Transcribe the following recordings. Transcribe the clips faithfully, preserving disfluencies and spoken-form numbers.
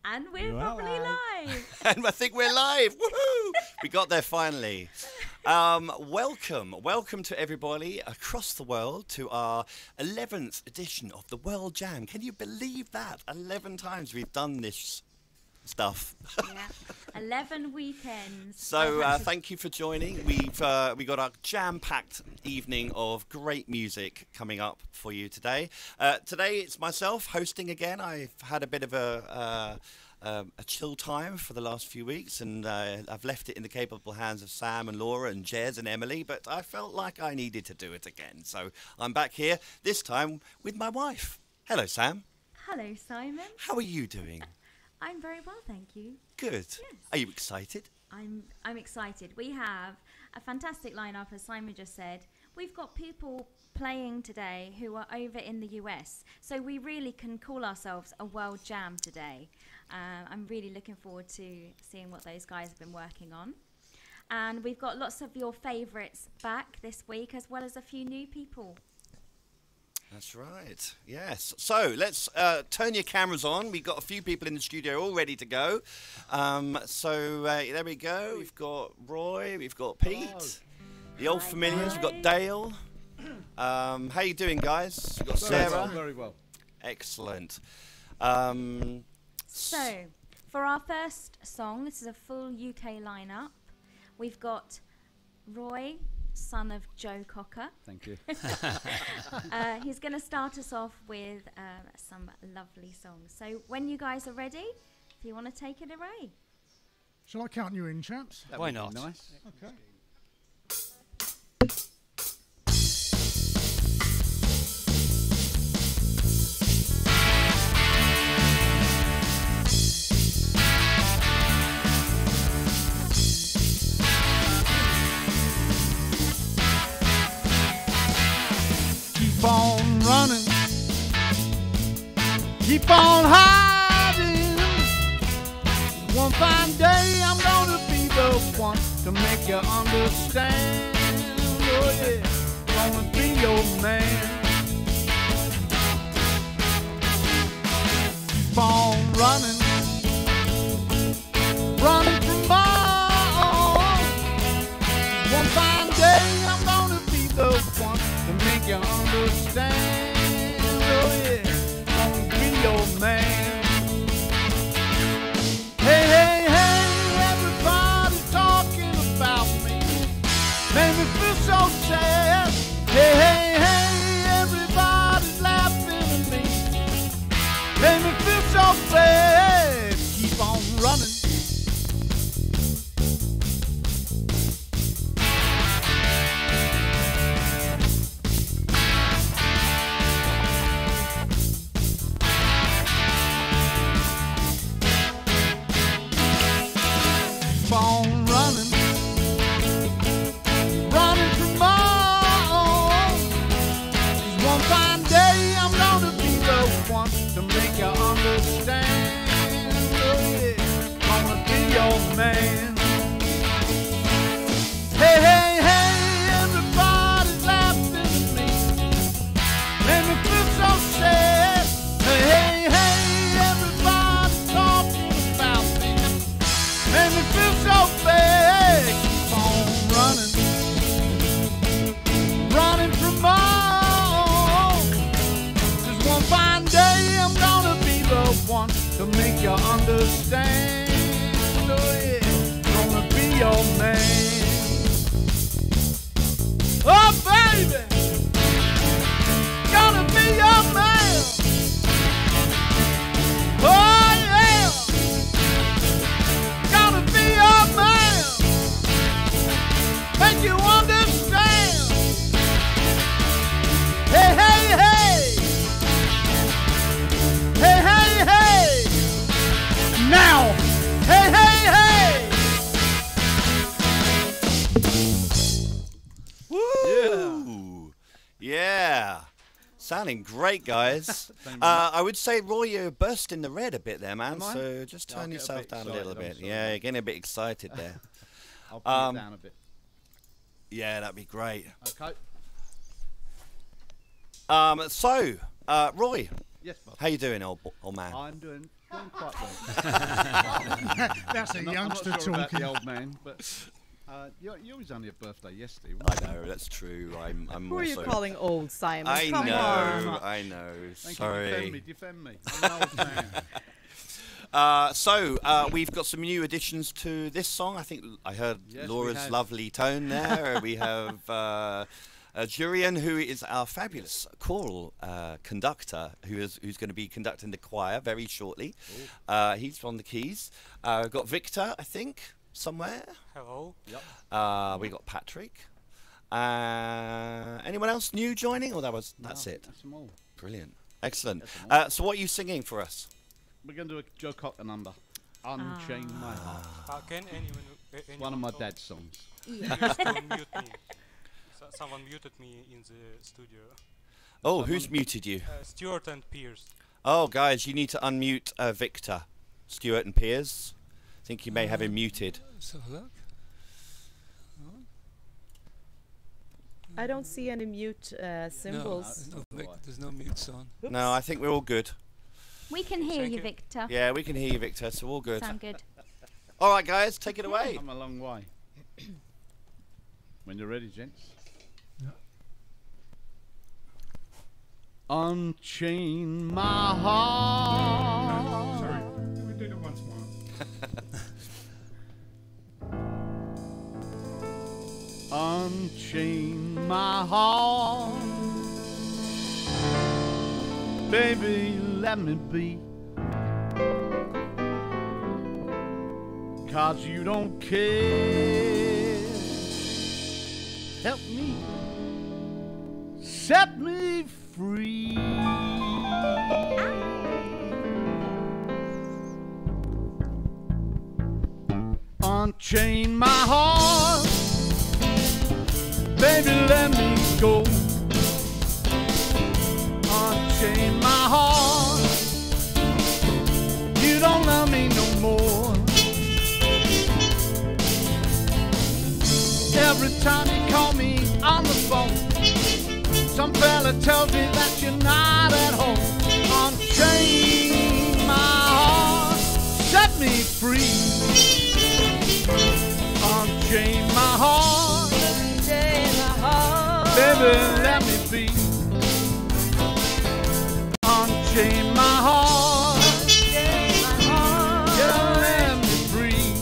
And we're probably live. And I think we're live. Woohoo! We got there finally. Um, welcome, welcome to everybody across the world to our eleventh edition of the World Jam. Can you believe that? eleven times we've done this stuff. Yeah, eleven weekends. So uh, thank you for joining. We've uh, we got a jam-packed evening of great music coming up for you today. Uh, today it's myself hosting again. I've had a bit of a uh, uh, a chill time for the last few weeks, and uh, I've left it in the capable hands of Sam and Laura and Jez and Emily. But I felt like I needed to do it again, so I'm back here this time with my wife. Hello, Sam. Hello, Simon. How are you doing? I'm very well, thank you. Good. Yes. Are you excited? I'm I'm excited. We have a fantastic lineup, as Simon just said. We've got people playing today who are over in the U S, so we really can call ourselves a world jam today. Uh, I'm really looking forward to seeing what those guys have been working on. And we've got lots of your favourites back this week, as well as a few new people. That's right. Yes. So let's uh, turn your cameras on. We've got a few people in the studio all ready to go. Um, so uh, there we go. We've got Roy. We've got Pete. Hello. The old Hi, familiars. hi. We've got Dale. Um, how you doing, guys? We've got Very Sarah. well, very well. Excellent. Um, So for our first song, this is a full U K lineup. We've got Roy, son of Joe Cocker. Thank you. uh, he's going to start us off with um, some lovely songs. So when you guys are ready, if you want to take it away. Shall I count you in, chaps? That Why would be not? Nice. Okay. Keep on running, keep on hiding. One fine day I'm gonna be the one to make you understand. Oh yeah, gonna be your man. Keep on running, running from home. One fine day I'm gonna be the one to make you understand. Oh yeah, gonna be your man. Hey, hey, hey, everybody talking about me. Made me feel so sad. Hey, hey, hey, everybody's laughing at me. Made me feel so bad. Keep on running. Keep on running, running from home. 'Cause one fine day I'm gonna be the one to make you understand. Oh yeah, gonna be your man. Hey, hey, hey, everybody's laughing at me. Made me feel so sad. Hey, hey, hey, everybody's talking about me. Made me feel so bad. Keep on running, running from home. 'Cause one fine day I'm gonna be the one to make you understand. Oh yeah, gonna be your man. Oh baby, gonna be your man. Oh yeah, gonna be your man. Make you understand. Hey, hey, hey. Hey, hey, hey. Now. Hey, hey, hey. Woo! Yeah. Sounding great, guys. uh, I would say, Roy, you're bursting the red a bit there, man. Am I? So just Yeah, I'll turn get a yourself bit down a excited, little I'm bit. sorry. Yeah, you're getting a bit excited there. I'll bring Um, it down a bit. Yeah, that'd be great. Okay. Um, so, uh, Roy, Yes, boss. how you doing, old, old man? I'm doing going quite well. That's a I'm not, youngster I'm not sure about talking. the old man, but uh, you, you was only a birthday yesterday. I know, that's true. I'm, I'm Who are you also... calling old, Simon? I Come know, on. I know. Thank Sorry. you. Defend me, defend me. I'm an old man. Uh, so uh, we've got some new additions to this song. I think I heard Yes, we Laura's have. lovely tone there. We have uh, uh, Jurriaan, who is our fabulous choral uh, conductor, who is who's going to be conducting the choir very shortly. Uh, he's on the keys. Uh, we've got Viktor, I think, somewhere. Hello. Yep. Uh, we got Patrick. Uh, anyone else new joining? Or that was that's No, it. That's them all. Brilliant, excellent. That's them all. Uh, so what are you singing for us? We're going to do a Joe Cocker number. Unchain My Heart. Uh, can anyone, uh, anyone One of my oh, dad's songs. Yeah. used to mute me? So, someone muted me in the studio. Oh, who's muted you? Uh, Stuart and Piers. Oh, guys, you need to unmute uh, Viktor, Stuart and Piers. I think you may have him muted. So look. I don't see any mute uh, symbols. No, there's no, mic- there's no mutes on. No, I think we're all good. We can hear Thank you, you. Viktor. Yeah, we can hear you, Viktor, so all good. Sound good. All right, guys, take it away. I'm a long way. When you're ready, gents. Yeah. Unchain my heart. Sorry, we did it once more. Unchain my heart. Baby, let me be. 'Cause you don't care. Help me. Set me free. Unchain my heart. Baby, let me go. Unchain my heart. You don't love me no more. Every time you call me on the phone, some fella tells me that you're not at home. Unchain my heart. Set me free. Unchain my heart. Unchain my heart. Baby, let me be. Unchain my heart. Unchain my heart. Yeah, let me free.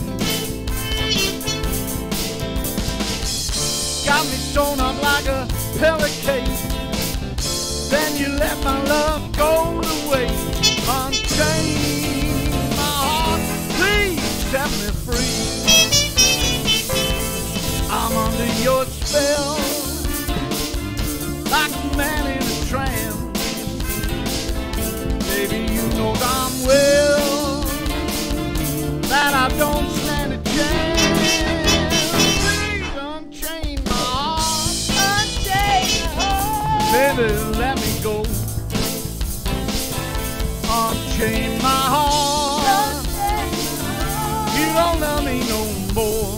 Got me sewn up like a pelican. Then you let my love go to waste. Unchain my heart. Please set me free. I'm under your spell, like a man in a trance. Baby, you know damn well that I don't stand a chance. Please unchain my heart. Unchain my heart. Baby, let me go. Unchain my heart. You don't love me no more.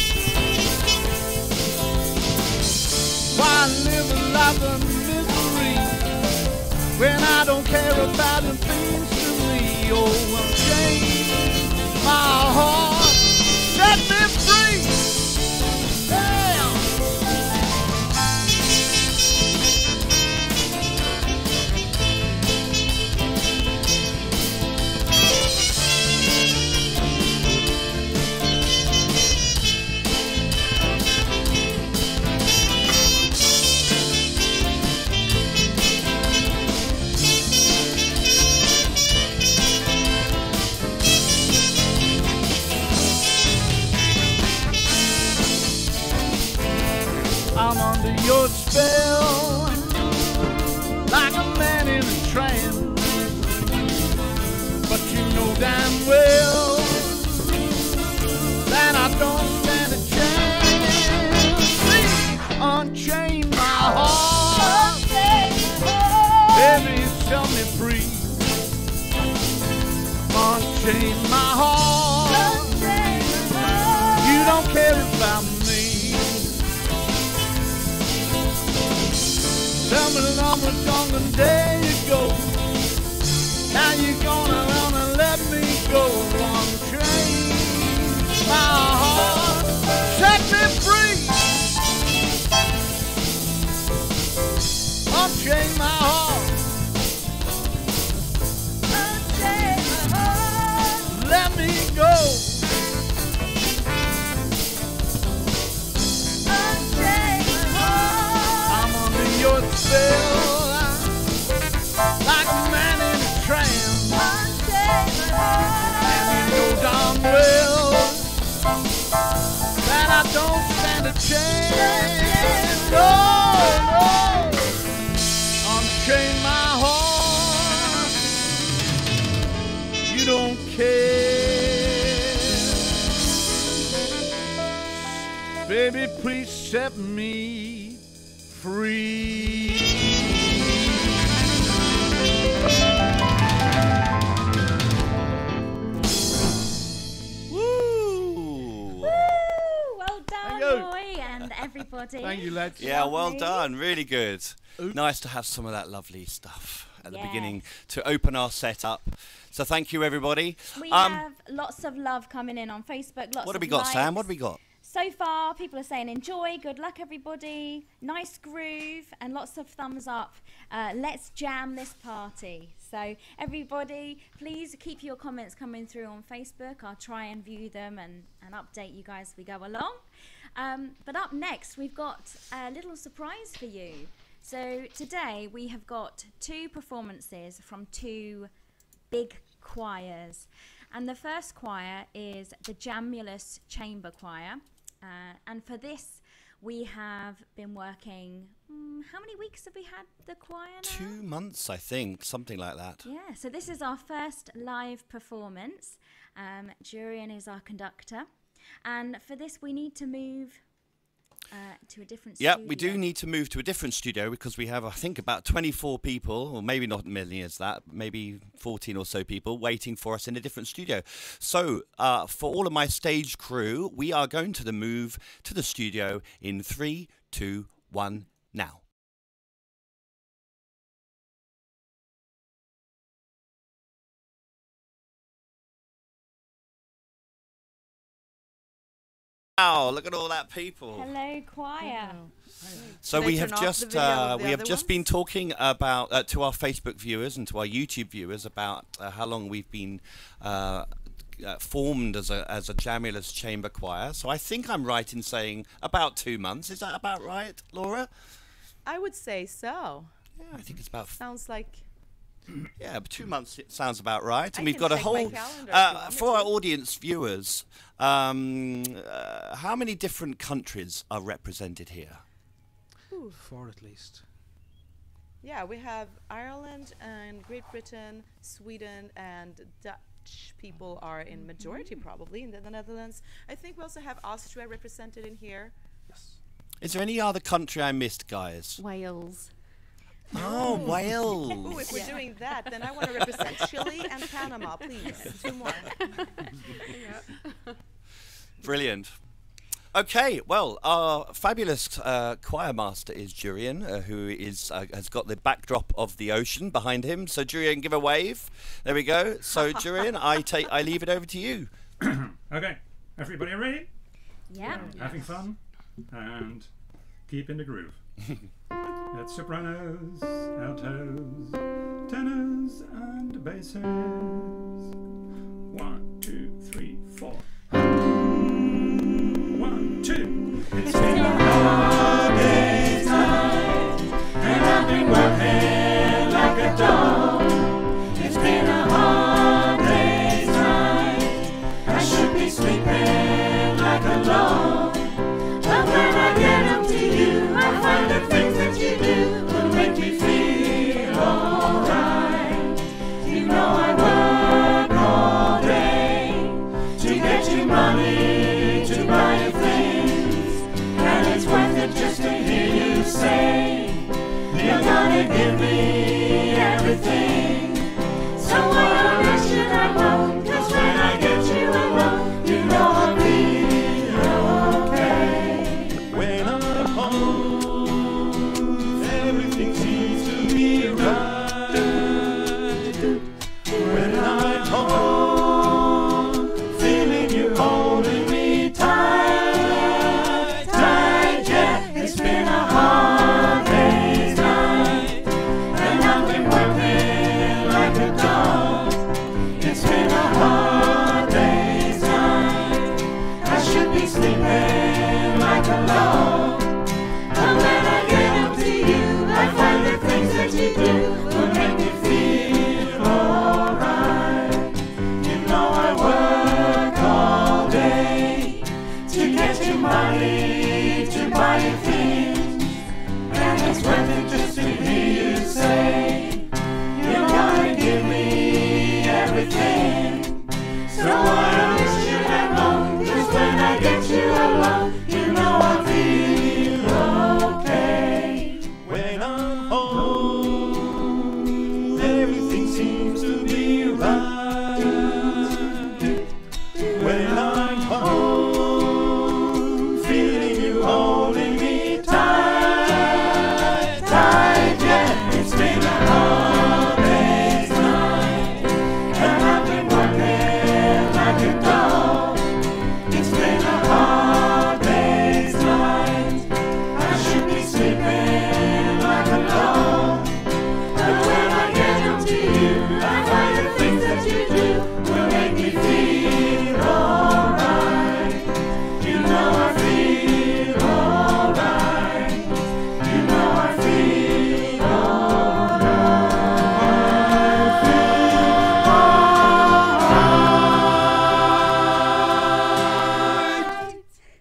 Why live a life of misery when I don't care about the things to me? Oh, unchain my heart, set me free. Yeah. I'm under your spell, like a man in a trance. But you know damn well that I don't stand a chance. Please unchain my heart. Baby, set me free. Unchain my heart. You don't care about me. Tell me long, long day ago. Now you're gonna run and let me go. Unchain my heart, set me free. Unchain my heart, Unchain my heart. let me go. Unchain my heart. I'm under your spell, like a man in a trance. Unchain my heart. And you know darn well that I don't stand a chance. No, no. Unchain my heart. You don't care. Baby, please set me free. Woo! Woo! Well done, you. Roy, and everybody. Thank you, lads. Yeah, well Lovely. done. Really good. Oops. Nice to have some of that lovely stuff at the Yes. beginning to open our setup. So thank you, everybody. We Um, have lots of love coming in on Facebook. Lots What have of we got, Sam? likes. What have we got? So far, people are saying enjoy, good luck, everybody. Nice groove, and lots of thumbs up. Uh, let's jam this party. So, everybody, please keep your comments coming through on Facebook. I'll try and view them and, and update you guys as we go along. Um, but up next, we've got a little surprise for you. So, today we have got two performances from two big choirs. And the first choir is the Jamulus Chamber Choir. Uh, and for this, we have been working, mm, how many weeks have we had the choir now? Two months, I think, something like that. Yeah, so this is our first live performance. Um, Jurriaan is our conductor. And for this, we need to move uh, to a different Yeah, studio. we do need to move to a different studio because we have, I think, about twenty-four people, or maybe not as many as that, maybe fourteen or so people waiting for us in a different studio. So, uh, for all of my stage crew, we are going to the move to the studio in three, two, one, now. Wow, look at all that people. Hello, choir. So Should I we turn have off the just video uh, of the we have other just been ones? talking about uh, to our Facebook viewers and to our YouTube viewers about uh, how long we've been uh, uh, formed as a as a Jamulus chamber choir. So I think I'm right in saying about two months. Is that about right, Laura? I would say so. Yeah, I think it's about f- Sounds like yeah, but two months it sounds about right. I And we've can got a check my whole calendar if you uh, want me for our to. audience viewers. Um, uh, how many different countries are represented here? Four at least. yeah, we have Ireland and Great Britain, Sweden, and Dutch people are in majority probably in the, the Netherlands. I think we also have Austria represented in here. Yes. Is there any other country I missed, guys? Wales. Oh, Wales. Ooh, if we're doing that, then I want to represent Chile and Panama, please. Two more. Brilliant. Okay, well, our fabulous uh, choir master is Jurriaan, uh, who is uh, has got the backdrop of the ocean behind him. So, Jurriaan, give a wave. There we go. So, Jurriaan, I take, I leave it over to you. Okay, everybody ready? Yeah. Having fun and keep in the groove. It's sopranos, altos, tenors, and basses. One, two, three, four. One, two. It's been a hard day's night, and I've been working like a dog. It's been a hard day's night. I should be sleeping like a log. But when I get up to you, I find the things that you do will make me feel alright. You know I work all day. everything. So I wish you had known, 'cause when I get you alone, you know I feel okay. When I'm home, everything seems to be right. When I'm home, feeling you holding me tight, tight, yeah. It's been a hard day's night, and I've been working like a dog. It's been a hard day's night, I should be sleeping like a dog. But when I get home to you, I find the things that you do will make me feel alright. You know I feel alright. You know I feel alright.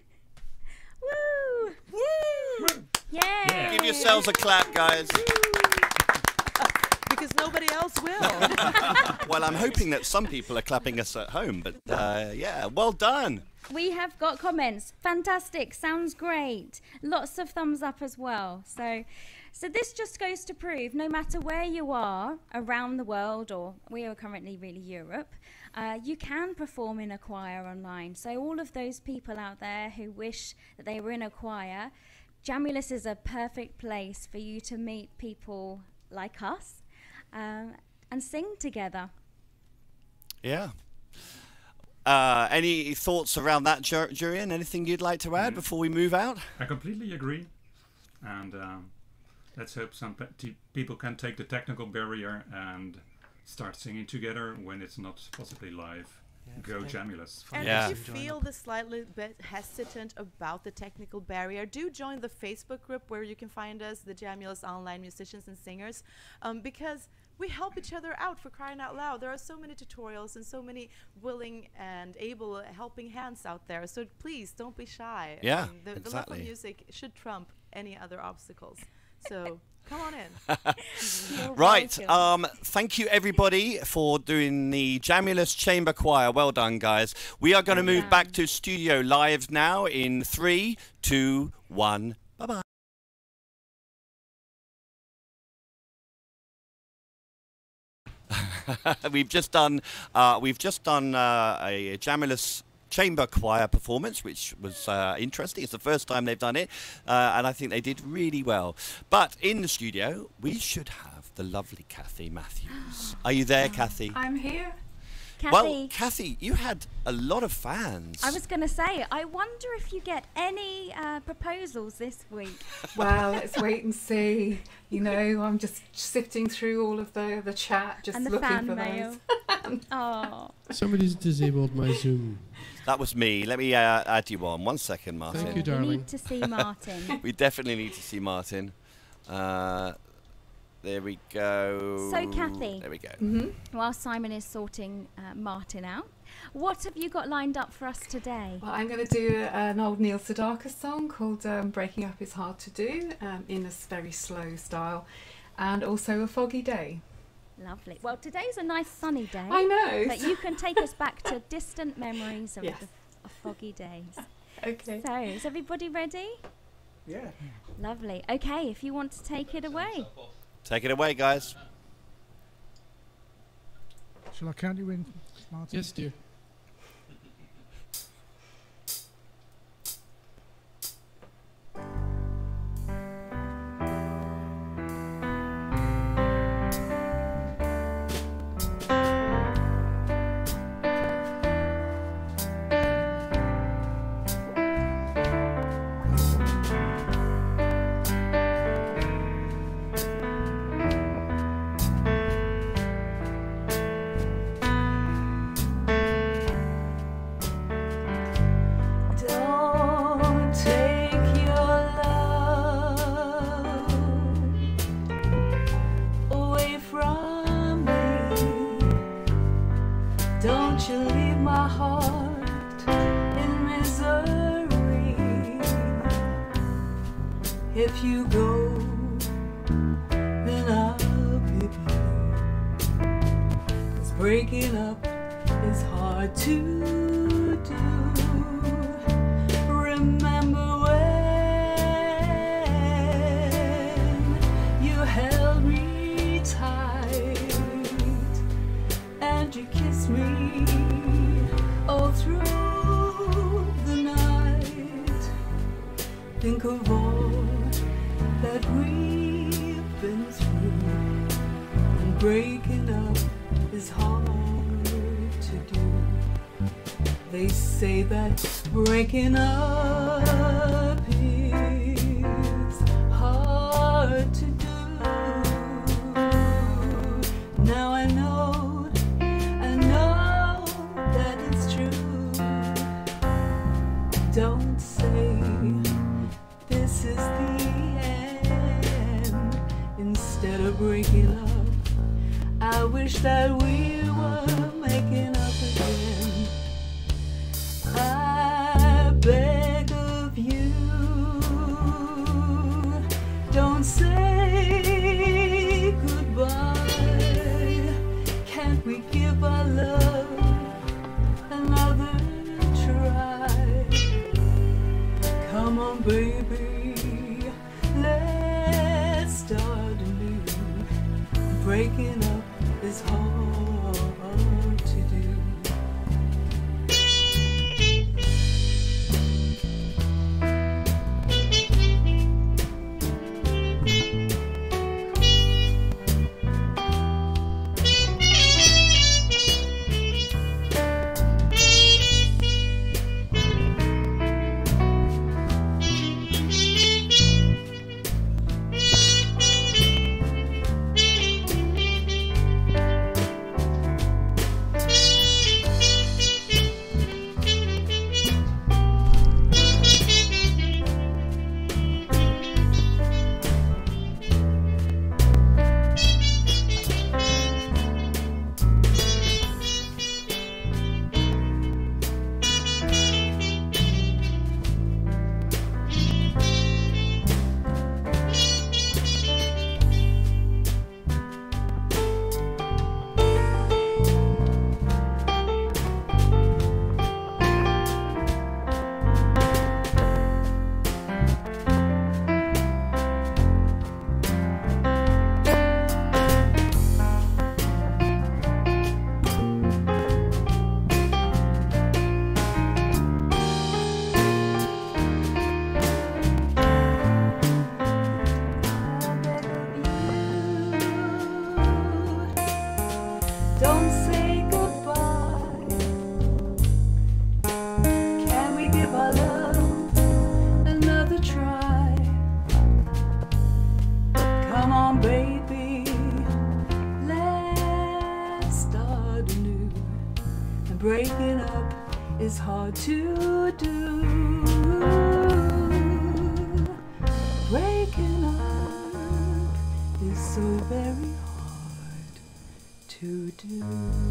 Woo! Woo! Yay! Give yourselves a clap, guys. Because nobody else will. Well, I'm hoping that some people are clapping us at home, but uh, yeah, well done. We have got comments. Fantastic. Sounds great. Lots of thumbs up as well. So, so this just goes to prove no matter where you are around the world, or we are currently really Europe, uh, you can perform in a choir online. So all of those people out there who wish that they were in a choir, Jamulus is a perfect place for you to meet people like us um, and sing together. Yeah. Uh, any thoughts around that, Jur- Jurriaan? Anything you'd like to add Mm. before we move out? I completely agree, and um, let's hope some pe- t- people can take the technical barrier and start singing together when it's not possibly live. Go Jamulus. And Yeah. if you feel the slightly bit hesitant about the technical barrier, do join the Facebook group where you can find us, the Jamulus Online Musicians and Singers, um, because we help each other out, for crying out loud. There are so many tutorials and so many willing and able helping hands out there. So please don't be shy. Yeah, Um, the, the love of exactly. music should trump any other obstacles. So come on in. You're Right. welcome. Um, thank you, everybody, for doing the Jamulus Chamber Choir. Well done, guys. We are going to move Yeah. back to studio live now in three, two, one. Bye-bye. we've just done uh, we've just done uh, a Jamulus chamber choir performance, which was uh, interesting. It's the first time they've done it, uh, and I think they did really well. But in the studio, we should have the lovely Cathy Matthews. Are you there, Cathy? I'm here. Cathy, Well, Cathy, you had a lot of fans. I was going to say, I wonder if you get any uh, proposals this week. Well, let's wait and see. You know, I'm just sifting through all of the, the chat, just And the looking fan for mail. those. Oh, Somebody's disabled my Zoom. That was me. Let me uh, add you on. One second, Martin. Thank you, we darling. need to see Martin. We definitely need to see Martin. Uh, there we go. So, Cathy. There we go. hmm While Simon is sorting uh, Martin out, what have you got lined up for us today? Well, I'm going to do a, an old Neil Sedaka song called um, Breaking Up Is Hard to Do, um, in a s- very slow style, and also a foggy day. Lovely. Well, today's a nice sunny day. I know. But you can take us back to distant memories of Yes. the of foggy days. Okay. So, is everybody ready? Yeah. Lovely. Okay, if you want to take it away. Take it away, guys. Shall I count you in, Martin? Yes, dear. Don't take your love away from me. Don't you leave my heart in misery. If you go, then I'll be blue. 'Cause breaking up is hard to do. Remember when you held me tight and you kissed me all through the night. Think of all that we've been through, and breaking up is hard to do. They say that breaking up is hard to do. Now I know, I know that it's true. Don't say this is the end. Instead of breaking up, I wish that we were making up again. I beg of you, don't say goodbye. Can't we give our love another try? Come on, baby, let's start anew. Breaking up is hard to do. Breaking up is hard to do. Breaking up is so very hard to do.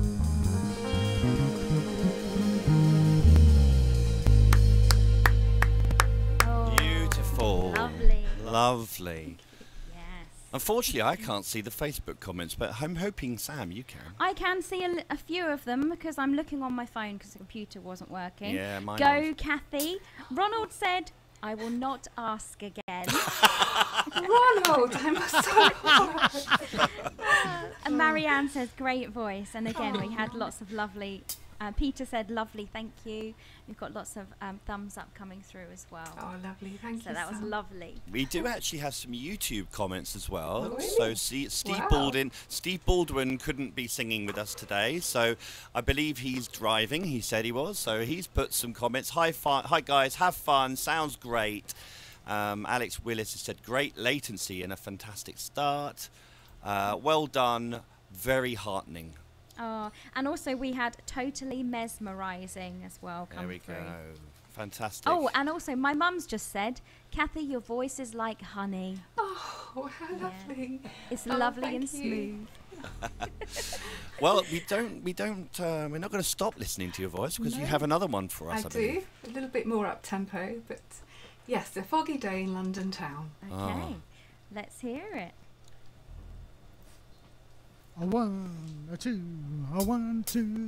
Oh, beautiful. Lovely. Lovely. Yes. Unfortunately, I can't see the Facebook comments, but I'm hoping, Sam, you can. I can see a, li- a few of them because I'm looking on my phone because the computer wasn't working. Yeah, mine Go, was. Cathy. Ronald said, I will not ask again. Ronald, I'm so hard. And Marianne says, great voice. And again, we had lots of lovely... Uh, Peter said, lovely, thank you. We've got lots of um, thumbs up coming through as well. Oh, lovely, thank so you. So that was Sam. lovely. We do actually have some YouTube comments as well. Oh, really? So see, Steve Wow. Baldwin, Steve Baldwin couldn't be singing with us today, so I believe he's driving. He said he was, so he's put some comments. Hi, fi- hi guys, have fun. Sounds great. Um, Alex Willis has said great latency and a fantastic start. Uh, well done. Very heartening. Oh, and also we had totally mesmerising as well come There we through. go. Fantastic. Oh, and also my mum's just said, Cathy, your voice is like honey. Oh, how Yeah. lovely. It's Oh, lovely thank and you. smooth. Well, we don't, we don't, uh, we're not going to stop listening to your voice because you No. have another one for us. I I do. believe. A little bit more up tempo, but yes, a foggy day in London town. Okay, Oh. let's hear it. A one, a two, a one, two.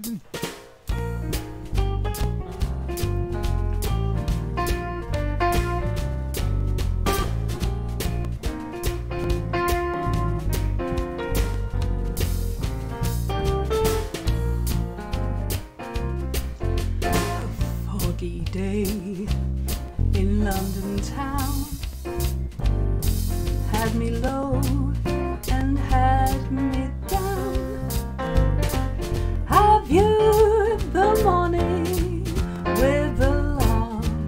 Foggy day in London town had me low and had me down. I viewed the morning with alarm.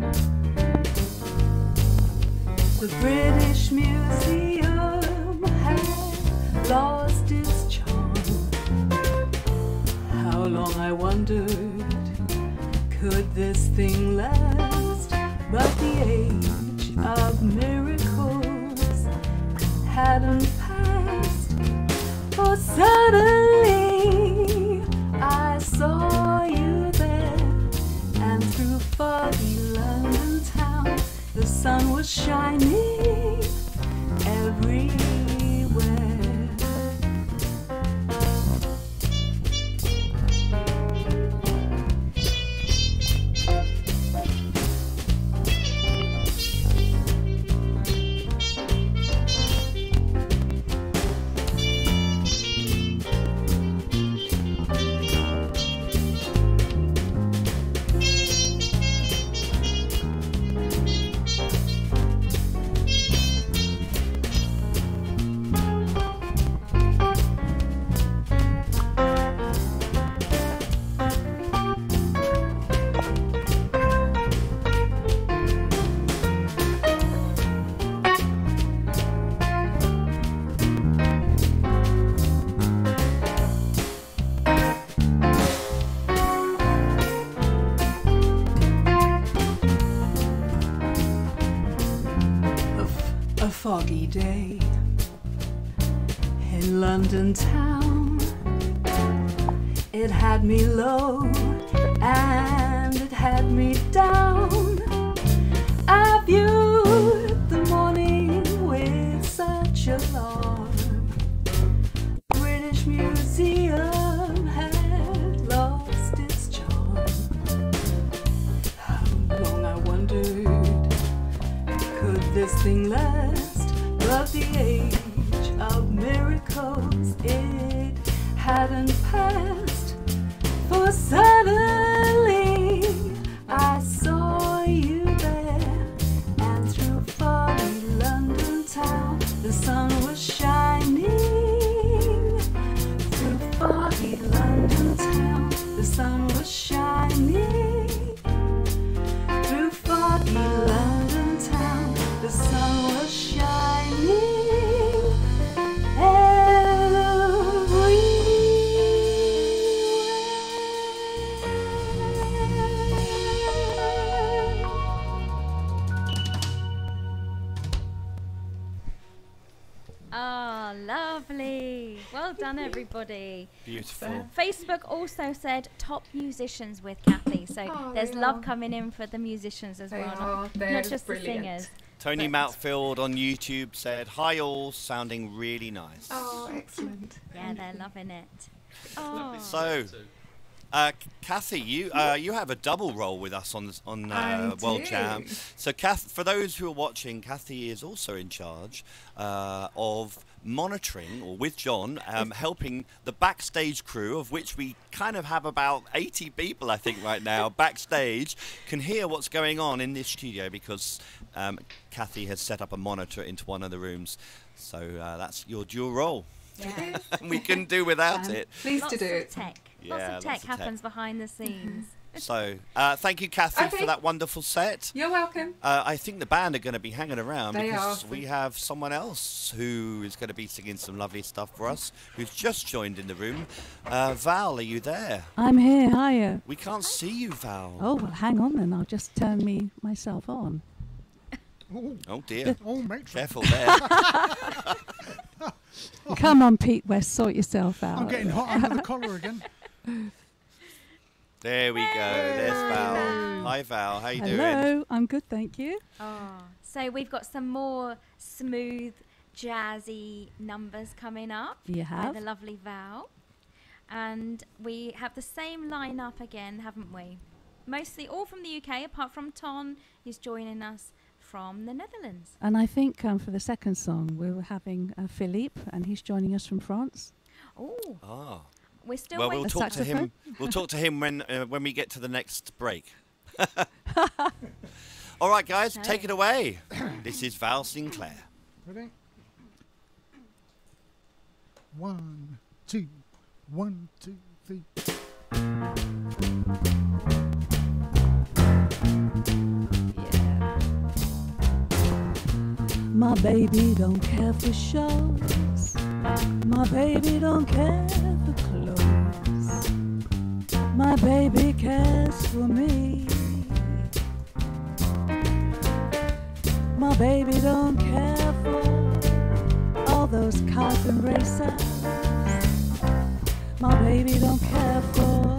The British Museum had lost its charm. How long, I wondered, could this thing last? But the age of miracles hadn't passed. For suddenly I saw you there, and through foggy London town the sun was shining everywhere. Foggy day in London town. It had me low and it had me down. I viewed the morning with such alarm. British Museum had lost its charm. How long, I wondered, could this thing last? But the age of miracles, it hadn't passed. For suddenly I saw you there, and through foggy London town the sun was shining. Through foggy London town the sun was shining. Through foggy London town the sun was shining Oh, lovely. Well done, everybody. Beautiful. So, Facebook also said top musicians with Cathy. So Oh, there's they love are. coming in for the musicians as They well. are. Not, They're not just brilliant. the singers. Tony But- Moutfield on YouTube said, "Hi all, sounding really nice." Oh, excellent. Yeah, they're loving it. Oh. So, uh, Cathy, you uh, you have a double role with us on this, on uh, I World do. Jam. So, Kath, for those who are watching, Cathy is also in charge uh, of monitoring, or with John, um, helping the backstage crew, of which we kind of have about eighty people, I think, right now, backstage, can hear what's going on in this studio because um, Cathy has set up a monitor into one of the rooms. So uh, that's your dual role. Yeah. We couldn't do without Um, it. Pleased Lots to do of it. tech. Yeah, Lots of lots tech of tech. happens behind the scenes. So, uh, thank you, Cathy, Okay. for that wonderful set. You're welcome. Uh, I think the band are going to be hanging around They because are. we have someone else who is going to be singing some lovely stuff for us, who's just joined in the room. Uh, Val, are you there? I'm here, hiya. We can't see you, Val. Oh, well, hang on then, I'll just turn me myself on. Oh, Oh, dear. oh, mate. Careful there. Come on, Pete West, sort yourself out. I'm getting hot under the collar again. There we go. There's Val. Hi, Val. How you doing? Hello, I'm good, thank you. Oh, so we've got some more smooth jazzy numbers coming up. You by have. the lovely Val. And we have the same lineup again, haven't we? Mostly all from the U K, apart from Ton, who's joining us from the Netherlands. And I think um, for the second song, we were having uh, Philippe, and he's joining us from France. Oh. Ah. We're still well, waiting. we'll talk to him. We'll talk to him when uh, when we get to the next break. All right, guys, Okay. take it away. This is Val Sinclair. Ready? One, two, one, two, three. My baby don't care for shows. My baby don't care for clothes. My baby cares for me. My baby don't care for all those cars and racers. My baby don't care for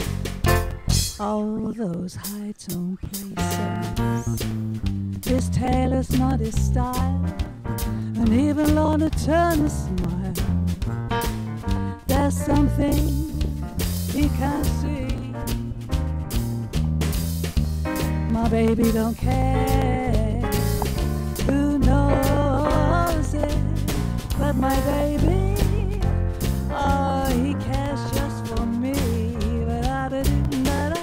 all those high-tone places. His tailor's not his style, and even Lorna Turner smile. There's something he can't see. My baby don't care who knows it, but my baby, oh, he cares just for me. But I didn't matter.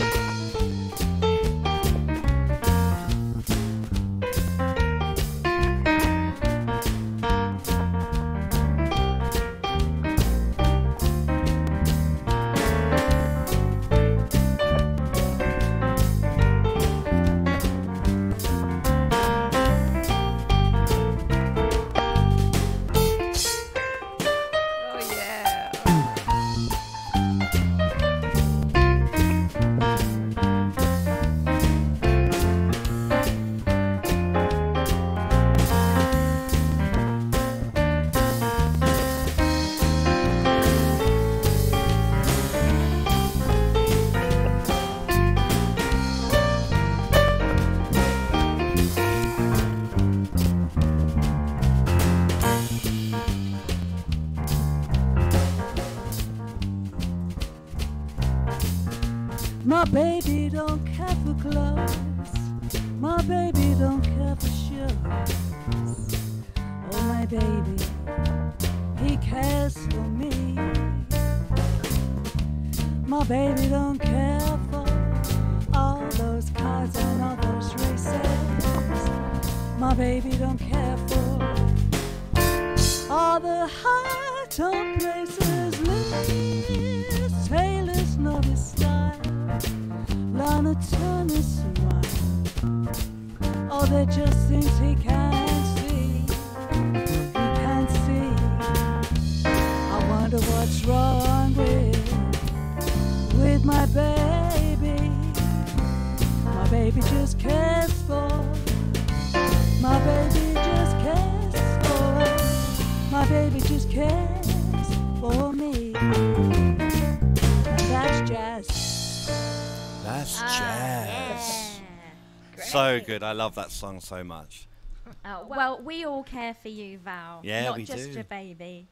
My baby don't care for clothes. My baby don't care for shoes. Oh, my baby, he cares for me. My baby don't care for all those cars and all those races. My baby don't care for all the high-tone places. Liz Taylor's not his style. Lana Turner smile. Oh, there just things he can't see. He can't see. I wonder what's wrong with with my baby. My baby just cares for. My baby just cares for. My baby just cares for me. And that's jazz. That's Ah, jazz. yeah. So Great. good. I love that song so much. Uh, well, we all care for you, Val. Yeah, not we just do. your baby.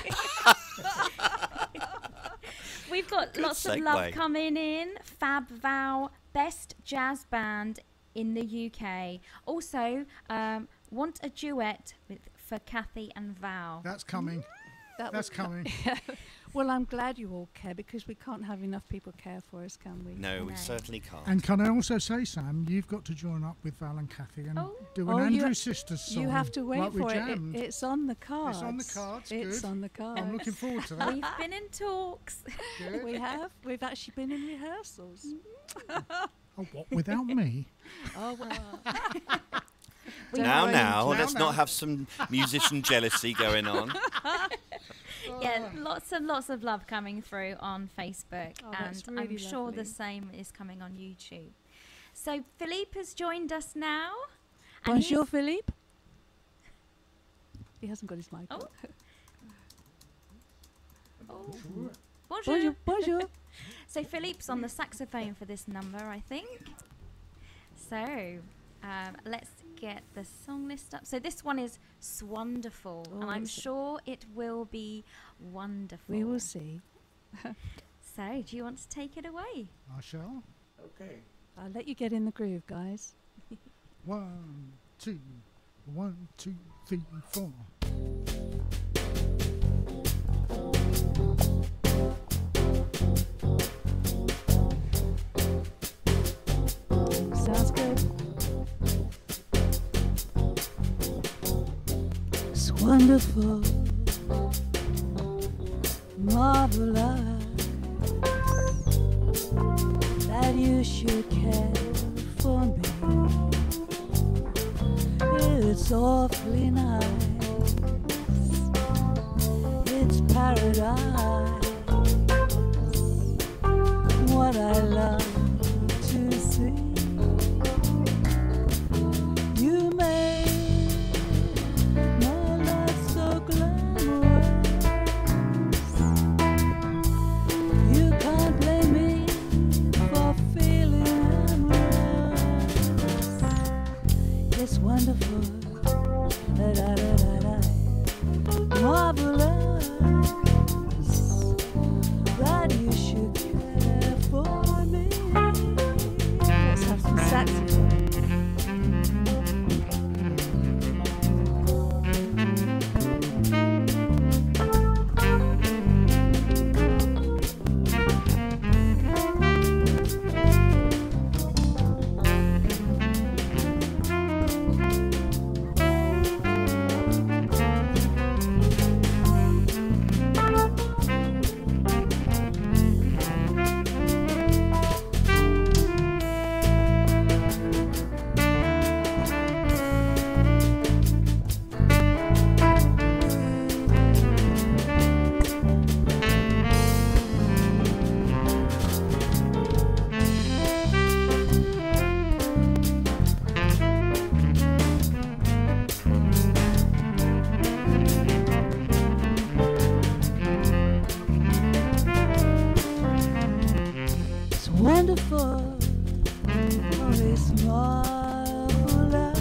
We've got Good lots of segue. love coming in. Fab Val, best jazz band in the U K. Also, um, want a duet with for Cathy and Val. That's coming. That That's would co- coming. Well, I'm glad you all care, because we can't have enough people care for us, can we? No, we No. certainly can't. And can I also say, Sam, you've got to join up with Val and Cathy and Oh. do Oh, an you Andrew ha- Sisters song. You have to wait like we for it. it. jammed. It's on the cards. It's on the cards, It's good. on the cards. I'm looking forward to that. We've been in talks. Good. We have. We've actually been in rehearsals. Oh, what, without me? Oh, well. We now, worry. now, Now, let's now. not have some musician jealousy going on. Yeah, lots and lots of love coming through on Facebook, Oh, and that's I'm really sure the lovely. same is coming on YouTube. So Philippe has joined us now. and Bonjour, he's- Philippe. He hasn't got his mic. Oh. on. Oh. Bonjour, Bonjour. bonjour. So Philippe's on the saxophone for this number, I think. So um, let's get the song list up. So this one is Swonderful, Oh, and I'm is it? sure it will be wonderful. We will see. So, do you want to take it away? I shall. Okay. I'll let you get in the groove, guys. One, two, one, two, three, four. Sounds good. It's wonderful, marvelous that you should care for me. It's awfully nice. It's paradise. What I love to see. You make my life so glamorous. You can't blame me for feeling amorous. It's wonderful, da da da da da, marvelous that you should care for me. Let's have some saxophone. It's wonderful, oh, it's marvelous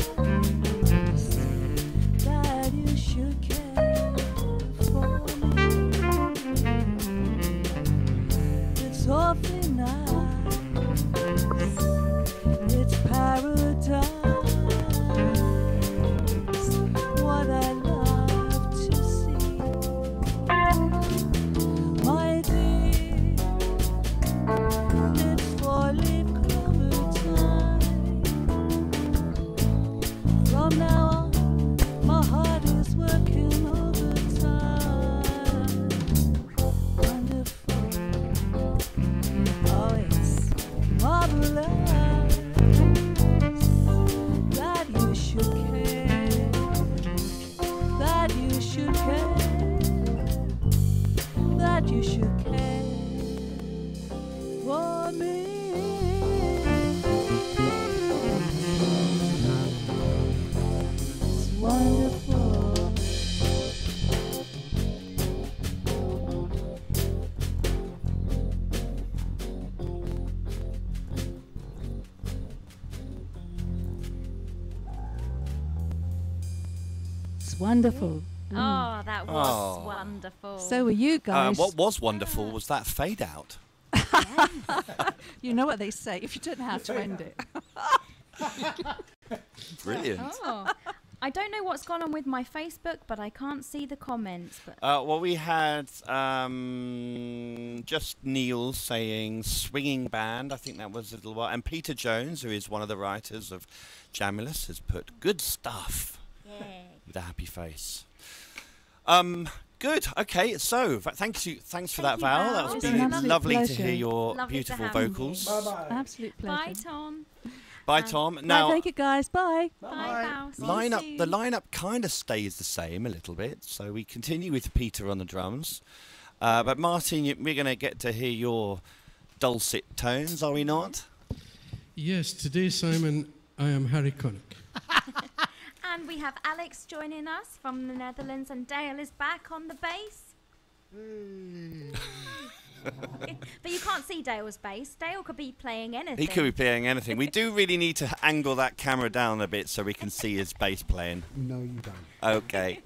that you should care for me. It's awfully nice, it's paradise. What I love to see, my dear. It's four-leaf clover time. From now on, my heart is working overtime. Wonderful, oh, it's marvelous that you should care, that you should care, that you should care for me. It's wonderful. It's wonderful. Oh, that was Oh. wonderful. So were you Uh, guys. what was wonderful was that fade out. You know what they say, if you don't know how to end it. Brilliant. Oh, I don't know what's gone on with my Facebook, but I can't see the comments. But Uh, well, we had um, just Neil saying swinging band. I think that was a little while. And Peter Jones, who is one of the writers of Jamulus, has put good stuff yeah. with a happy face. Um, good. Okay. So th- thanks you. Thanks for Thank that, you, Val. Val. That was It's been an been absolute lovely to pleasure. hear your Lovely to beautiful have you. vocals. Bye-bye. Absolute pleasure. Bye, Tom. Bye, Um, Tom. Bye, Now, thank you guys. Bye. Bye, Val. See you lineup. soon. The lineup kind of stays the same a little bit. So we continue with Peter on the drums, uh, but Martin, you, we're going to get to hear your dulcet tones, are we not? Yes, today, Simon, I am Harry Connick. And we have Alex joining us from the Netherlands, and Dale is back on the bass. But you can't can't see Dale's bass. Dale could be playing anything. He could be playing anything. We do really need to angle that camera down a bit so we can see his bass playing. No, you don't. Okay.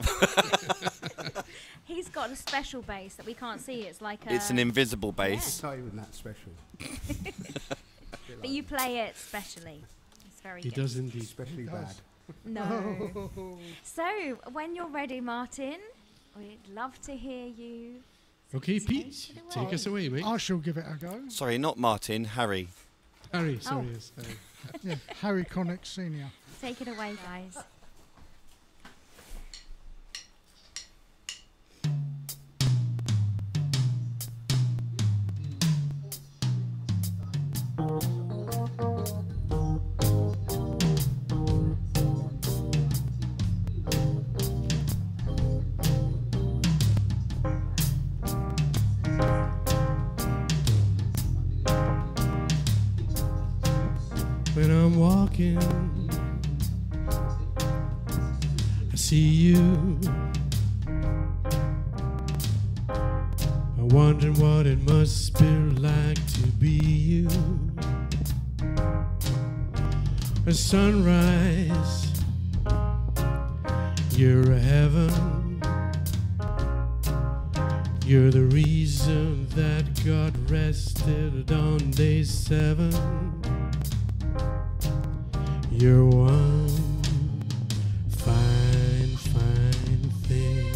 He's got a special bass that we can't see. It's like a... It's an invisible bass. It's not even that special. But you play it specially. It's very He good. does indeed. Especially He bad. does. No. So, when you're ready, Martin, we'd love to hear you. Okay, Pete, take us away, mate. I shall give it a go. Sorry, not Martin, Harry. Harry, sorry. Oh. Yes, Harry. Yeah, Harry Connick Senior Take it away, guys. When I'm walking, I see you. I'm wondering what it must be like to be you. A sunrise, you're a heaven. You're the reason that God rested on day seven. You're one fine, fine thing.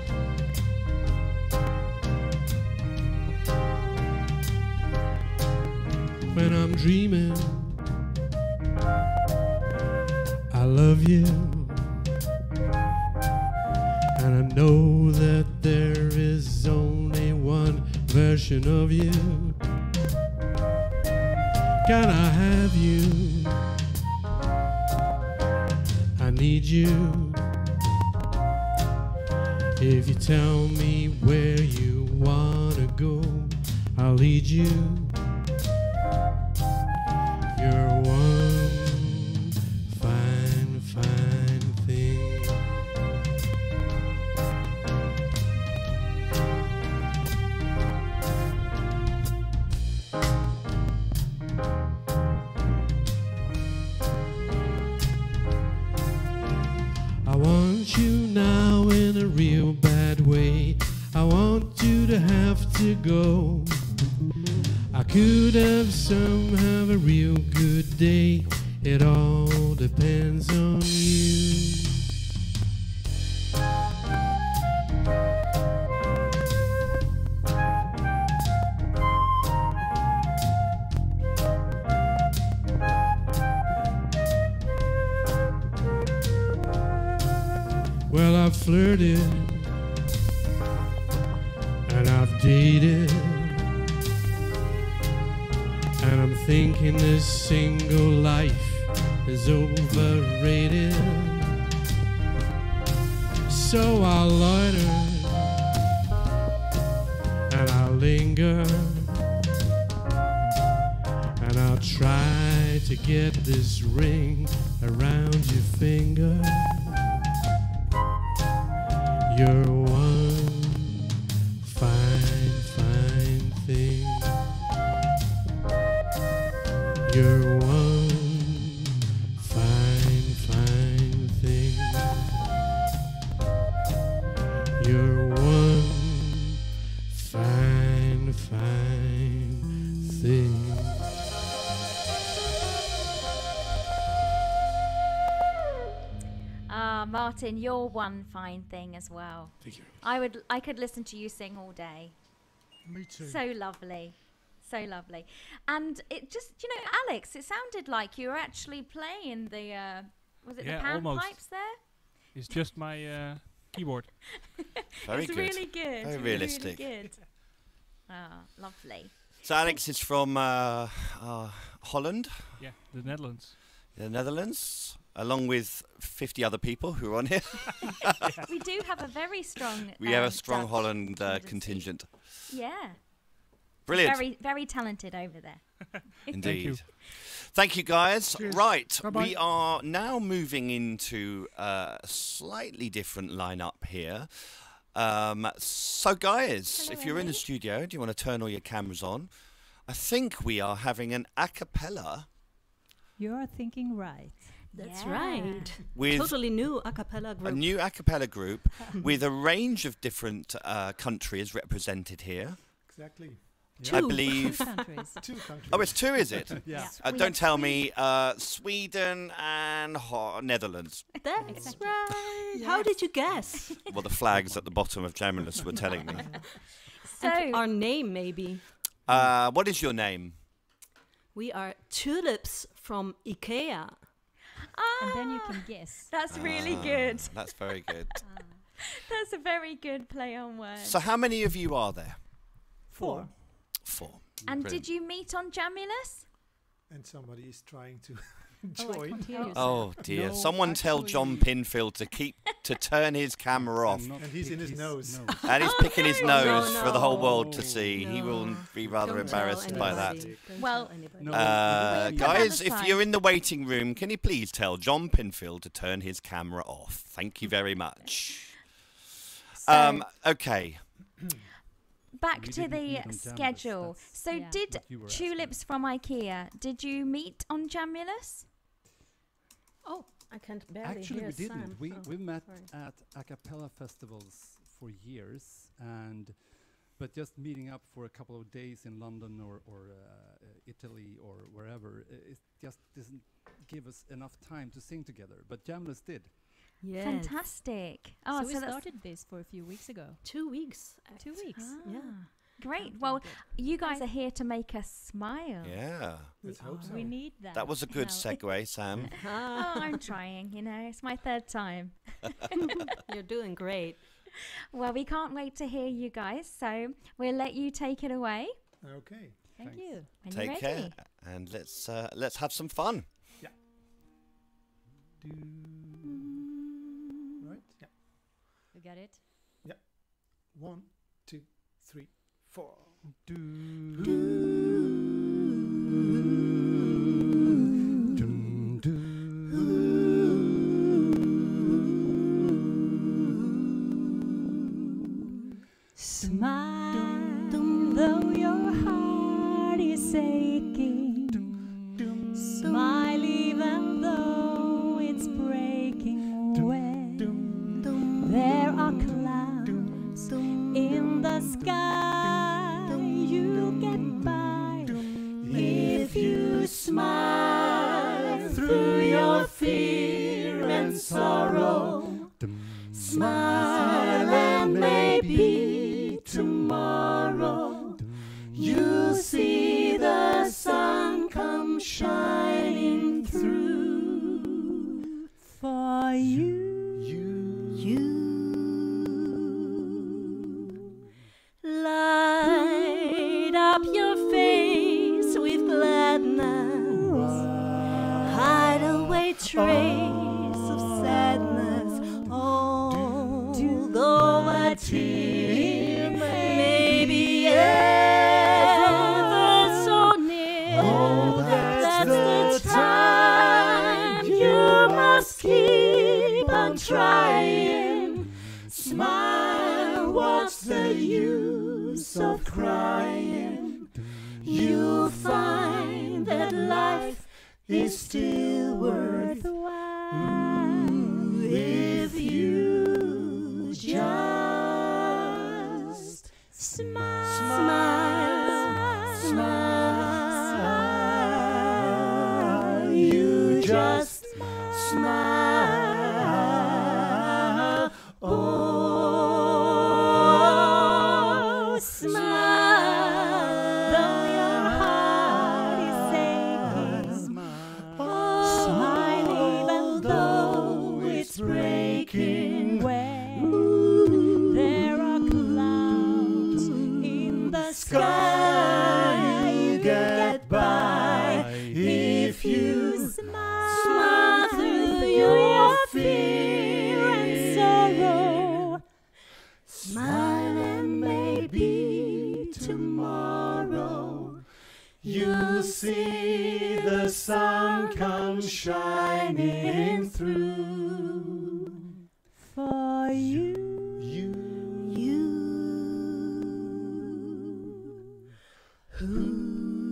When I'm dreaming, I love you. And I know that there is only one version of you. Can I have you? I need you. If you tell me where you wanna go, I'll lead you. You're one fine, fine thing. I want you now in a real bad way. I want you to have to go. I could have some have a real good day. It all depends on you. Well, I've flirted and I've dated, and I'm thinking this single life is overrated. So I'll loiter and I'll linger, and I'll try to get this ring around your finger. You're one fine, fine thing. You're one fine, fine thing. You're one fine, fine thing. Ah, Martin, you're one fine thing as well. Thank you. I would, I could listen to you sing all day. Me too. So lovely, so lovely. And it just, you know, Alex, it sounded like you were actually playing the, uh, was it Yeah, the pan almost. pipes there? It's just my uh, keyboard. Very it's good. really good. Very really realistic. good. Ah, lovely. So Alex is from uh, uh, Holland, Yeah, the Netherlands. the Netherlands, along with fifty other people who are on here. We do have a very strong. We have a um, strong Dutch Holland uh, tendency. contingent. Yeah. Brilliant. Very, very talented over there. Indeed. you. Thank you, guys. Cheers. Right, Bye-bye. we are now moving into uh, a slightly different lineup here. Um, so, guys, Hello, if you're in the Emily. studio, do you want to turn all your cameras on? I think we are having an a cappella. You're thinking right. That's Yeah. right. With Totally new a cappella a group. new a cappella group with a range of different uh, countries represented here. Exactly. I Two. believe. Two countries. Two countries. Oh, it's two, is it? Yeah. Uh, don't tell me. Uh, Sweden and Ho- Netherlands. That's Exactly. right. How did you guess? Well, the flags at the bottom of Jamulus were telling me. So, And our name, maybe. Uh, what is your name? We are tulips from IKEA. And then you can guess. that's really Ah, good. That's very good. That's a very good play on words. So, how many of you are there? Four. Four. and Brilliant. did you meet on Jamulus? And somebody is trying to Oh, I join. can't hear you. Oh dear! No, Someone tell John actually- Pinfield to keep to turn his camera off, And not And he's in pick his nose. and he's Oh, picking his no. nose No, for the whole world to no. see. He will No. be rather Don't tell embarrassed by that. anybody. Don't Well, tell anybody. No, Uh, We'll put guys, that if aside. you're in the waiting room, can you please tell John Pinfield to turn his camera off? Thank you very much. So, Um, okay. back We to didn't the meet on Jamulus, schedule. that's So, Yeah. did what you were asking. Tulips from IKEA, did you meet on Jamulus? Oh, I can't barely Actually, hear we didn't. Sam. We Oh, we met sorry. at a cappella festivals for years, and but just meeting up for a couple of days in London or or uh, uh, Italy or wherever, i- it just doesn't give us enough time to sing together. But Jamulus did. Yes. Fantastic. Oh, so so, we that's started this for a few weeks ago. Two weeks. Two act- weeks. Yeah. Ah, great. Well, you guys are here to make us smile. Yeah. Let's hope so. We need that. That was a good now. segue, Sam. Oh, I'm trying, you know, it's my third time. You're doing great. Well, we can't wait to hear you guys, so we'll let you take it away. Okay. Thank Thanks. you. When Take you're care, ready. and let's uh, let's have some fun. Do. Right. Yeah. You got it? One, two, three, four. Smile, though your heart is aching. Smile, even though it's breaking away. There are clouds in the sky. You'll get by if you smile through your fear and sorrow. Smile and maybe tomorrow you'll see the sun come shining through for you. You. Light up your face with gladness. Hide away trace of sadness. Although a tear may be ever so near, oh, that's, the time you must keep on trying. Smile, what's the use of crying? You'll find that life is still worthwhile if you just smile, smile, smile. You just smile. Oh, smile. Though your heart is aching. Smile even though it's breaking. When there are clouds in the sky, you get by if you smile through your fear and sorrow. Smile and maybe tomorrow you'll see the sun come shining through for you. You. You. Ooh.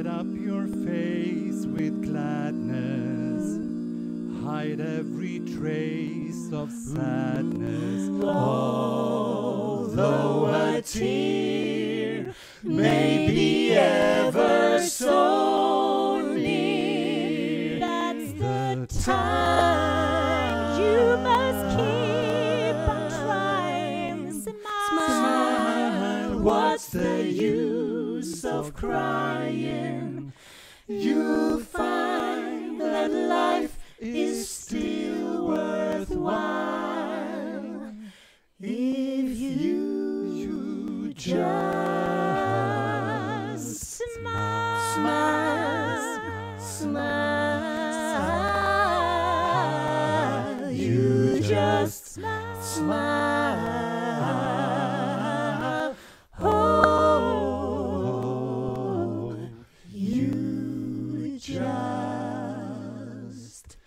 Light up your face with gladness, hide every trace of sadness. Although a tear may be ever so near, That's the time you must keep on trying. Smile. What's the use of crying? You'll find that life is still worthwhile if you, you just smile, smile, smile. You just smile. Oh, you just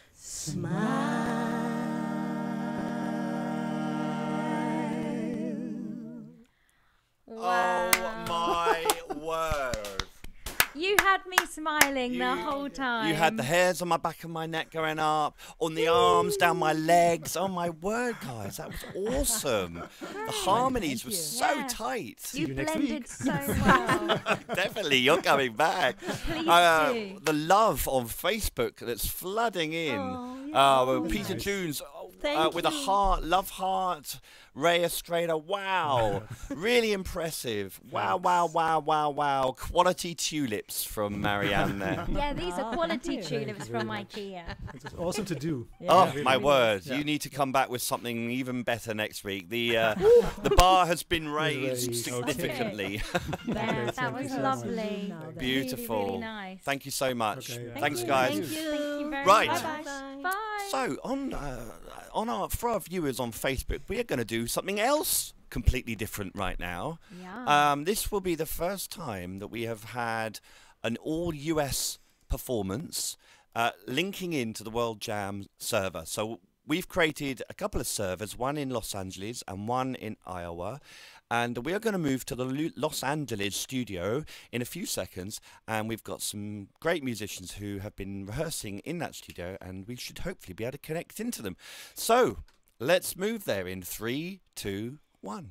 Oh my word. You had me smiling the whole time. You had the hairs on my back of my neck going up, on the arms, down my legs. Oh my word, guys, that was awesome. The harmonies were so Yeah. tight. You blended so well. Definitely, you're coming back. Please Uh, do. the love on Facebook that's flooding in. Oh, uh, well, yeah. Peter Nice. Tunes uh, Thank with a you. heart, love heart. Ray Estrada, wow, really impressive. Wow, wow, wow, wow, wow. Quality tulips from Marianne there. Yeah, these are Oh, quality thank you. tulips from IKEA. It's awesome to do. Oh Yeah. my word! Yeah. You need to come back with something even better next week. The uh, the bar has been raised Raised. significantly. Yeah, that thank was you so much. lovely. Now then. Beautiful. Really, really nice. Thank you so much. Okay, yeah. Thanks, you. guys. Thank you. Thank you very Right. much. Bye-bye. Bye. So on uh, on our for our viewers on Facebook, we are going to do something else completely different right now. Yeah. Um, this will be the first time that we have had an all U S performance uh, linking into the World Jam server. So we've created a couple of servers, one in Los Angeles and one in Iowa. And we are going to move to the Lu- Los Angeles studio in a few seconds. And we've got some great musicians who have been rehearsing in that studio. And we should hopefully be able to connect into them. So let's move there in three, two, one.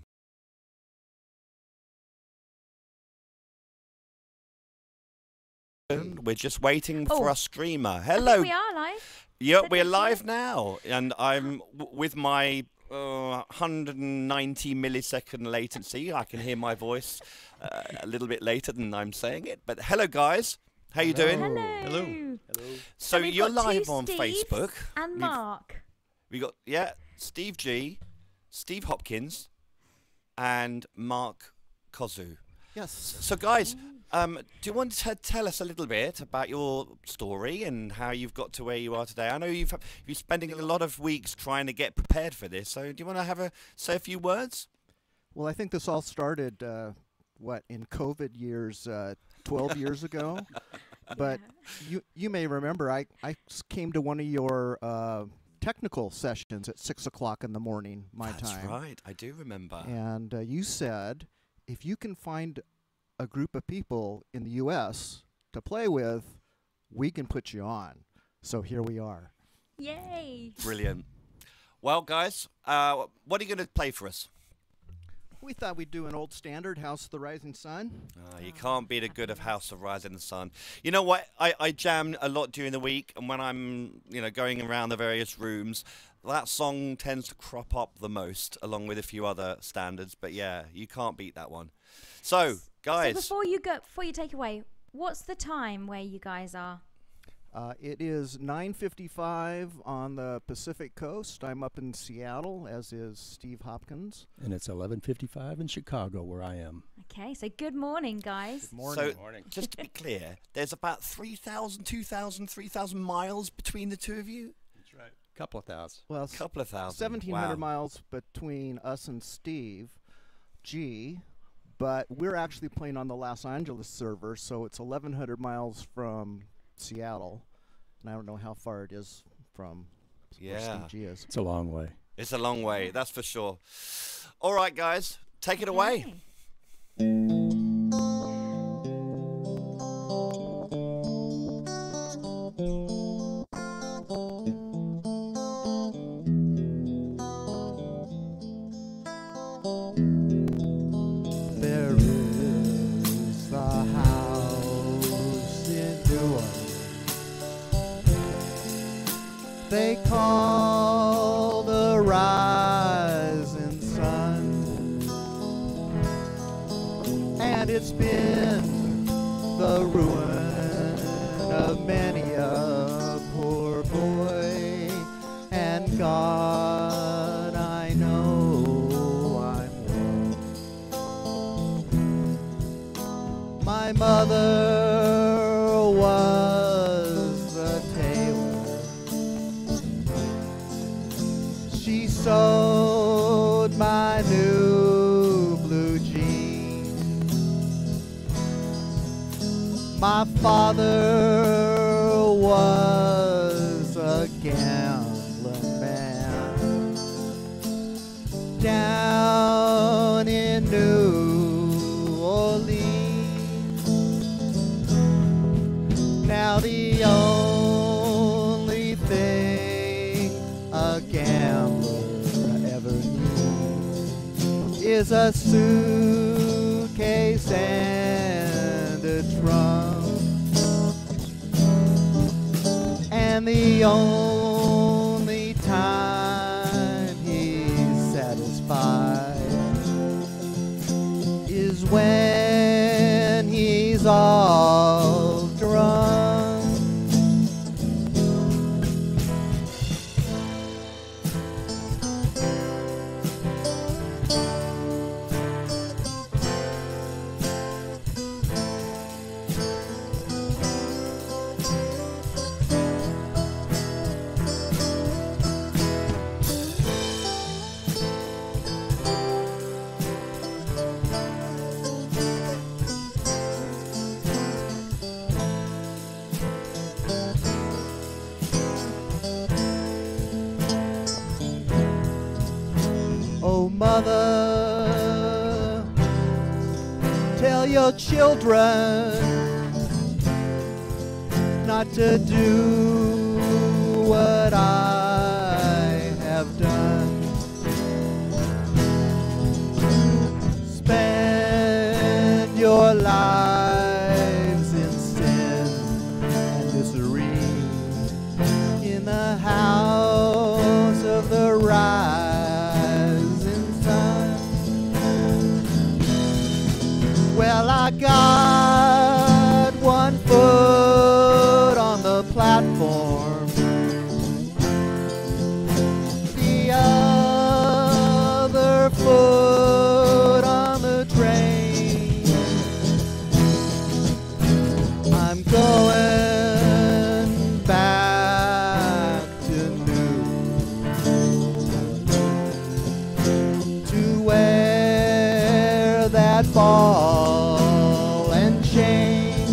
We're just waiting for Oh. our streamer. I Hello. think we are live. Yeah, Is we're that live now, and I'm w- with my uh, one hundred ninety millisecond latency. I can hear my voice uh, a little bit later than I'm saying it. But hello, guys. How you doing? Hello. Hello. So So we've you're got two live on Steves Facebook. And We've- Mark. We got yeah, Steve G, Steve Hopkins, and Mark Kozu. Yes. So guys, um, do you want to tell us a little bit about your story and how you've got to where you are today? I know you've you're spending a lot of weeks trying to get prepared for this. So do you want to have a say a few words? Well, I think this all started, uh, what, in COVID years, uh, twelve years ago. But you you may remember I, I s- came to one of your uh, technical sessions at six o'clock in the morning, my That's time. right, I do remember. And uh, you said, if you can find a group of people in the U S to play with, we can put you on. So here we are. Yay. Brilliant. Well, guys, uh, what are you going to play for us? We thought we'd do an old standard, House of the Rising Sun. Uh, you can't beat a good of House of Rising the Sun. You know what? I, I jam a lot during the week, and when I'm, you know, going around the various rooms, that song tends to crop up the most, along with a few other standards. But yeah, you can't beat that one. So, guys, So before you go, before you take away, what's the time where you guys are? Uh, it is nine fifty-five on the Pacific Coast. I'm up in Seattle, as is Steve Hopkins. And it's eleven fifty-five in Chicago, where I am. Okay, so good morning, guys. so just to be clear, there's about three thousand, two thousand, three thousand miles between the two of you? That's right. Couple of thousand. Well, A couple of thousand. seventeen hundred Wow. miles between us and Steve G, but we're actually playing on the Los Angeles server, so it's eleven hundred miles from Seattle, and I don't know how far it is from where Yeah. Steve G is. It's a long way. It's a long way, that's for sure. All right, guys, take it away. they call the rising sun, and it's been the ruin of many a poor boy. And God, I know I'm wrong. My mother was a tailor. She sewed my new blue jeans. My father was a gambling man down in New Orleans. Now the only thing a gambler ever needs is a suitcase and a trunk. And the only time he's satisfied is when he's all drunk. Oh, mother, tell your children not to do what I have done. Spend your lives in sin and misery in the house of the rising sun. Well, I got one foot on the platform, the other foot on the train. I'm going back to New to wear that ball and chain.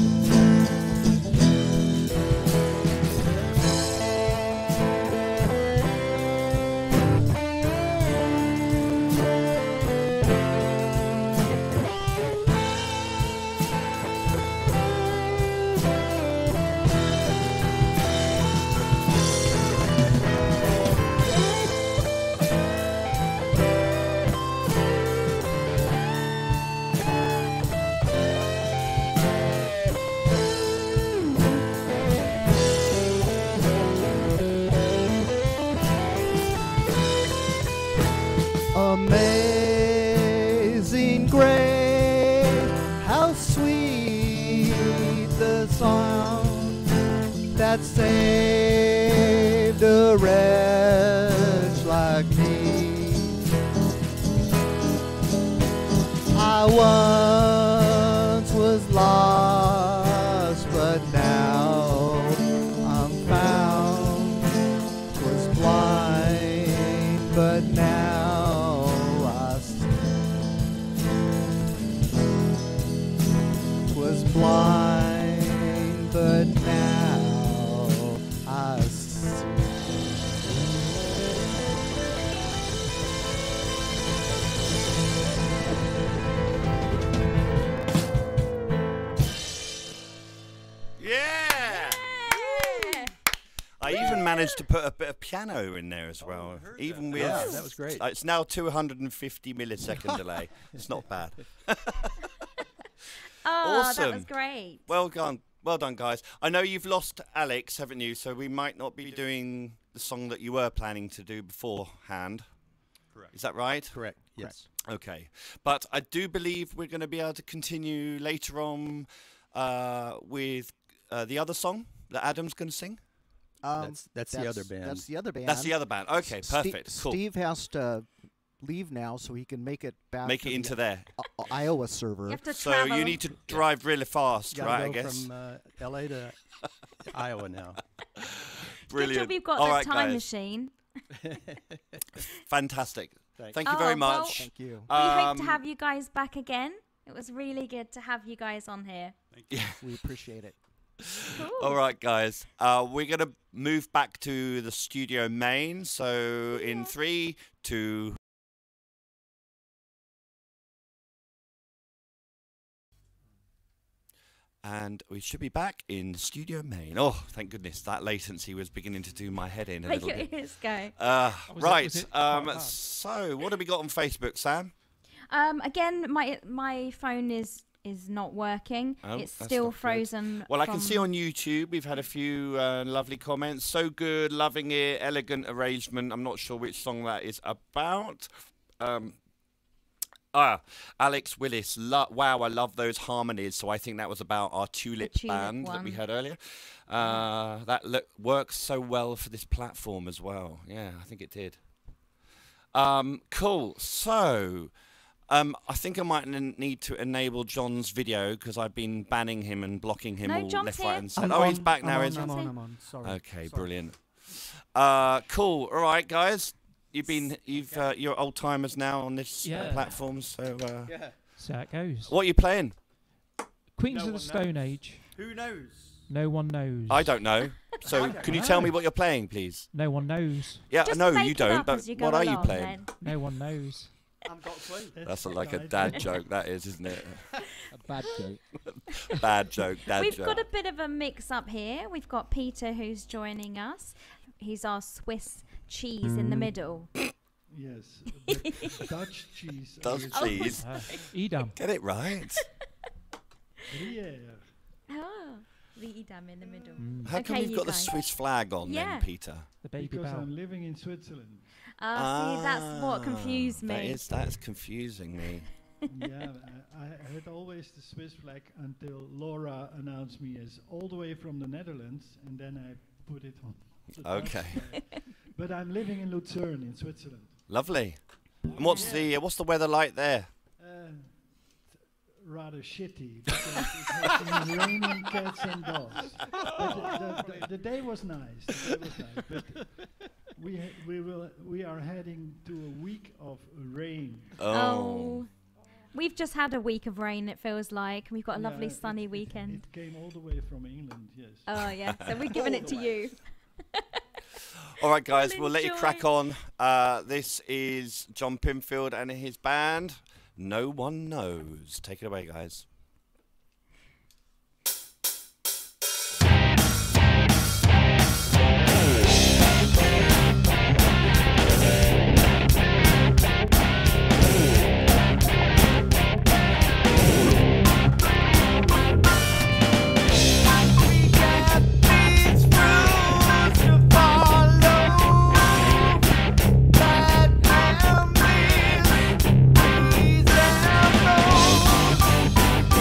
Amazing grace, how sweet the sound that saved a wretch like me. I once was lost, but now I'm found. Was blind, but now blind, but now I see. Yeah! I even managed to put a bit of piano in there as well. Even with Yeah, that was great. uh, it's now two hundred fifty millisecond delay. It's not bad. Oh, Awesome. that was great. Well done, well done, guys. I know you've lost Alex, haven't you? So we might not be doing the song that you were planning to do beforehand. Correct. Is that right? Correct. Yes. Okay. But I do believe we're going to be able to continue later on uh, with uh, the other song that Adam's going to sing. Um, that's, that's the other band. That's the other band. That's the other band. Okay, Ste- perfect. Cool. Steve has to leave now so he can make it back. Make to it the into there. I- Iowa server. You have to So travel. you need to drive really fast, Gotta right? go I guess. from uh, L A to Iowa now. Brilliant. Good job you've got All the right, time guys. machine. Fantastic. Thank Thank you Oh, very well, much. Thank you. We hope to Um, have you guys back again. It was really good to have you guys on here. Yeah. We appreciate it. Cool. All right, guys. Uh, we're going to move back to the studio main. So in three, two. And we should be back in studio main. Oh, thank goodness. That latency was beginning to do my head in a Make little your bit. ears go. Uh, Was it- right. was it um, quite hard? so, what have we got on Facebook, Sam? Um, again, my my phone is is not working. Oh, it's that's still not good. frozen. Well, I can from- see on YouTube we've had a few uh, lovely comments. So good, loving it, elegant arrangement. I'm not sure which song that is about. Um, ah, Alex Willis. Lo- wow, I love those harmonies. So I think that was about our Tulip, Tulip band that we one. had earlier. Uh, that look, works so well for this platform as well. Yeah, I think it did. Um, cool. So. Um, I think I might n- need to enable John's video because I've been banning him and blocking him No, all John's left, here. right, and I'm centre. Oh, he's on, back I'm now, on, is he? I'm on, I'm on. Sorry. Okay, Sorry. brilliant. Uh, cool. All right, guys. You've been, you've, uh, you're old timers now on this uh, Yeah. platform. So, uh, Yeah. So it goes. what are you playing? Queens No of the one Stone knows. Age. Who knows? No one knows. I don't know. So, I don't can you know. tell me what you're playing, please? No one knows. Yeah, Just no, make you it don't. up But as you go what are you along, playing? then. No one knows. I've got a clue. That's a, like a dad joke. That is, isn't it? A bad joke. Bad joke. Dad We've joke. got a bit of a mix up here. We've got Peter who's joining us. He's our Swiss cheese in the middle. Yes, the Dutch cheese. Dutch Oh, cheese. Uh, Edam. Get it right. Gruyere. Oh, the Edam in the middle. Mm. How come Okay, you've you got the guys. Swiss flag on Yeah. then, Peter? The baby Because bell. I'm living in Switzerland. Ah, see, that's what confused me. That is, that's confusing me. Yeah, I, I had always the Swiss flag until Laura announced me as all the way from the Netherlands, and then I put it on. the Dutch Okay. flag. But I'm living in Lucerne in Switzerland. Lovely. And what's the uh, what's the weather like there? Uh, t- rather shitty because it has been raining cats and dogs. But the, the, the, the day was nice. The day was nice. But we ha- we will we are heading to a week of rain. Oh. We've just had a week of rain, it feels like. We've got a Yeah, lovely it- sunny it- weekend. It came all the way from England. Yes. Oh, yeah. So we're giving All it the to way. you. All right, guys, Well, we'll let you enjoy. crack on. Uh, this is John Pinfield and his band. No one knows. Take it away, guys. Bad memories, please and no.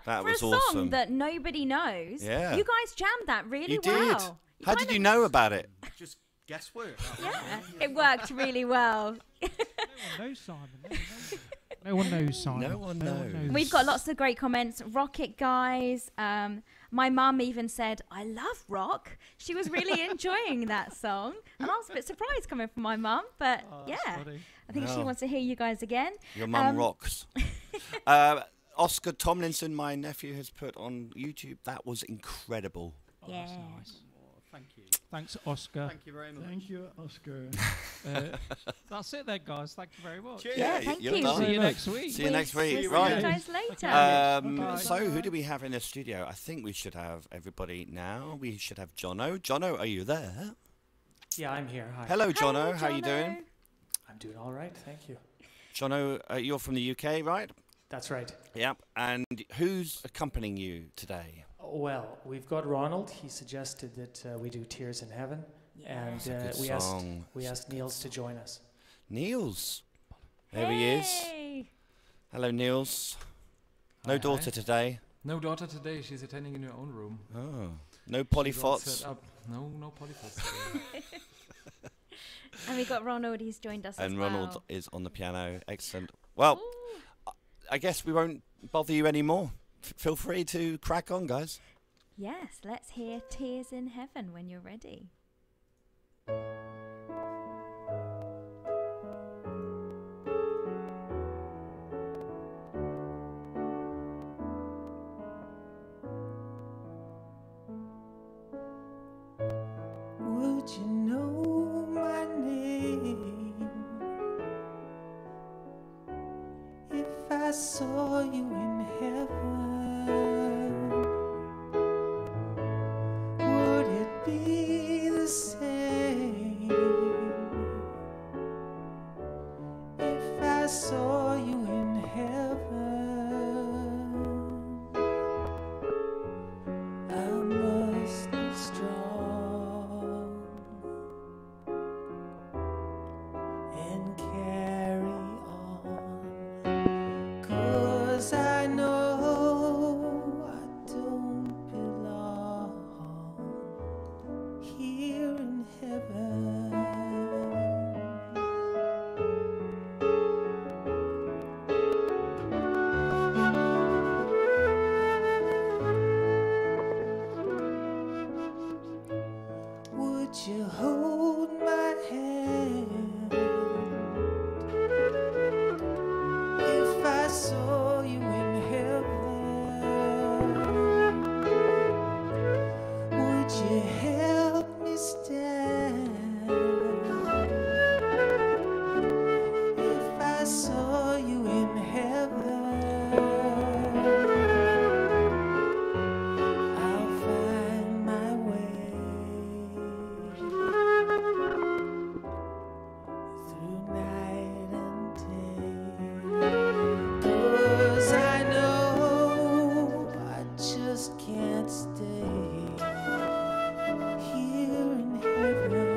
That For was a song awesome. that nobody knows, Yeah. you guys jammed that really You did. well. How did you know about it? Just guesswork. Yeah, it worked really well. No knows Simon. No one knows, no one knows Simon. No one knows. We've got lots of great comments. Rocket guys. Um, my mum even said, I love rock. She was really enjoying that song. And I was a bit surprised coming from my mum. But Oh, yeah, that's funny. I think she Wow. wants to hear you guys again. Your mum Um, rocks. uh, Oscar Tomlinson, my nephew, has put on YouTube. That was incredible. Oh, that's Yeah. nice. Oh, thank you. Thanks, Oscar. Thank you very much. Thank you, Oscar. Uh, that's it then, guys. Thank you very much. Cheers. Yeah, thank you're you. done. See you next week. See you next week. We'll see right. you guys later. Um, Bye. so, who do we have in the studio? I think we should have everybody now. We should have Jono. Jono, are you there? Yeah, I'm here. Hi. Hello, Jono. Hello, How you doing? Jono. I'm doing all right, thank you. Jono, uh, you're from the U K, right? That's right. Yep. And who's accompanying you today? Well, we've got Ronald. He suggested that uh, we do Tears in Heaven, and That's a uh, good we asked song. we asked Niels to join us. Niels. There he is. Hey. Hello, Niels. No Hi, daughter hi. today. No daughter today. She's attending in her own room. Oh. No She's all polyfots. set up. No, no polyfots today. And we got Ronald. He's joined us as And well. Ronald is on the piano. Excellent. Well, I- I guess we won't bother you anymore. F- feel free to crack on, guys. Yes, let's hear Tears in Heaven when you're ready. Would you know my name if I saw you in heaven? Would it be the same if I saw you in heaven? I must be strong and carry on, 'cause I know I don't belong here in heaven. Would you hold my hand if I saw you in heaven? Would you help me stand if I saw you in heaven? I'll find my way through night and day, 'cause I know I just can't stay here in heaven.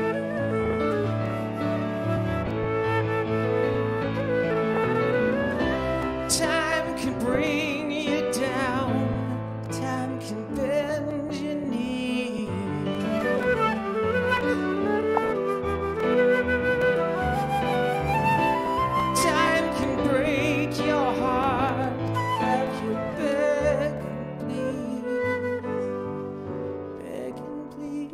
Time can bring you down, time can bend your knee. Time can break your heart, have you beg and plead, beg and plead.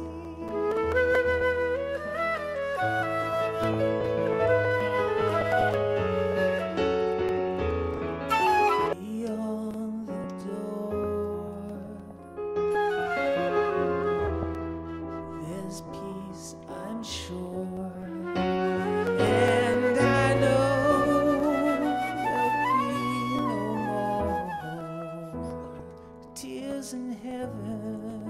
Beyond the door, there's peace, I'm sure, and I know there'll be no more tears in heaven.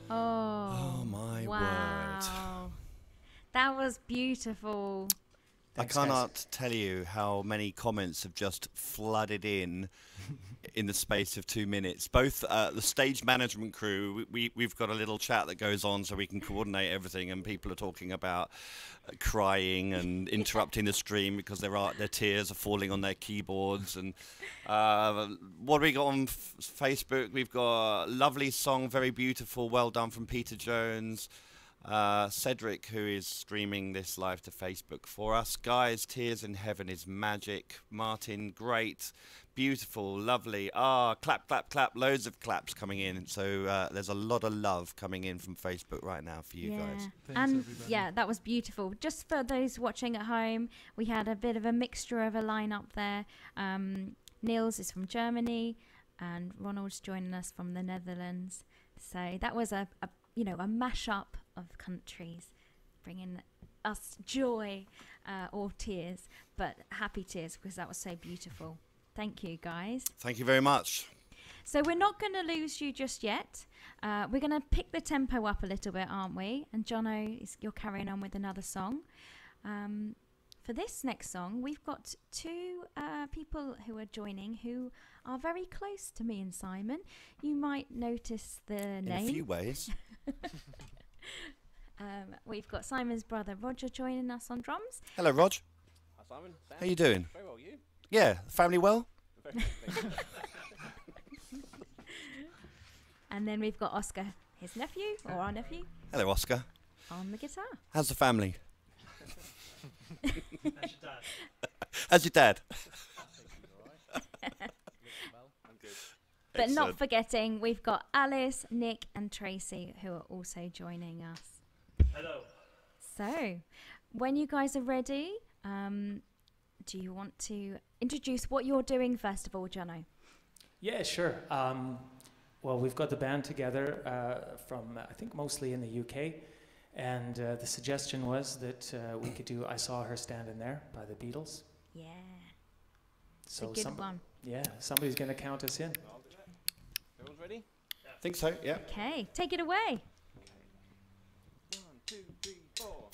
Oh, Oh, my wow. That was beautiful. Thanks, I cannot tell you how many comments have just flooded in in the space of two minutes. Both uh, the stage management crew, we, we, we've got a little chat that goes on so we can coordinate everything, and people are talking about uh, crying and interrupting the stream because there are their tears are falling on their keyboards. And uh, what have we got on f Facebook? We've got a lovely song, very beautiful, well done from Peter Jones. Uh, Cedric, who is streaming this live to Facebook for us. Guys, Tears in Heaven is magic. Martin, great, beautiful, lovely. Ah, clap, clap, clap. Loads of claps coming in. So uh, there's a lot of love coming in from Facebook right now for you yeah. guys. Thanks, and everybody. Yeah, that was beautiful. Just for those watching at home, we had a bit of a mixture of a lineup there. Um, Niels is from Germany, and Ronald's joining us from the Netherlands. So that was a, a you know, a mashup of countries, bringing us joy uh, or tears, but happy tears because that was so beautiful. Thank you, guys. Thank you very much. So we're not going to lose you just yet. Uh, we're going to pick the tempo up a little bit, aren't we? And Jono, is, you're carrying on with another song. Um, for this next song, we've got two uh, people who are joining who are very close to me and Simon. You might notice the In name. a few ways. um, we've got Simon's brother Roger joining us on drums. Hello, Rog. Hi, Simon. Sam. How you doing? Very well, you? Yeah, family well? Very well, thank you. And then we've got Oscar, his nephew, or our nephew, Hello, Oscar. on the guitar. How's the family? How's your dad? How's your dad? I'm good. But not Excellent. forgetting, we've got Alice, Nick, and Tracy who are also joining us. Hello. So, when you guys are ready, um, do you want to introduce what you're doing first of all, Jono? Yeah, sure. Um, well, we've got the band together uh, from, uh, I think, mostly in the U K. And uh, the suggestion was that uh, we could do I Saw Her Standing There by the Beatles. Yeah. So it's a good some- one. Yeah, somebody's going to count us in. Everyone's ready? I think so, yeah. Okay, take it away. One, two, three, four.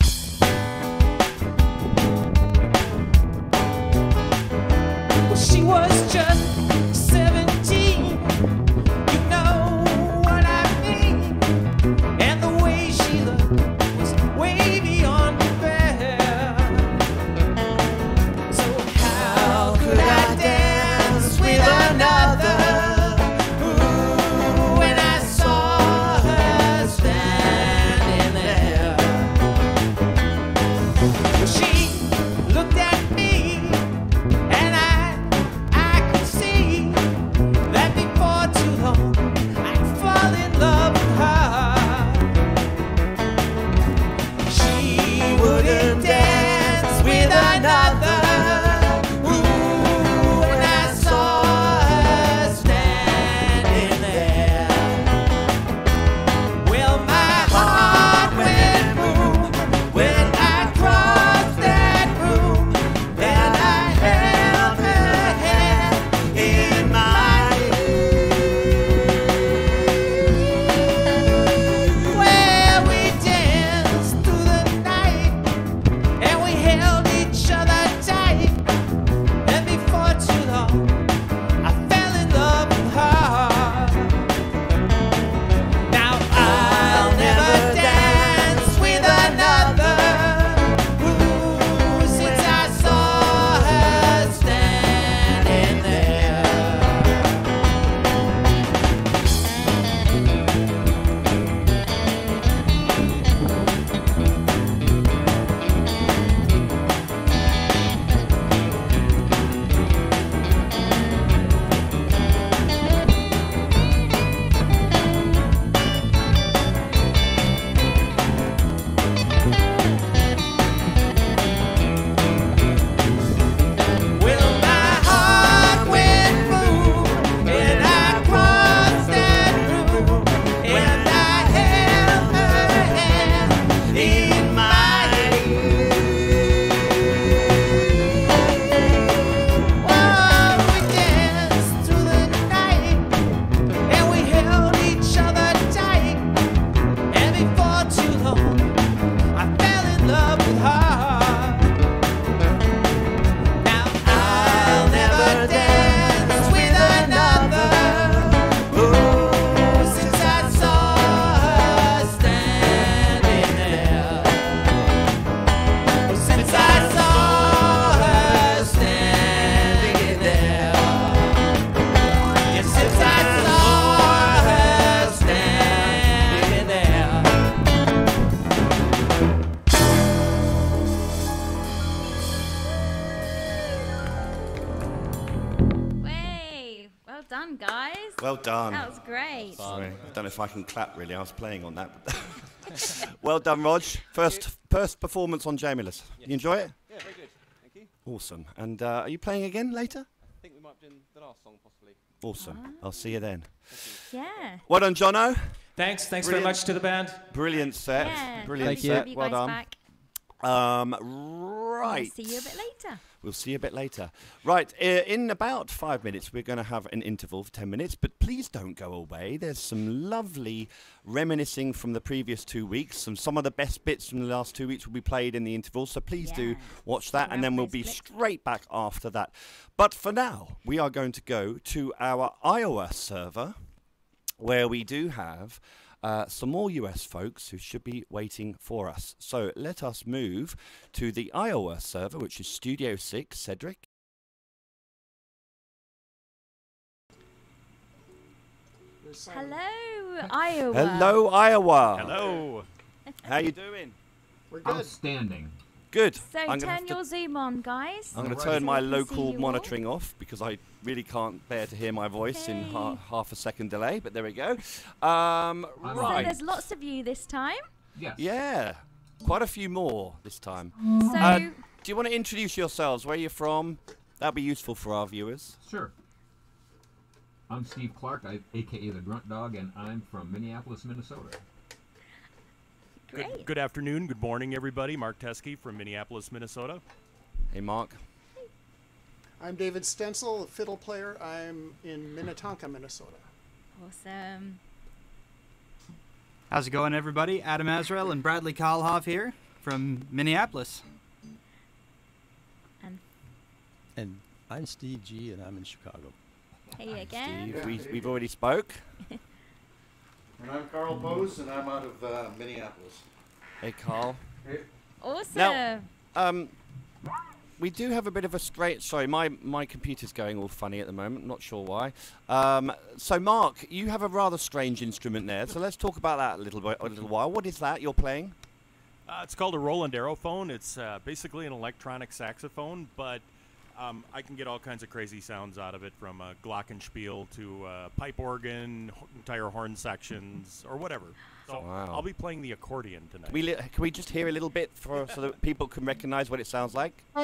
Well, she was just seventeen. You know what I mean. And the way she looked was way beyond repair. So how could I dance with another? Ooh, when I saw her standing there. Well, she looked at me, and I, I could see done, guys. Well done. That was great. Sorry, I don't know if I can clap really. I was playing on that. Well done, Rog. First, first performance on Jamulus. Yes. You enjoy it? Yeah, very good. Thank you. Awesome. And uh, are you playing again later? I think we might be in the last song, possibly. Awesome. Ah. I'll see you then. Yeah. Well done, Jono. Thanks. Thanks Brilliant. very much to the band. Brilliant set. Yeah, Brilliant lovely to have set. you Well guys done. back. Um, right. We'll see you a bit later. We'll see you a bit later. Right, uh, in about five minutes, we're going to have an interval for ten minutes, but please don't go away. There's some lovely reminiscing from the previous two weeks. Some some of the best bits from the last two weeks will be played in the interval, so please do watch that, and then we'll be straight back after that. But for now, we are going to go to our Iowa server, where we do have Uh, some more U S folks who should be waiting for us. So let us move to the Iowa server, which is Studio six. Cedric. Hello, Iowa. Hello, Iowa. Hello. How you doing? We're good. Outstanding. Good. So I'm gonna turn have to- your Zoom on, guys. I'm going to so turn my we can see local you all. monitoring off because I really can't bear to hear my voice in ha half a second delay, but there we go. Um, So right. there's lots of you this time. Yes. Yeah. Quite a few more this time. So- Uh, do you want to introduce yourselves? Where you're from? That'd be useful for our viewers. Sure. I'm Steve Clark, I, A K A the Grunt Dog, and I'm from Minneapolis, Minnesota. Great. Good afternoon, good morning, everybody. Mark Teskey from Minneapolis, Minnesota. Hey, Mark. I'm David Stencil, a fiddle player. I'm in Minnetonka, Minnesota. Awesome. How's it going, everybody? Adam Azrael and Bradley Kalhoff here from Minneapolis. And And I'm Steve G, and I'm in Chicago. hey again. Steve, we, we've already spoke. And I'm Carl Bose, and I'm out of uh, Minneapolis. Hey, Carl. Hey. Awesome. Now, um, we do have a bit of a straight. Sorry, my my computer's going all funny at the moment. Not sure why. Um, so, Mark, you have a rather strange instrument there. So let's talk about that a little bit, a little while. What is that you're playing? Uh, it's called a Roland Aerophone. It's uh, basically an electronic saxophone, but um, I can get all kinds of crazy sounds out of it, from a glockenspiel to uh, pipe organ, ho- entire horn sections, or whatever. So Wow. I'll be playing the accordion tonight. Can we, li can we just hear a little bit for so that people can recognise what it sounds like? There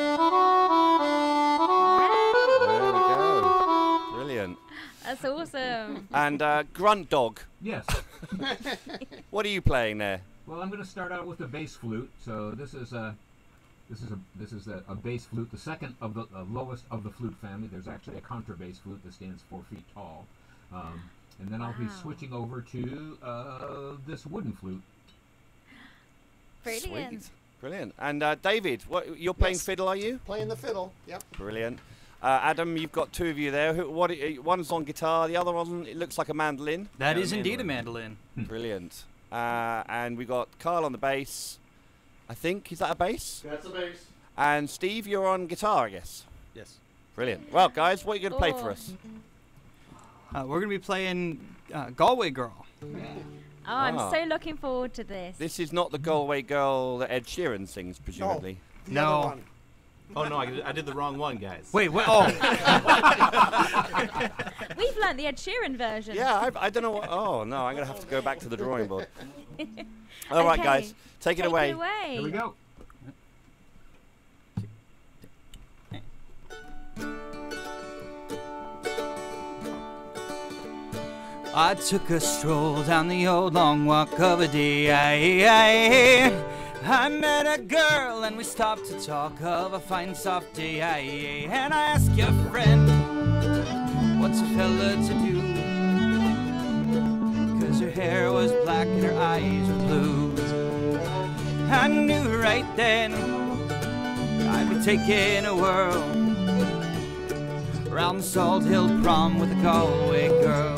we go. Brilliant. That's awesome. And uh, Grunt Dog. Yes. What are you playing there? Well, I'm going to start out with the bass flute. So this is a this is a this is a, a bass flute, the second of the uh, lowest of the flute family. There's actually a contrabass flute that stands four feet tall. Um, and then I'll be Wow. switching over to uh, this wooden flute. Brilliant. Sweet. Brilliant. And uh, David, what you're playing Yes. fiddle, are you? Playing the fiddle, yep. Brilliant. Uh, Adam, you've got two of you there. Who, what? uh, One's on guitar. The other one, it looks like a mandolin. That Yeah, is a indeed a mandolin. Brilliant. Uh, and we got Carl on the bass. I think is that a bass? That's the bass. And Steve, you're on guitar, I guess. Yes. Brilliant. Well, guys, what are you going to play for Oh. us? Uh, we're going to be playing uh, Galway Girl. Oh, I'm Ah. so looking forward to this. This is not the Galway Girl that Ed Sheeran sings, presumably. The No. other one. Oh no, I did, I did the wrong one, guys. Wait, what? Oh. We've learnt the Ed Sheeran version. Yeah, I, I don't know what. Oh no, I'm going to have to go back to the drawing board. All right, Okay, guys, take, it away. Take it away. Here we go. I took a stroll down the old long walk of a day. I met a girl and we stopped to talk of a fine soft day. And I asked your friend, what's a fella to do? Cause her hair was black and her eyes were blue. I knew right then I'd be taking a whirl round Salt Hill Prom with a Galway girl.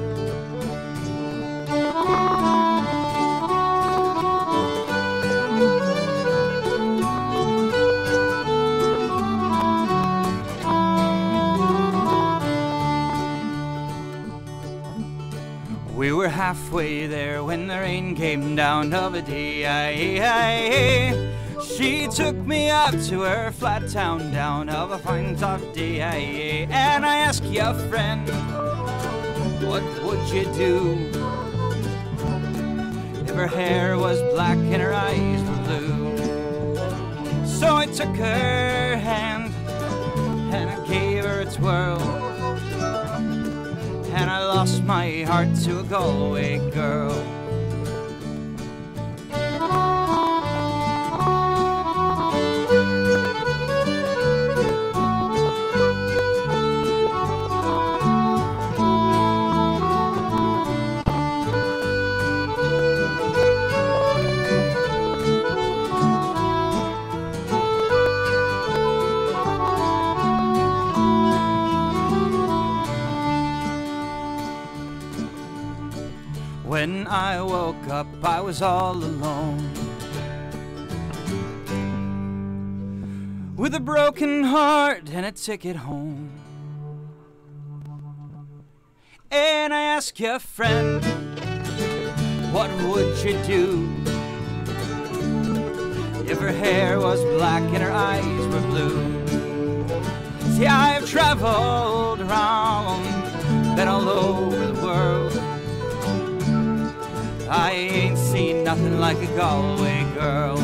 We were halfway there when the rain came down of a day. She took me up to her flat town down of a fine tough day, and I asked you, friend, what would you do if her hair was black and her eyes were blue? So I took her hand and I gave her a twirl, and I lost my heart to a Galway girl. When I woke up, I was all alone, with a broken heart and a ticket home. And I asked you, friend, what would you do if her hair was black and her eyes were blue? See, I've traveled around, been all over the world. I ain't seen nothing like a Galway girl.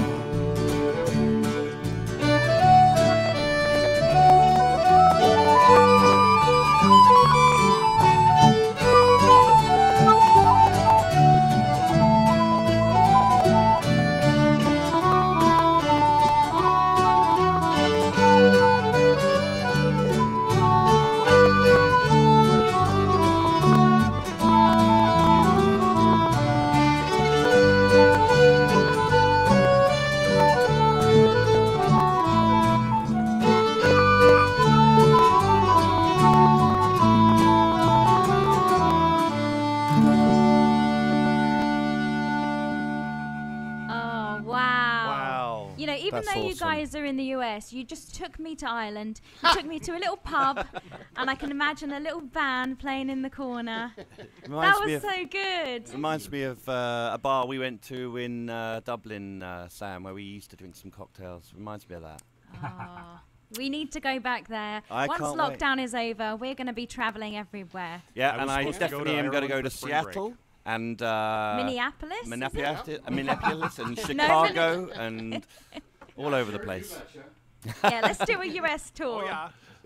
Even That's though you awesome. guys are in the U S, you just took me to Ireland. You took me to a little pub, and I can imagine a little band playing in the corner. Reminds That me was of- so good. Reminds me of uh, a bar we went to in uh, Dublin, uh, Sam, where we used to drink some cocktails. Reminds me of that. Ah, we need to go back there. I Once can't wait. lockdown is over, we're going to be traveling everywhere. Yeah, I was and I supposed to go to definitely am going to Ireland go to for spring break. Seattle and uh, Minneapolis, is it? Minneapolis, uh, Minneapolis and No, Chicago and all over the place. Yeah, let's do a U S tour. Oh, yeah.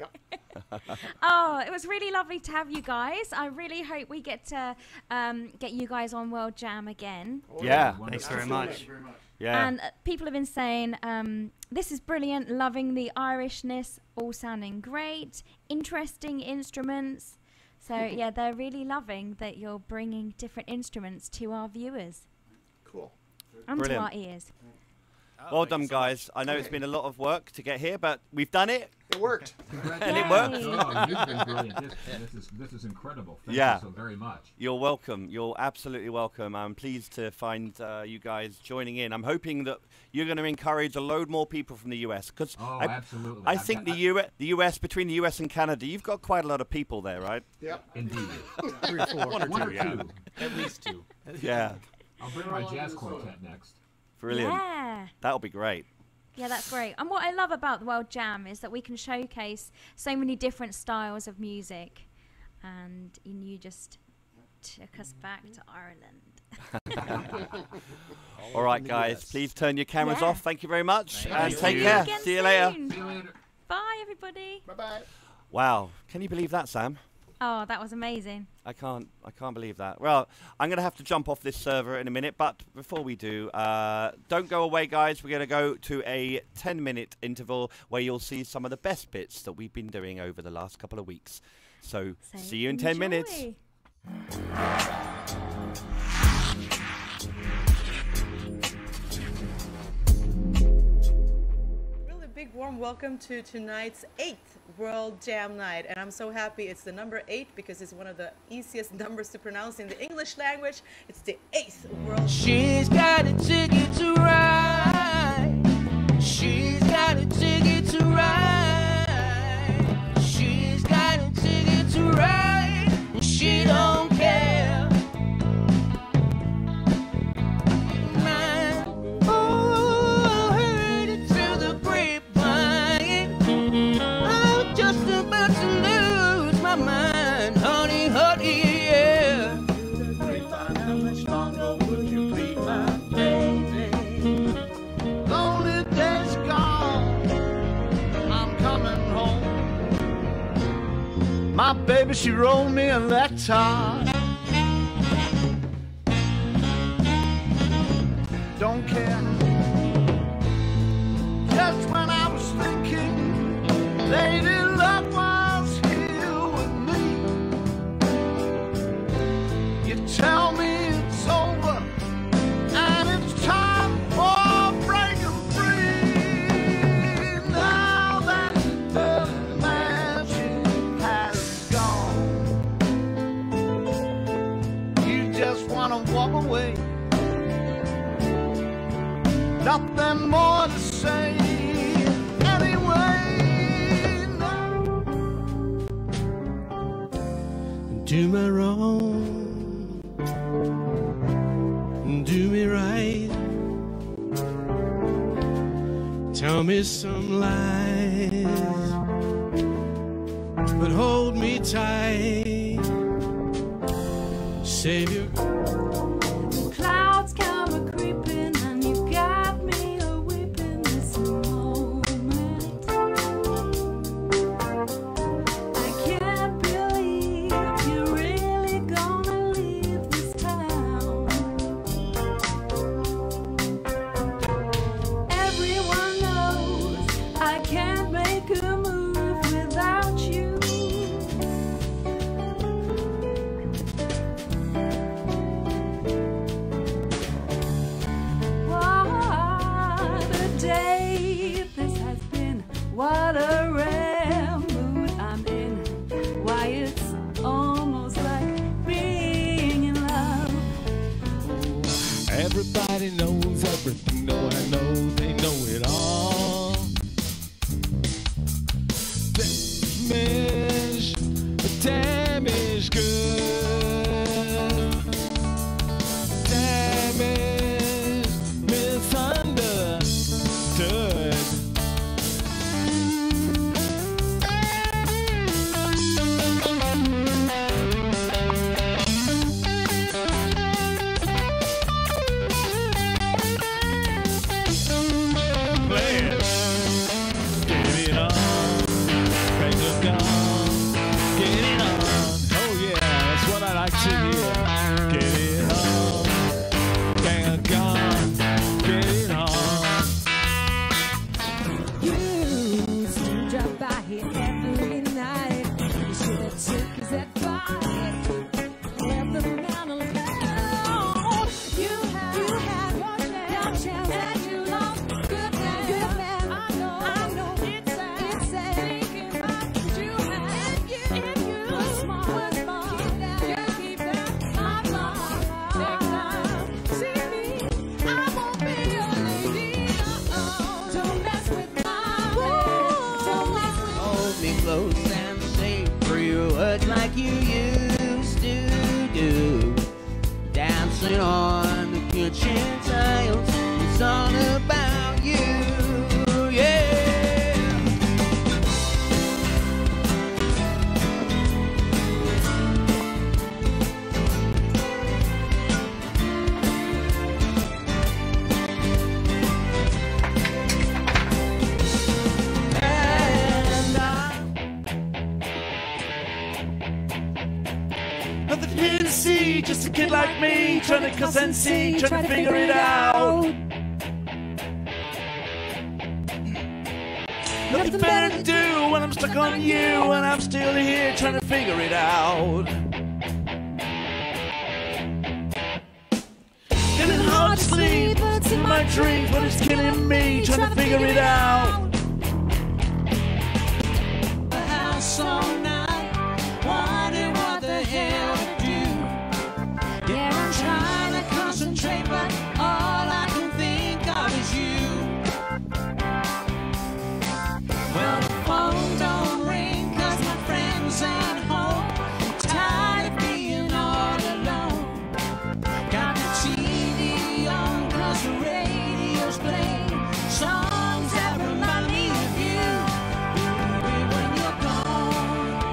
Oh, it was really lovely to have you guys. I really hope we get to um, get you guys on World Jam again. Yeah, Thanks very much. Yeah. And uh, people have been saying, um, this is brilliant, loving the Irishness, all sounding great, interesting instruments. So, yeah, they're really loving that you're bringing different instruments to our viewers. Cool. And Brilliant. to our ears. Well done, guys. I know it's been a lot of work to get here, but we've done it. It worked. And it worked. Oh, you've been brilliant. This, this is this is incredible. Thank Yeah. you so very much. You're welcome. You're absolutely welcome. I'm pleased to find uh, you guys joining in. I'm hoping that you're going to encourage a load more people from the U S because Oh, I, absolutely. I I- think I- the U S, the U S between the U S and Canada, you've got quite a lot of people there, right? Yep. Indeed. Three or four. One or One two, or yeah. two. At least two. Yeah, I'll bring my jazz quartet next. brilliant. Yeah. That'll be great. Yeah, that's great. And what I love about the World Jam is that we can showcase so many different styles of music. And you just took us back to Ireland. All right, guys, please turn your cameras Yeah. off. Thank you very much. Thank and you. take See you care. again See you later. soon. See you later. Bye, everybody. Bye-bye. Wow. Can you believe that, Sam? Oh, that was amazing. I can't. I can't believe that. Well, I'm going to have to jump off this server in a minute, but before we do, uh, don't go away, guys. We're going to go to a ten-minute interval where you'll see some of the best bits that we've been doing over the last couple of weeks. So, So see you in ten minutes. enjoy. Really big warm welcome to tonight's eighth World Jam Night, and I'm so happy it's the number eight because it's one of the easiest numbers to pronounce in the English language. It's the eighth World. She's got a ticket to ride. She's got a ticket to ride. She's got a ticket to ride. And she don't care. Man, oh, I heard a My baby, she rolled me a lectern. Don't care. Just when I was thinking, lady, luck was here with me. You tell me it's over, and it's time for breaking free. Now that the magic has gone, you just wanna walk away. Nothing more to say anyway. No. Do me wrong, do me right. Tell me some lies, but hold me tight. Save your Clouds come a creeping and you got me a weeping this moment. I can't believe you're really gonna leave this town. Everyone knows I can't make a move without you. What a day this has been. What a rare mood I'm in. Why, it's almost like being in love. Everybody knows everything, no one knows, they know it all. Damage, damage good. Damage, misunderstood. Get it on, crank it down, get it on. Oh yeah, that's what I like to hear. Get it on, bang a gun, get it on. You seem to drop by here every night. You should have took us that fight. Every man alone. You had, you had your chance, your chance, and you lost. Good man, good man. I know, I know. It's sad, it's sad. Thinking about what you had. If you, if you were smart, were smart, keep that, keep that. I'm lost. Next time, see me, I won't be your lady. Uh-oh. Don't mess with my head. Don't mess with Hold me close and say three words like you used to do. Dancing on the kitchen tiles, it's all about you, yeah. And I nothing here to see, just a kid like me trying to cuss and see, trying to figure it out. Nothing better to do when I'm stuck on you and I'm still here trying to figure it out. Getting hard to sleep, it's in my dreams, but it's killing me trying to figure it out. the house all night, wondering what the hell to do. Yeah, I'm trying to concentrate, but all I can think of is you. Well, the phone don't ring 'cause my friends ain't home. I'm tired of being all alone. Got the T V on 'cause the radio's playing songs that remind me of you. Baby, when you're gone,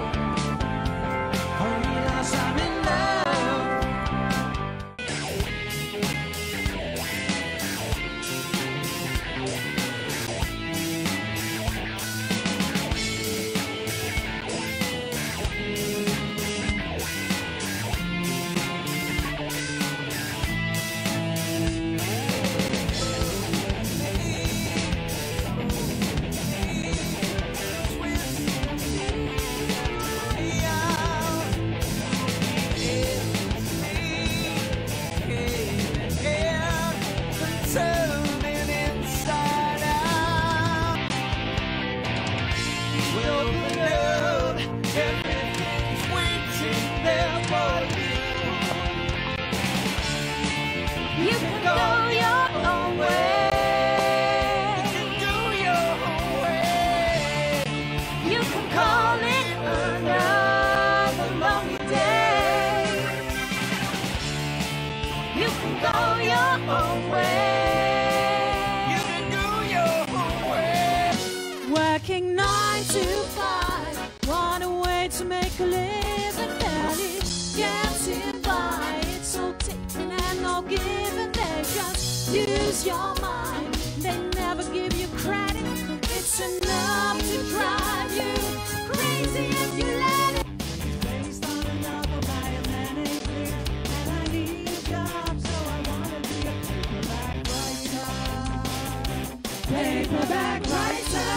Working nine to five, want a way to make a living, barely getting by. It's all taking and all giving. They just use your mind. They never give you credit. It's enough to drive you crazy if you let it. Based on a novel by a man named Piers, and I need a job, so I wanna be a paperback writer. Paperback writer.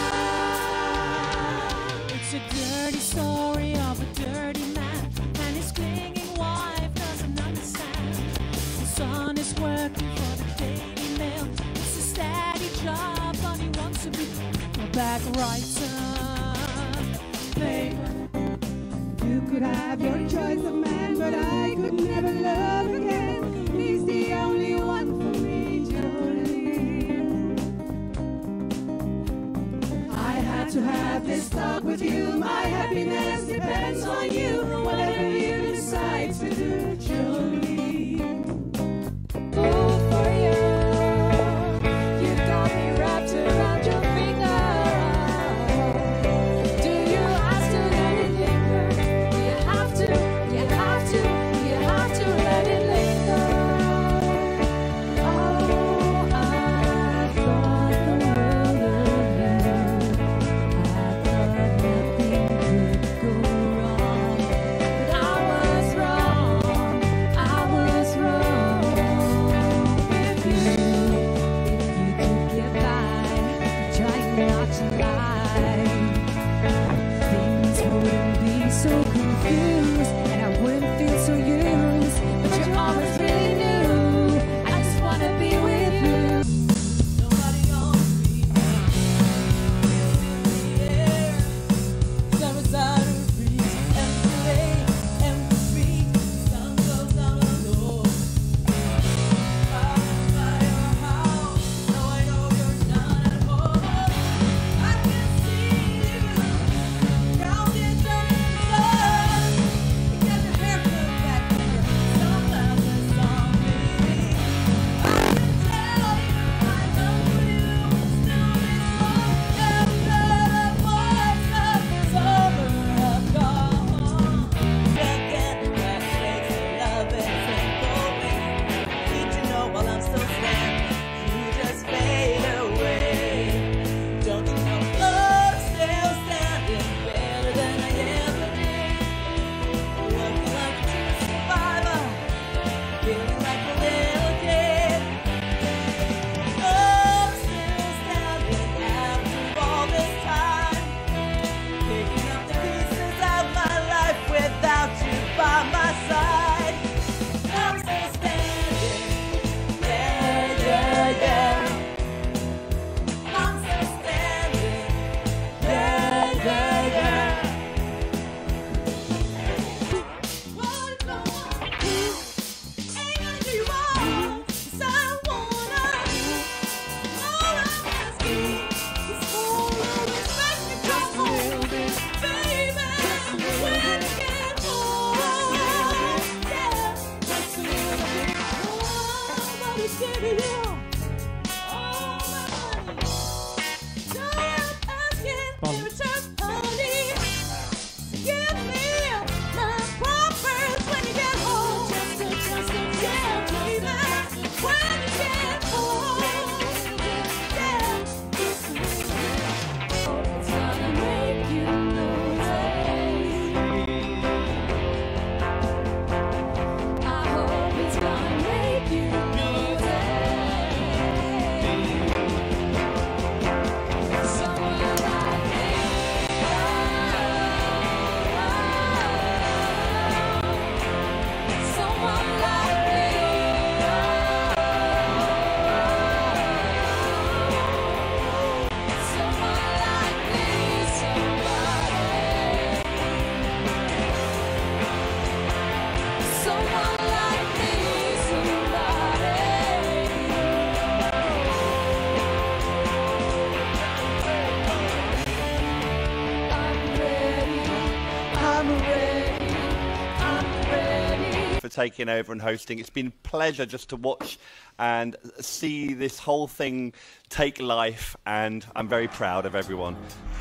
It's a dirty story of a dirty man, and his clinging wife doesn't understand. His son is working for the Daily Mail. It's a steady job, but he wants to be a back writer. Paper. You could have your choice of man, but I could never love again. He's the only one for me, Jolie. I had to have this talk with you. My happiness depends on you. Whatever you decide to do, Jolie. Good for you. You got me wrapped around your finger. Do you have to let it linger? You have to, you have to, you have to let it linger. Oh, I thought the world of you. I thought nothing could go wrong. But I was wrong, I was wrong with you. If you could get by, trying not to lie, things wouldn't be so confused, and I wouldn't feel so used. But you're always really new. I just wanna be with you. Nobody owns me. Summer's out of reach, and the lake, and the street, sun goes down on low. Out by your house, now I know you're not at home. I can see you, round and round in the sun. You got your hair put back there, sunglasses on. taking over and hosting. It's been a pleasure just to watch and see this whole thing take life, and I'm very proud of everyone.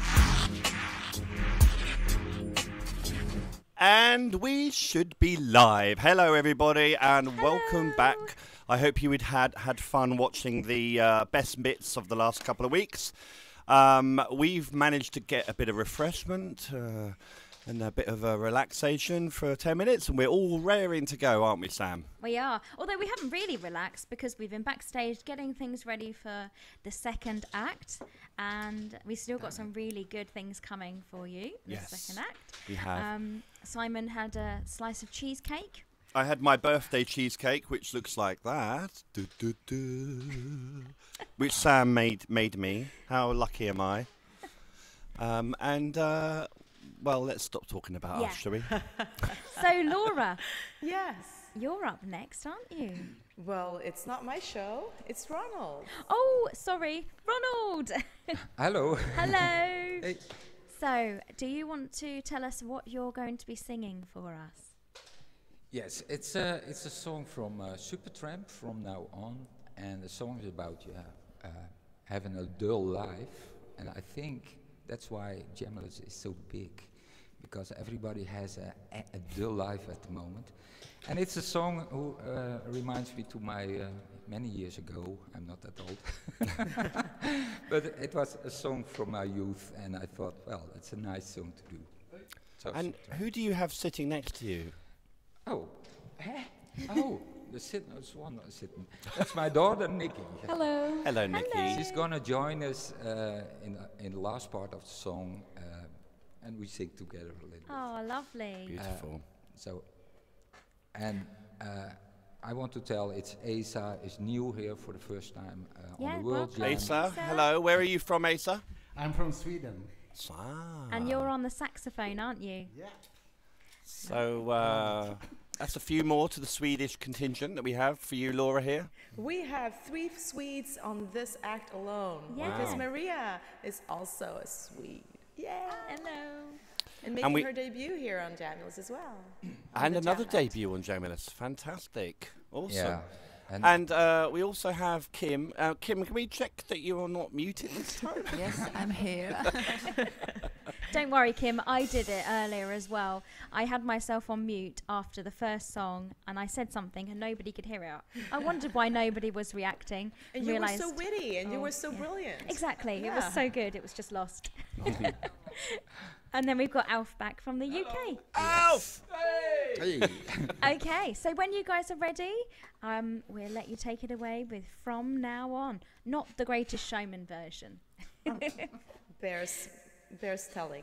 And we should be live. Hello, everybody, and Hello. welcome back. I hope you had had, had fun watching the uh, best bits of the last couple of weeks. Um, we've managed to get a bit of refreshment uh, and a bit of a relaxation for ten minutes, and we're all raring to go, aren't we, Sam? We are. Although we haven't really relaxed because we've been backstage getting things ready for the second act, and we've still got some really good things coming for you. The yes, second act. We have. Um, Simon had a slice of cheesecake. I had my birthday cheesecake, which looks like that, do, do, do. which Sam made made me. How lucky am I? Um, and uh, well, let's stop talking about yeah. us, shall we? So, Laura. Yes. You're up next, aren't you? Well, it's not my show. It's Ronald. Oh, sorry, Ronald. Hello. Hello. Hey. So, do you want to tell us what you're going to be singing for us? Yes, it's a it's a song from uh, Supertramp, From Now On, and the song is about yeah, uh, having a dull life, and I think that's why Jamulus is so big, because everybody has a, a, a dull life at the moment, and it's a song who uh, reminds me to my uh, many years ago. I'm not that old, but it was a song from my youth, and I thought, well, it's a nice song to do. So and who do you have sitting next to you? Oh, eh? oh, the sit there's one sitting. That's my daughter, Nikki. Hello. Hello, Nikki. Hello. She's gonna join us uh, in uh, in the last part of the song, uh, and we sing together a little bit. Oh, lovely. Beautiful. Uh, so, and uh, I want to tell it's Asa is new here for the first time uh, yeah, on the World Jam. Asa, hello. Where are you from, Asa? I'm from Sweden. Ah. And you're on the saxophone, aren't you? Yeah. So uh, that's a few more to the Swedish contingent that we have for you, Laura, here. We have three Swedes on this act alone. Yeah. Because Wow. Maria is also a Swede. Yeah. Hello. And making And we her debut here on Jamulus as well. And the another Jam Night. debut on Jamulus. Fantastic. Awesome. Yeah. And, And, uh, we also have Kim. Uh, Kim, can we check that you are not muted this time? Yes, I'm here. Don't worry, Kim. I did it earlier as well. I had myself on mute after the first song, and I said something, and nobody could hear it. I wondered why nobody was reacting. And you were realised- so witty, and you Oh, were so yeah. brilliant. Exactly. It Yeah. was so good. It was just lost. And then we've got Alf back from the U K. Alf! hey. Okay, so when you guys are ready, um, we'll let you take it away with From Now On. Not the Greatest Showman version. Bears, bears telling.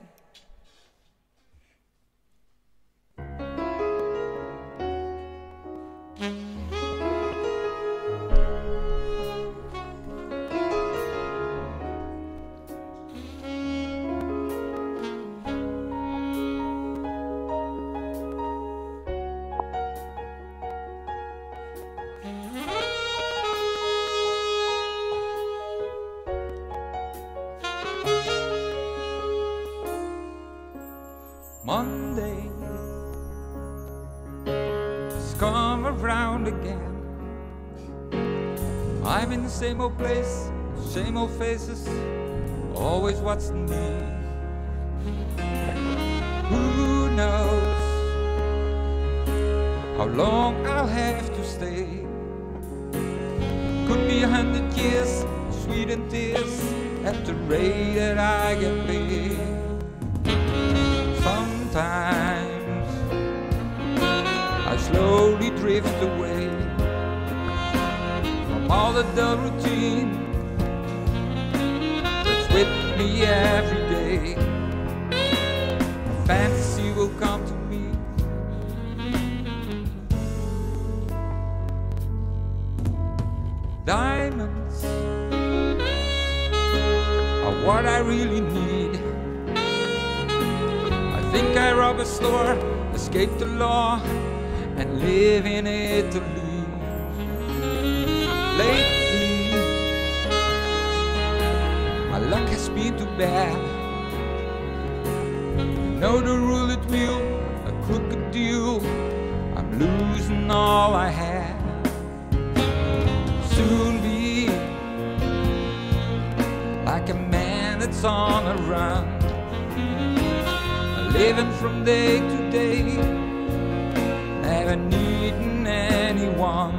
Monday has come around again. I'm in the same old place, same old faces, always what's new. Who knows how long I'll have to stay? Could be a hundred years, sweet and tears, at the rate that I get paid. Sometimes I slowly drift away from all the dull routine that's with me every day. A fantasy will come to me. Diamonds are what I really need. I think I rob a store, escape the law, and live in Italy. Lately, my luck has been too bad. You know the roulette wheel, a crooked deal. I'm losing all I have. Soon be like a man that's on a run, living from day to day, never needing anyone.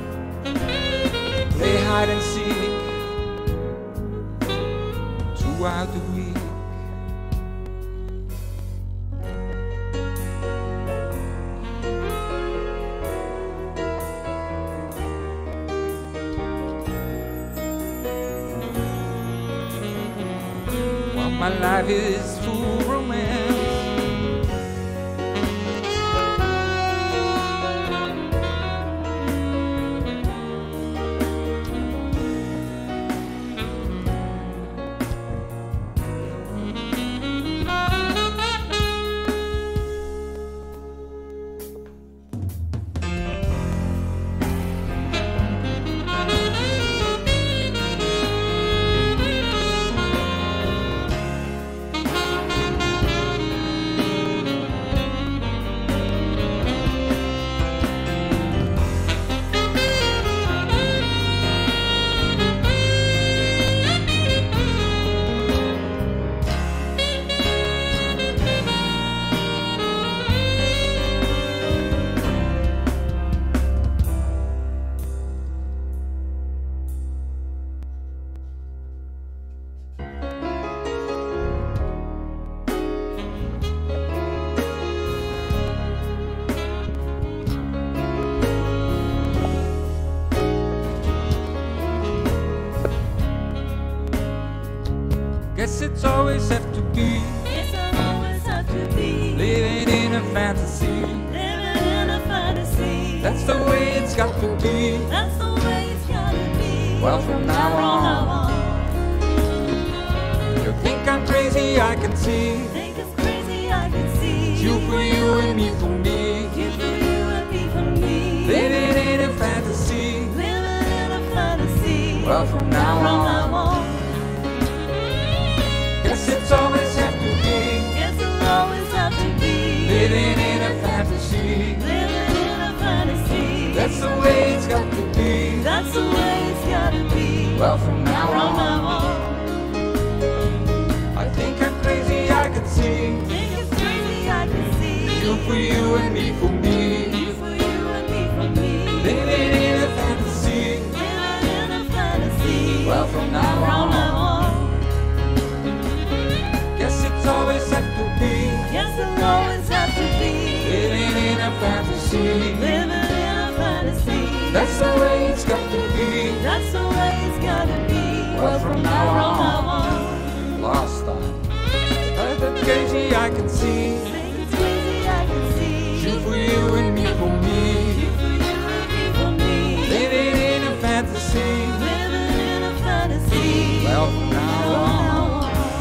Play hide and seek throughout the week. While my life is full of romance, guess it's always have to be. Guess I always have to be Living in a fantasy. living in a fantasy. That's the way it's got to be. That's the way it's gotta be. Well, from now on, you think I'm crazy, I can see. Think it's crazy, I can see. You for you and me for me. You for you and me for me. Living in a fantasy. Living in a fantasy. Well, from now From on, now on. guess it's always have to be. Guess it'll always have to be. Living in a fantasy. Living in a fantasy. That's the way it's got to be. That's the way it's gotta be. Well, from now From now on, on. I think I'm crazy, I can see. Think it's crazy, I can see. You for you and me for me. You for you and me for me. Living in a fantasy. Living in a fantasy. Well, from now From now on, on. guess it's always have to be. Yes, it'll always have to be. Living in a fantasy. Living in a fantasy. That's the way it's got to be. That's the way it's gotta be. Well, from now From now on, on. last time, I got crazy, I can see. Think it's crazy, I can see. You for you and me for me. You for you and me for me. Living in a fantasy. Living in a fantasy. Well, from now on.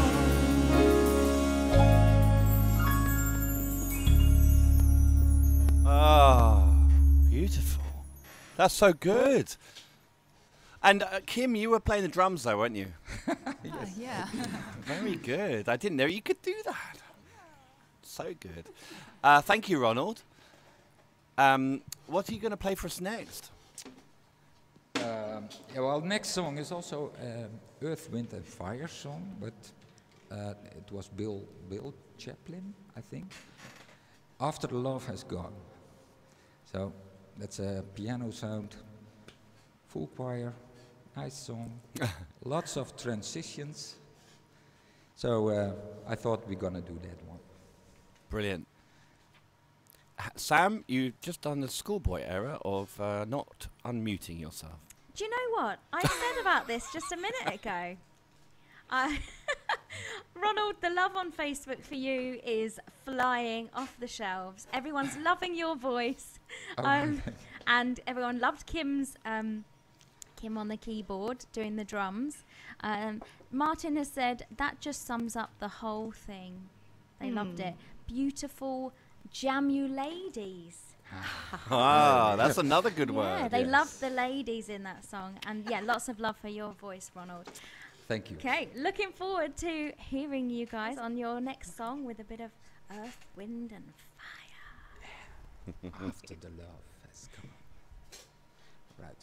Ah, beautiful. That's so good. And uh, Kim, you were playing the drums though, weren't you? Yes. yeah. Very good. I didn't know you could do that. So good. Uh, thank you, Ronald. Um, what are you going to play for us next? Um, yeah, well, next song is also um, Earth, Wind and Fire song, but uh, it was Bill Bill Chaplin, I think. After the Love Has Gone. So that's a piano sound, full choir, nice song, lots of transitions. So uh, I thought we're gonna do that one. Brilliant. H- Sam, you've just done the schoolboy error of uh, not unmuting yourself. Do you know what? I said about this just a minute ago. I Ronald, the love on Facebook for you is flying off the shelves. Everyone's loving your voice. Oh, Um, and everyone loved Kim's, um, Kim on the keyboard doing the drums. Um, Martin has said, that just sums up the whole thing. They loved Hmm. it. Beautiful Jamuladies. Ah, that's another good Yeah, word. they yes. loved the ladies in that song. And yeah, lots of love for your voice, Ronald. Thank you. Okay, looking forward to hearing you guys on your next song with a bit of Earth, Wind and Fire. After the love has come. Right.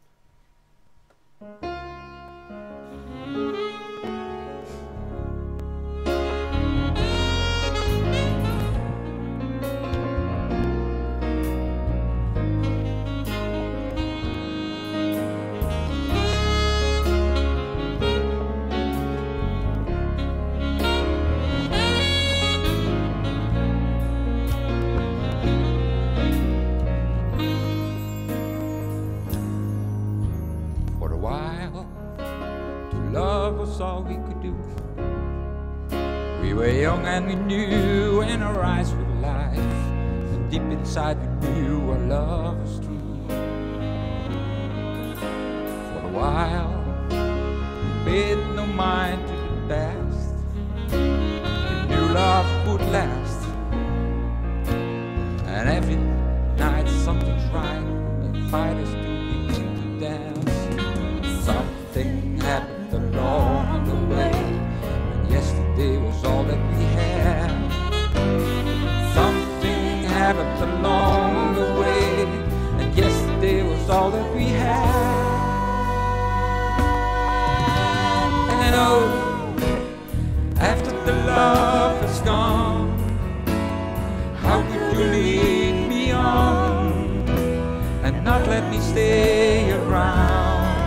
All we could do. We were young and we knew, and our eyes were life, and deep inside we knew our love was true. For a while we paid no mind to the past. We knew love would last, and every night something's right when they invite us to begin to dance. Something happened along the way, and yesterday was all that we had. Something happened along the way, and yesterday was all that we had. And oh, after the love is gone, how could you lead me on and not let me stay around?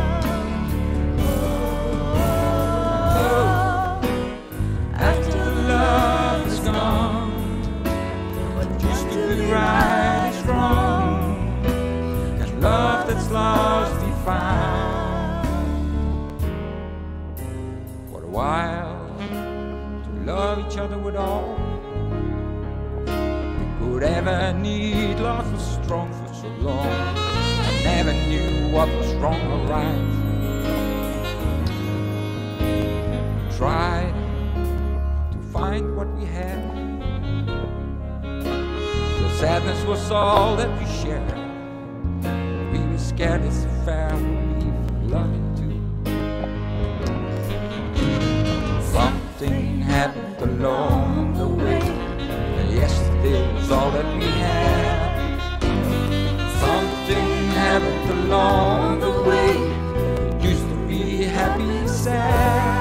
Right is wrong, and love that's lost we found. For a while, to love each other with all we could ever need. Love was strong for so long, I never knew what was wrong or right. Tried to find what we had. Sadness was all that we shared. We were scared this affair would leave loving too. Something happened along the way, and yesterday was all that we had. Something happened along the way. It used to be happy and sad.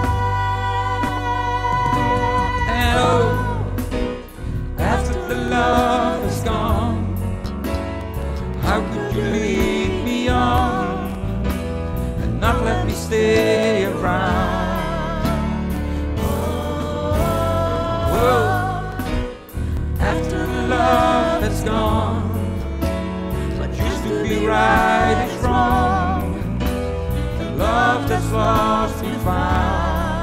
And oh, after the love is gone, how could you lead me on and not let me stay around? Oh, after the love is gone, what used to be right is wrong, the love that's lost we found.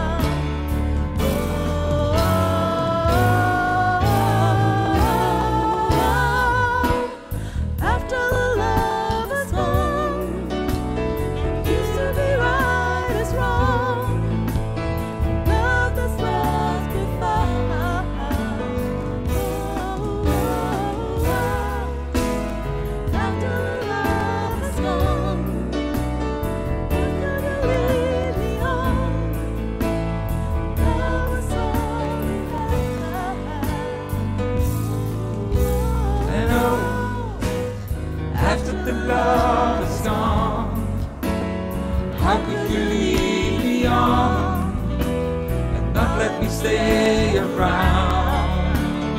Love is gone. How could you lead me on and not let me stay around?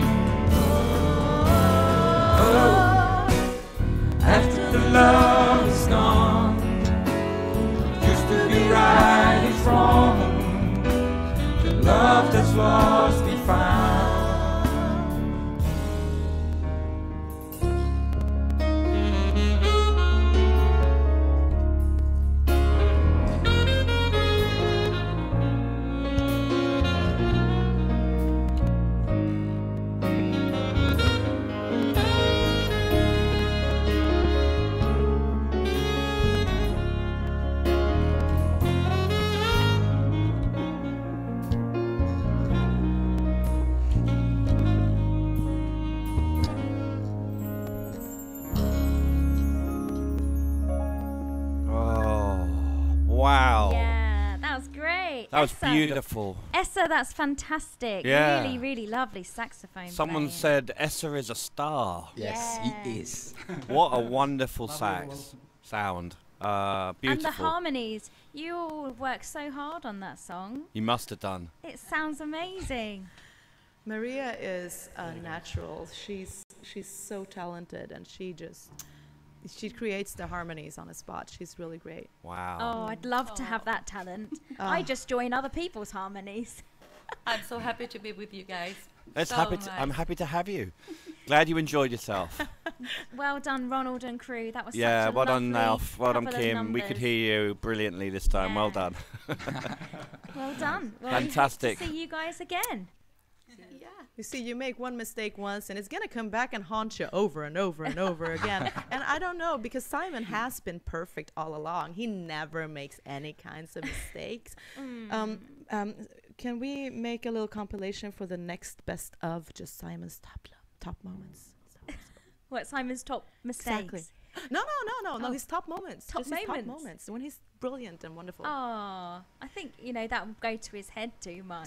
Oh, after the love is gone, used to be right is wrong. The love that's lost we found. was Essa. beautiful. Essa, that's fantastic. Yeah. Really, really lovely saxophone. Someone playing. said Essa is a star. Yes, he is. What a wonderful sax sound. Uh, beautiful. And the harmonies. You all worked so hard on that song. You must have done. It sounds amazing. Maria is a natural. She's she's so talented, and she just she creates the harmonies on the spot. She's really great. Wow. Oh, I'd love to have that talent. I Ah. just join other people's harmonies. I'm so happy to be with you guys. It's So happy to, I'm nice. happy to have you. Glad you enjoyed yourself. Well done, Ronald and crew. That was Yeah, such a well done, lovely Alf. Well done, couple of Kim. We could numbers. hear you brilliantly this time. Well Yeah. done. Well done. Well, Fantastic. We hope to see you guys again. Yeah. You see, you make one mistake once, and it's gonna come back and haunt you over and over and over again. And I don't know, because Simon has been perfect all along. He never makes any kinds of mistakes. Mm. Um, um, can we make a little compilation for the next best of just Simon's top lo- top moments? What, Simon's top mistakes? Exactly. No, no, no, no, no. Oh. His top moments. Top just his top moments. moments when he's brilliant and wonderful. Oh, I think, you know, that would go to his head too much.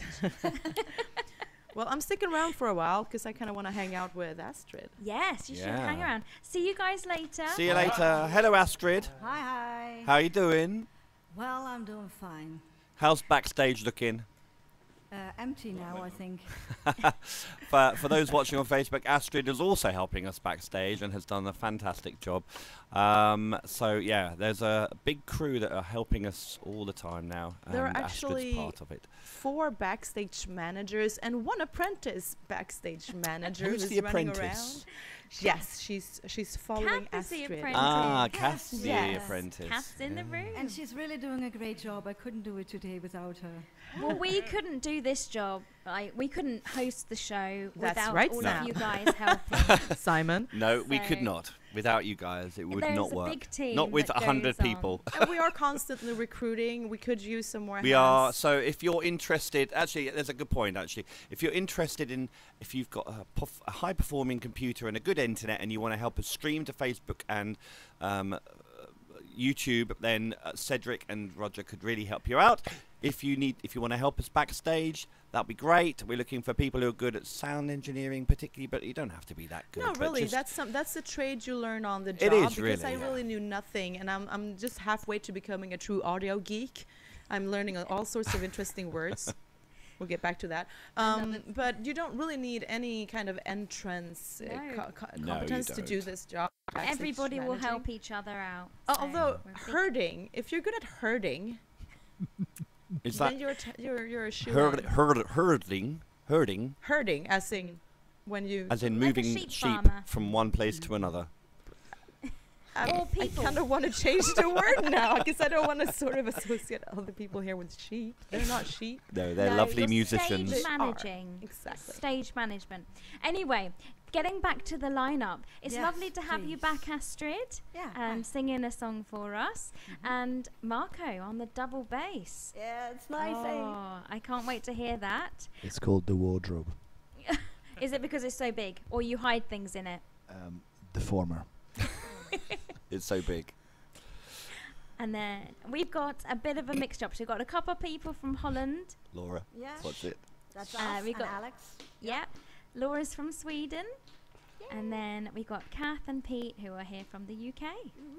Well, I'm sticking around for a while because I kind of want to hang out with Astrid. Yes, you should Yeah. hang around. See you guys later. See you later. Hello, Astrid. Hi, hi. How you doing? Well, I'm doing fine. How's backstage looking? Uh, empty now, I think. for, for those watching on Facebook, Astrid is also helping us backstage and has done a fantastic job. Um, so yeah, there's a big crew that are helping us all the time now, There are and Astrid's actually part of it. four backstage managers and one apprentice backstage manager Who's who's the running apprentice? around. Yes, she's she's following Kath is the Astrid. apprentice. Ah, Kath's the yes. apprentice. Kath's in the room. And she's really doing a great job. I couldn't do it today without her. Well, we couldn't do this job. Like, we couldn't host the show That's without right, all Sam. of you guys helping. Simon. No, we could So- not. Without you guys, it would There's not a work. big team not with that a hundred goes on. people. And we are constantly recruiting. We could use some more We hands. are. So if you're interested, actually, there's a good point. Actually, if you're interested in, if you've got a, perf- a high-performing computer and a good internet, and you want to help us stream to Facebook and um, uh, YouTube, then uh, Cedric and Roger could really help you out. If you need, if you want to help us backstage, that'd be great. We're looking for people who are good at sound engineering, particularly, but you don't have to be that good. No, but really, just- that's some that's a trade you learn on the It job. is, because really, I yeah. really knew nothing, and I'm I'm just halfway to becoming a true audio geek. I'm learning all sorts of interesting words. We'll get back to that. Um, but you don't really need any kind of entrance uh, No. co- co- No, you competence to do don't. this job. backstage Everybody will managing. help each other out. Uh, so although we're big- herding, if you're good at herding, Is then that you're t- you're you're a shoe herd, herd, herding, herding, herding, as in when you as in Like a moving sheep sheep farmer. from one place to another? I, Or I people. kind of want to change the word now because I don't want to sort of associate other people here with sheep. They're not sheep. No, they're No, lovely you're musicians. Stage They are. managing. Exactly. Stage management. Anyway, getting back to the lineup, it's Yes, lovely to have you please. back, Astrid, Yeah. and singing a song for us, and Marco on the double bass. Yeah, it's nice. eh? Oh, I can't wait to hear that. It's called the wardrobe. Is it because it's so big, or you hide things in it? Um, the former. It's so big. And then we've got a bit of a mixture up. So we've got a couple of people from Holland. Laura, Yeah. what's it? That's Uh, us we and got- Alex. Yeah. Laura's from Sweden. And then we got Kath and Pete, who are here from the U K.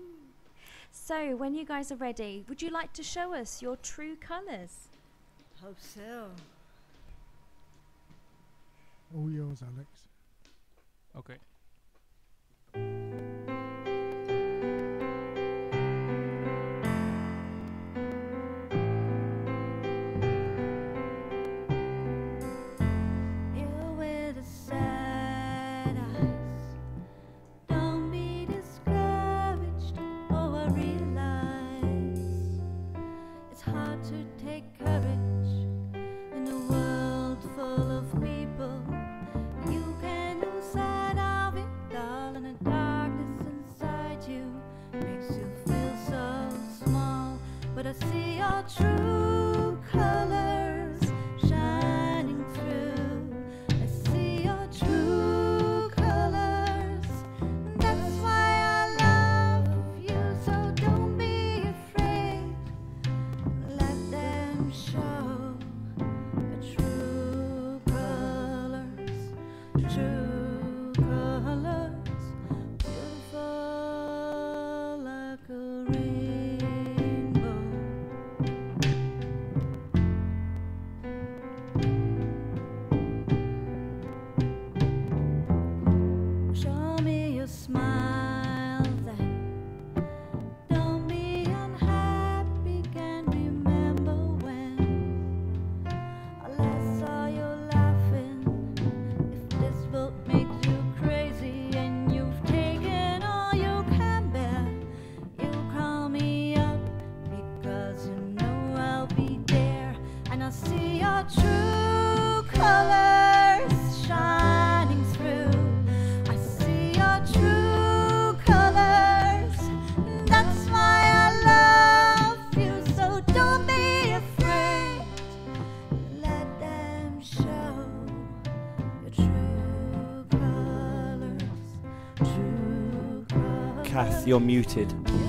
So when you guys are ready, would you like to show us your true colours? Hope so. All yours, Alex. Okay. You with the sad eyes, don't be discouraged. Oh, I realize it's hard to take courage in a world full of people. You can lose sight of true colors, beautiful like a rainbow. Show me your smile then. Don't be unhappy. Can remember when I last saw you laughing. If this boat makes you crazy and you've taken all you can bear, you call me up because you know I'll be there. And I see your true colors shining through. I see your true colors. That's why I love you. So don't be afraid. Let them show your true colors. True colors. Kath, you're muted.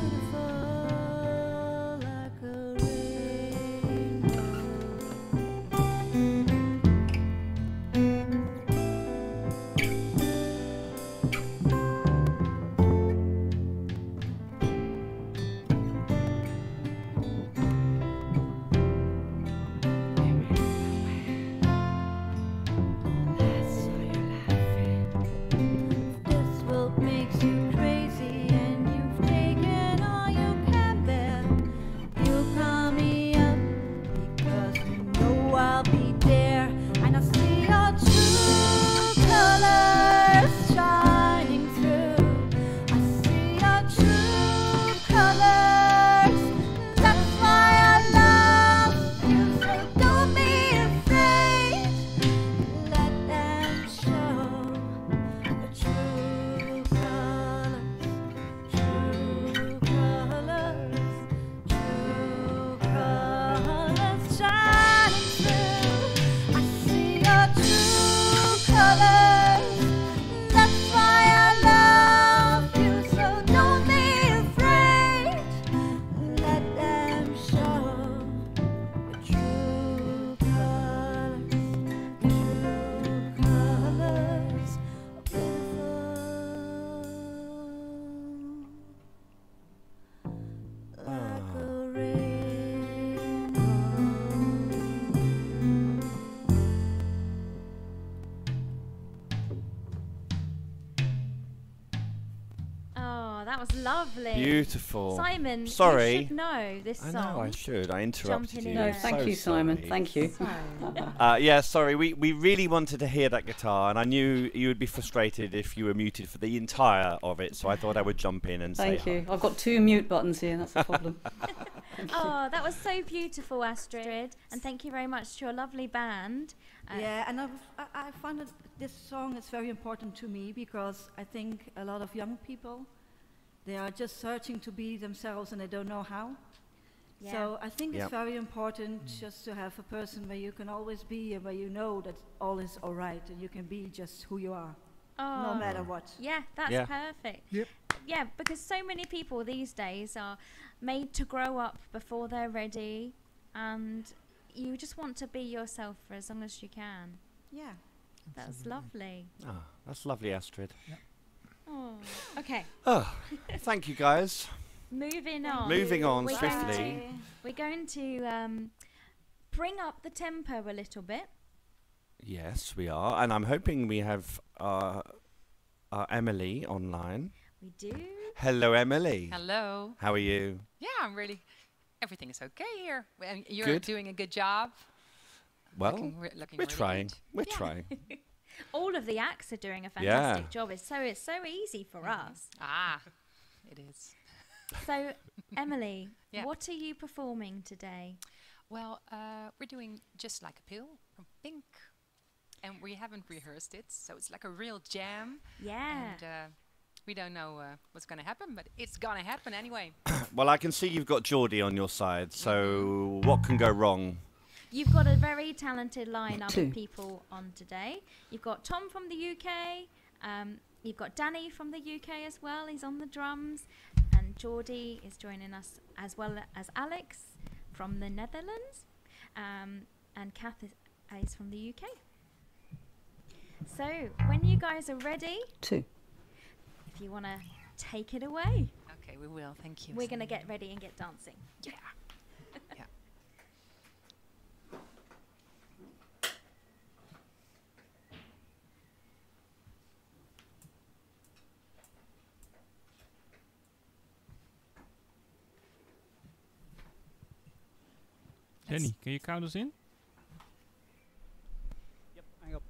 This world makes you crazy and you've taken all you can bear. You call me up because you know I'll be there. And I see your true colors shining through. I see your true colors. That's why I love you. So don't be afraid. Let them show the true colors, true colors, true colors shining through. I see your true colors. That's why I love you. So don't be afraid. Let them show the true colors, true colors, beautiful like a rainbow. Oh, that was lovely. Beautiful. Simon, Sorry. you should know this I song. know I should. I interrupted Jumping you. in No, there. thank So you, Simon. sorry. Thank you. Uh, yeah, sorry. We we really wanted to hear that guitar, and I knew you would be frustrated if you were muted for the entire of it. So I thought I would jump in and Thank say you. I've got two mute buttons here. That's the problem. Oh, that was so beautiful, Astrid. And thank you very much to your lovely band. Uh, Yeah, and I've, I, I find that this song is very important to me because I think a lot of young people, they are just searching to be themselves and they don't know how. Yeah. So I think Yep. it's very important just to have a person where you can always be and where you know that all is all right and you can be just who you are, no Oh. matter what. Yeah, that's Yeah. perfect. Yep. Yeah, because so many people these days are made to grow up before they're ready, and you just want to be yourself for as long as you can. Yeah. That's lovely. Ah, that's lovely, Astrid. Oh, okay. Oh, thank you, guys. Moving on. Moving on We're swiftly. Going to, we're going to um, bring up the tempo a little bit. Yes, we are, and I'm hoping we have uh, uh, Emily online. We do. Hello, Emily. Hello. How are you? Yeah, I'm really. Everything is okay here. Well, You're Good. doing a good job. Well, Looking re- looking we're really trying. good. We're Yeah. trying. All of the acts are doing a Yeah. fantastic job. It's so it's so easy for us. Ah, it is. So, Emily, Yeah. what are you performing today? Well, uh, we're doing Just Like a Pill from Pink, and we haven't rehearsed it, so it's like a real jam. Yeah. And uh, we don't know uh, what's going to happen, but it's going to happen anyway. Well, I can see you've got Geordie on your side, so what can go wrong? You've got a very talented lineup Two. of people on today. You've got Tom from the U K. Um, you've got Danny from the U K as well. He's on the drums. And Geordie is joining us as well as Alex from the Netherlands. Um, and Cathy is from the U K. So, when you guys are ready, Two. if you want to take it away, Okay, we will. Thank you. we're going to Simone. get ready and get dancing. Yeah. Yeah. Danny, can you count us in? Yep, hang up.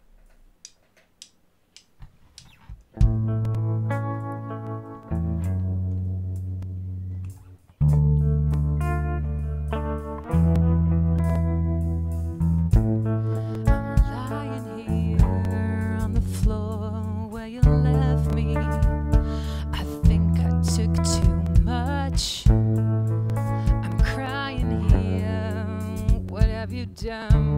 Lying here on the floor where you left me. I think I took too much. I'm crying here. What have you done?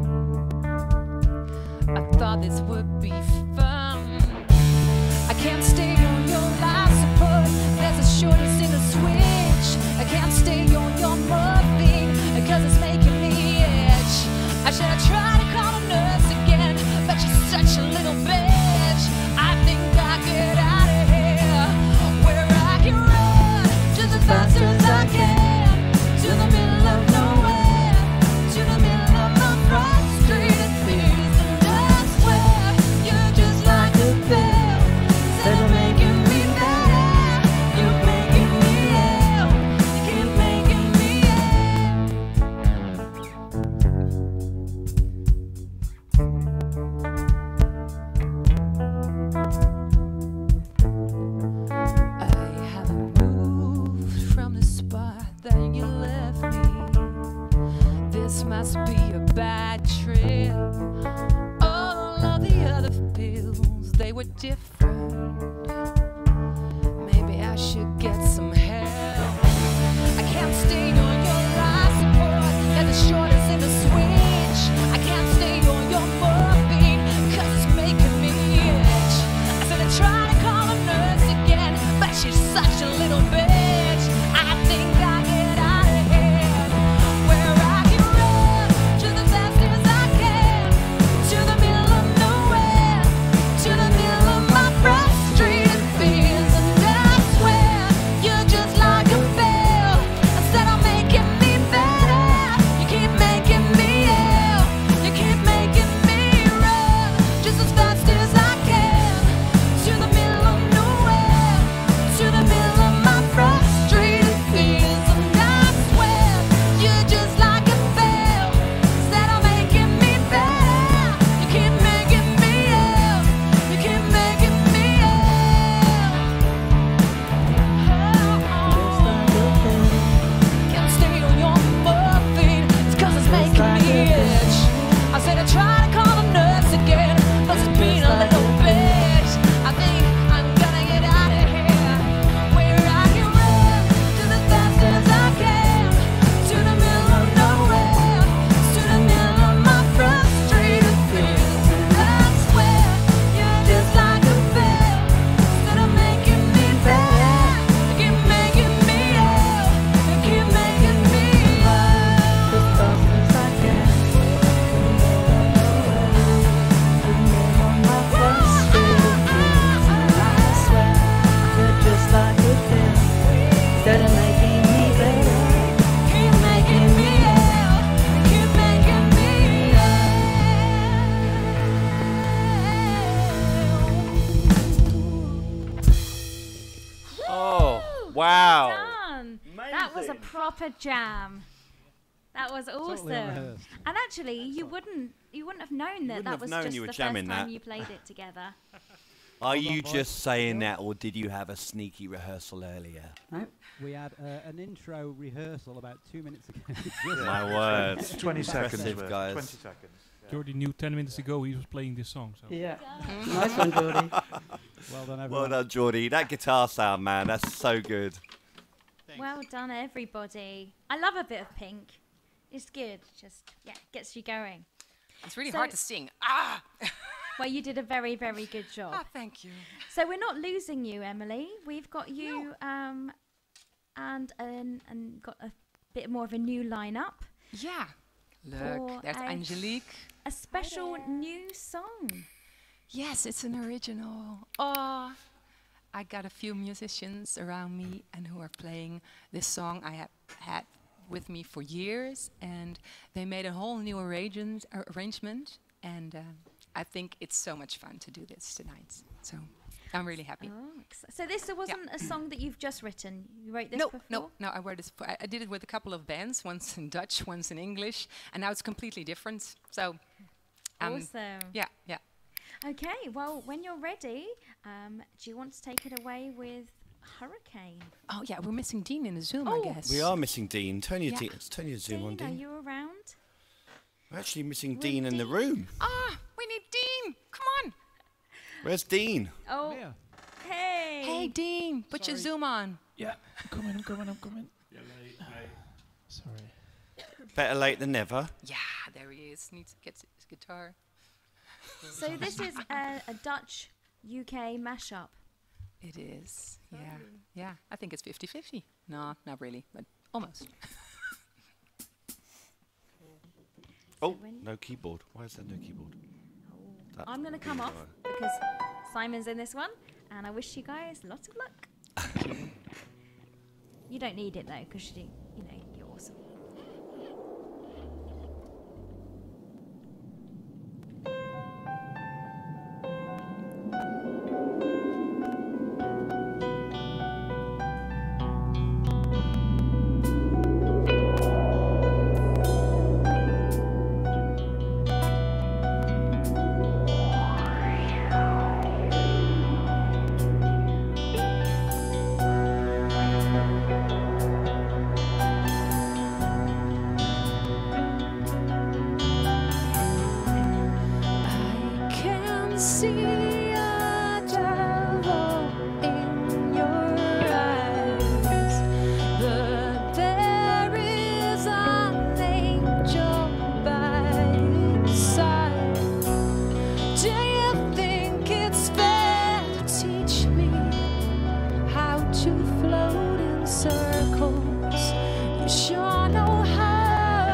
I thought this would be fun. I can't stay on your life support. There's a shortness in the switch. I can't stay on your morphine because it's making me itch. I should have tried to call a nurse again, but she's such a little bitch. I think I'll get out of here where I can run just as fast as I can to the middle of nowhere, to the middle of my frustrated fears. And I swear you're just like a pill instead of making me better. You're making me ill. You keep making me I haven't moved from the spot that you left me. This must be a bad trip. All of the other pills, they were different. Maybe I should get some help. I can't stay on your life support. There's a shortness in the switch. I can't stay on your morphine because it's making me itch. I said I tried to call a nurse again, but she's such a little bitch. I think I'll get out of here where I can run just as fast as I can to the middle of nowhere, to the middle of my frustrated fears. And I swear you're just like a pill instead of making me better. You keep making me ill. You keep making me run just as fast as I can to the middle of nowhere, to the middle of my frustrated fears. And I swear you're just like a pill instead of making me better. You keep making me ill. You keep making me ill. Can't stay on your morphine. It's 'cause it's making me itch. I said I tried to call a nurse again, but it's been a little bitch. I think I'm gonna get out of here where I can run just as fast as I can to the middle of nowhere, to the middle of my frustrated fears. And I swear you're just like a pill instead of making me better. You keep making me ill. You keep making me ill. As fast as I can. Oh, wow. Done. That was a proper jam. That was awesome. unrehearsed. And actually, you wouldn't you wouldn't have known that wouldn't that have was known just you were the jamming first time that. you played it together. Are Hold you on, boys. just saying that, or did you have a sneaky rehearsal earlier? No. We had uh, an intro rehearsal about two minutes ago. My word. twenty seconds Impressive, worth, guys. twenty seconds. Yeah. Jordy knew ten minutes ago he was playing this song. So. Yeah. Nice one, Jordy. Well done, everyone. Well done, Geordie. That guitar sound, man, that's so good. Well done, everybody. I love a bit of Pink. It's good. Just yeah, gets you going. It's really So- hard to sing. Ah! Well, you did a very, very good job. Ah, thank you. So we're not losing you, Emily. We've got you um, and and and got a bit more of a new lineup. Yeah. for Look, there's a- Angelique. A special new song. Yes, it's an original. Oh, I got a few musicians around me and who are playing this song I have had with me for years, and they made a whole new arrangement, uh, arrangement and uh, I think it's so much fun to do this tonight. So I'm really happy. Oh, ex- so this wasn't Yeah. a song that you've just written. You wrote this No, before? no, no. I wrote this. I, I did it with a couple of bands, once in Dutch, once in English, and now it's completely different. So, um, Awesome. Yeah, yeah. Okay, well, when you're ready, um, do you want to take it away with Hurricane? Oh yeah, we're missing Dean in the Zoom, Oh. I guess. We are missing Dean. Turn your, Yeah. Dean, turn your Zoom on, Dean, are Dean. you around? We're actually missing With Dean in the room. Ah, we need Dean. Come on. Where's Dean? Oh, hey. Hey, Dean, put your Zoom on. Yeah, I'm coming, I'm coming, I'm coming. Sorry. Better late than never. Yeah, there he is. Needs to get his guitar. So this is a, a Dutch U K mashup. It is. Yeah, yeah. I think it's fifty fifty. No, not really, but almost. Oh, no keyboard. Why is there no keyboard? That I'm going to come off because Simon's in this one, and I wish you guys lots of luck. You don't need it though, because you, you know, you're awesome.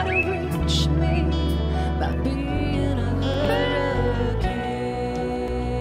Being a hurricane.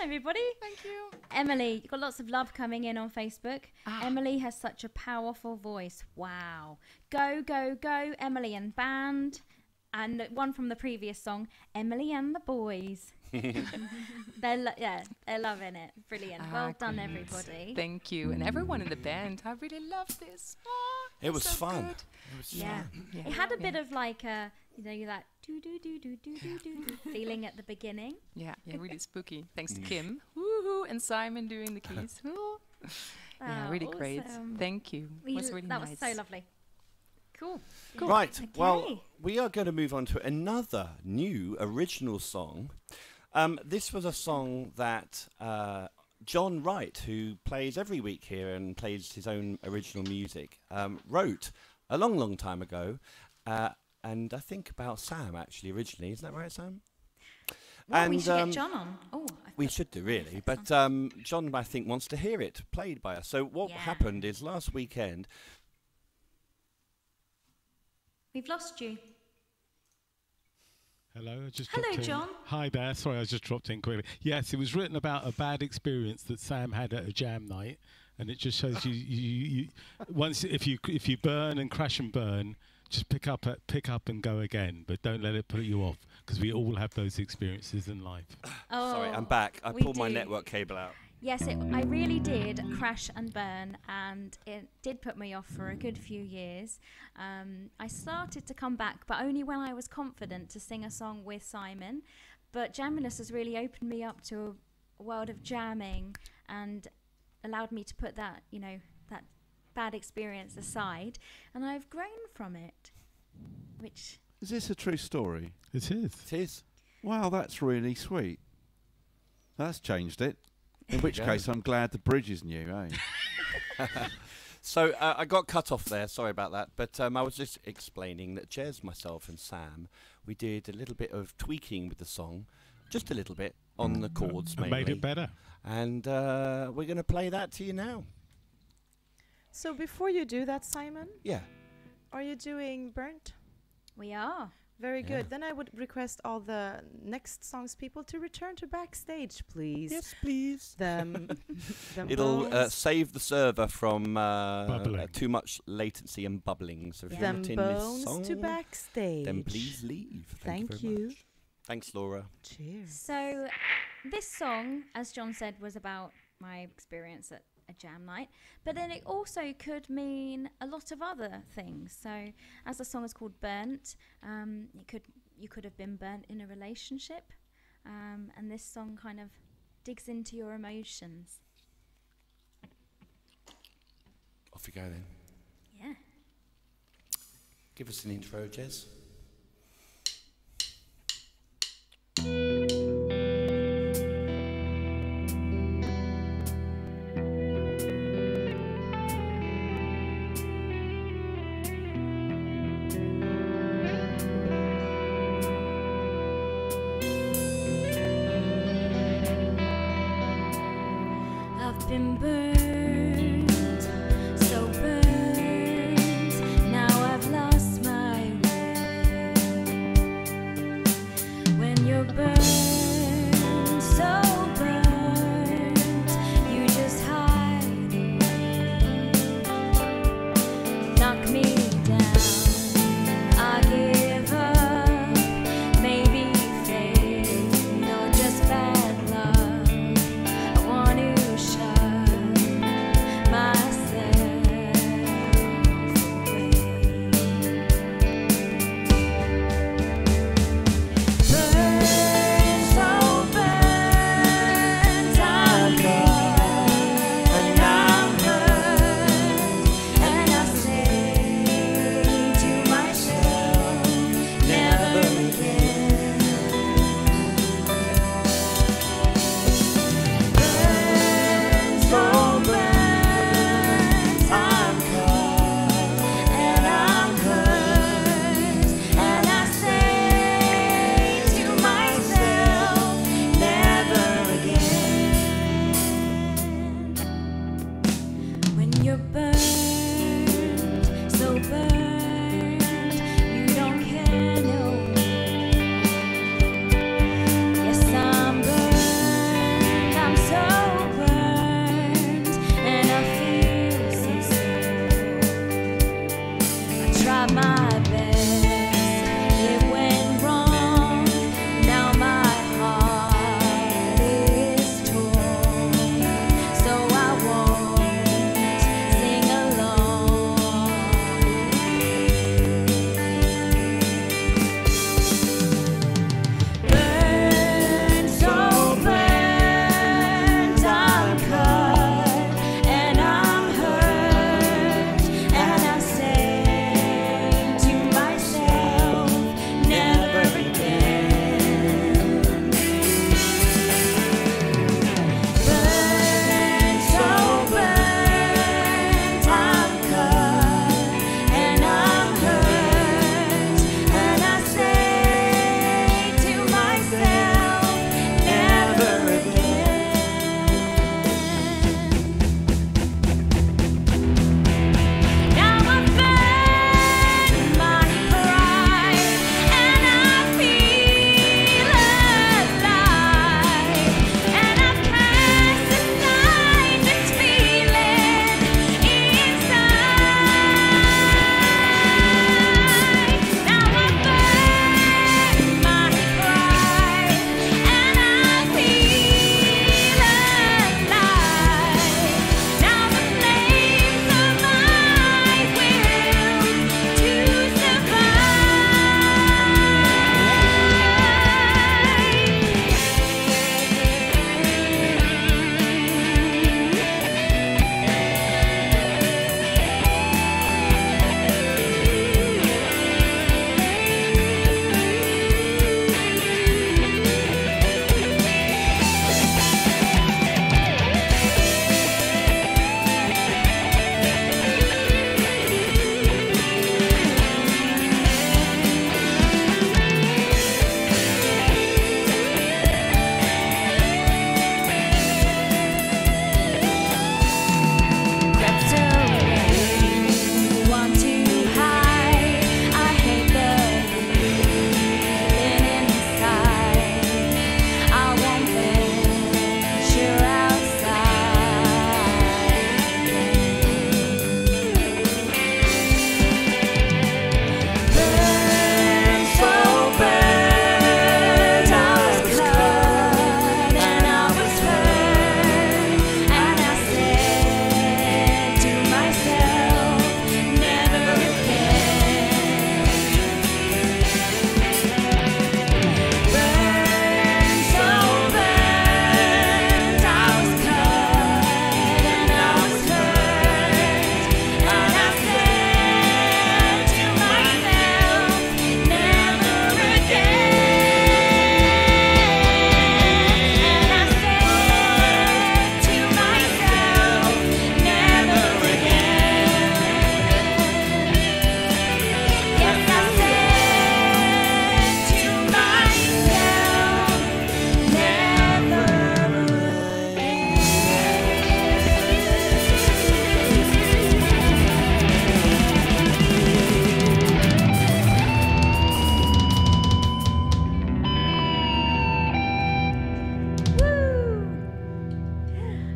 everybody. Thank you. Emily, you've got lots of love coming in on Facebook. Ah. Emily has such a powerful voice. Wow. Go, go, go, Emily and band. And one from the previous song, Emily and the Boys. they're lo- yeah, they're loving it. Brilliant. Well Ah, done, great. everybody. Thank you. And everyone in the band. I really love this. Oh, It was so fun. good. It was Yeah. fun. Yeah. It had a Yeah. bit of like a, you know, that do do do do do do do do feeling at the beginning. Yeah, yeah, really spooky. Thanks to Mm. Kim, woohoo, and Simon doing the keys. Ooh. Yeah, Oh, really great. awesome. Thank you. We It was l- really that nice. was so lovely. Cool. Right. Okay. Well, we are going to move on to another new original song. Um, this was a song that uh, John Wright, who plays every week here and plays his own original music, um, wrote a long, long time ago. Uh, and I think about Sam, actually, originally. Isn't that right, Sam? Well, we And, should um, get John on. Oh, I We thought- should do, really. But um, John, I think, wants to hear it played by us. So what Yeah. happened is last weekend... We've lost you. Hello, I just Hello, dropped in. John. Hi there. Sorry, I just dropped in quickly. Yes, it was written about a bad experience that Sam had at a jam night, and it just shows you, you, you, you once if you if you burn and crash and burn, just pick up at, pick up and go again, but don't let it put you off, because we all have those experiences in life. Sorry, I'm Oh, back. I we pulled my do. network cable out. Yes, it, I really did crash and burn, and it did put me off for a good few years. Um, I started to come back, but only when I was confident to sing a song with Simon. But Jamulus has really opened me up to a world of jamming and allowed me to put that, you know, that bad experience aside, and I've grown from it, which... Is this a true story? It is. It is. Wow, that's really sweet. That's changed it. In which Yeah. case, I'm glad the bridge is new, eh? So uh, I got cut off there. Sorry about that. But um, I was just explaining that Jez, myself, and Sam, we did a little bit of tweaking with the song, just a little bit on the chords, And mainly. made it better. And uh, we're going to play that to you now. So before you do that, Simon, Yeah. are you doing Burnt? We are. Very Yeah. good. Then I would request all the next songs people to return to backstage, please. Yes, please. Them, them It'll uh, bones. save the server from uh, Bubbling. uh, too much latency and bubbling. So if you're Them not in this bones song, to backstage. then please leave. Thank, Thank you. Very you. Much. Thanks, Laura. Cheers. So this song, as John said, was about my experience at a jam night, but then it also could mean a lot of other things. So as the song is called Burnt, um, it could you could have been burnt in a relationship, um, and this song kind of digs into your emotions. Off you go then. Yeah. Give us an intro, Jez. I've been burned, so burned. Now I've lost my way. When you're burned, so burned, you just hide away. Knock me down, I give up. Maybe fate or just bad luck. I want to shut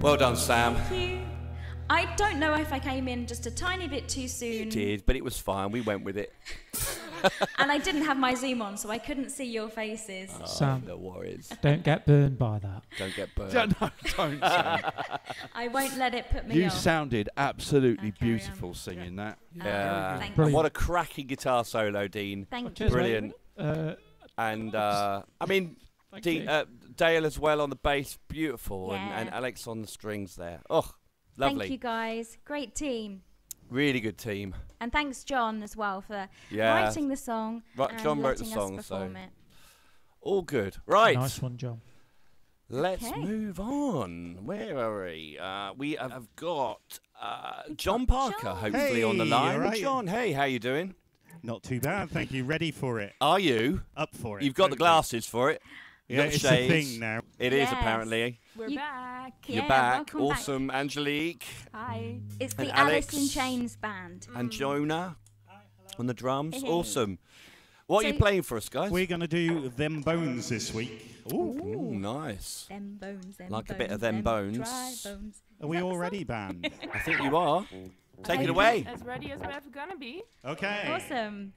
Well done, Sam. Thank you. I don't know if I came in just a tiny bit too soon. You did, but it was fine. We went with it. And I didn't have my Zoom on, so I couldn't see your faces. Oh, Sam, no worries. Don't get burned by that. Don't get burned. Don't, no, don't Sam. I won't let it put me You off. sounded absolutely beautiful singing that. Yeah. Thank And you. what a cracking guitar solo, Dean. Thank you. Brilliant. Uh, and uh, I mean, Thank Dean, you. uh, Dale as well on the bass, beautiful, and, Yeah. and Alex on the strings there. Oh, lovely. Thank you, guys. Great team. Really good team. And thanks, John, as well, for Yeah. writing the song. Right, and John wrote the letting us song, so perform it. all good. Right. Nice one, John. Let's Okay. move on. Where are we? Uh, we have got uh, John Parker, hopefully on the Hey, line. all right. John, hey, how you doing? Not too bad, thank you. Ready for it? Are you? Up for it. You've got the totally. glasses for it. You Yeah, got the it's a shades. thing now. It is Yes. apparently. We're You- back. You're Yeah, back. welcome back. Awesome, Angelique Hi. It's And the Alex. Alice in Chains band. and Jonah on the drums. Hey. Awesome. What are you So- playing for us, guys? We're going to do Them Bones this week. Ooh. Ooh, nice. Them bones, them Like a bones, bit of them bones. dry bones. Are we all ready, band? I think you are. Take it I'm away. As ready as we're ever gonna be. Okay. Awesome.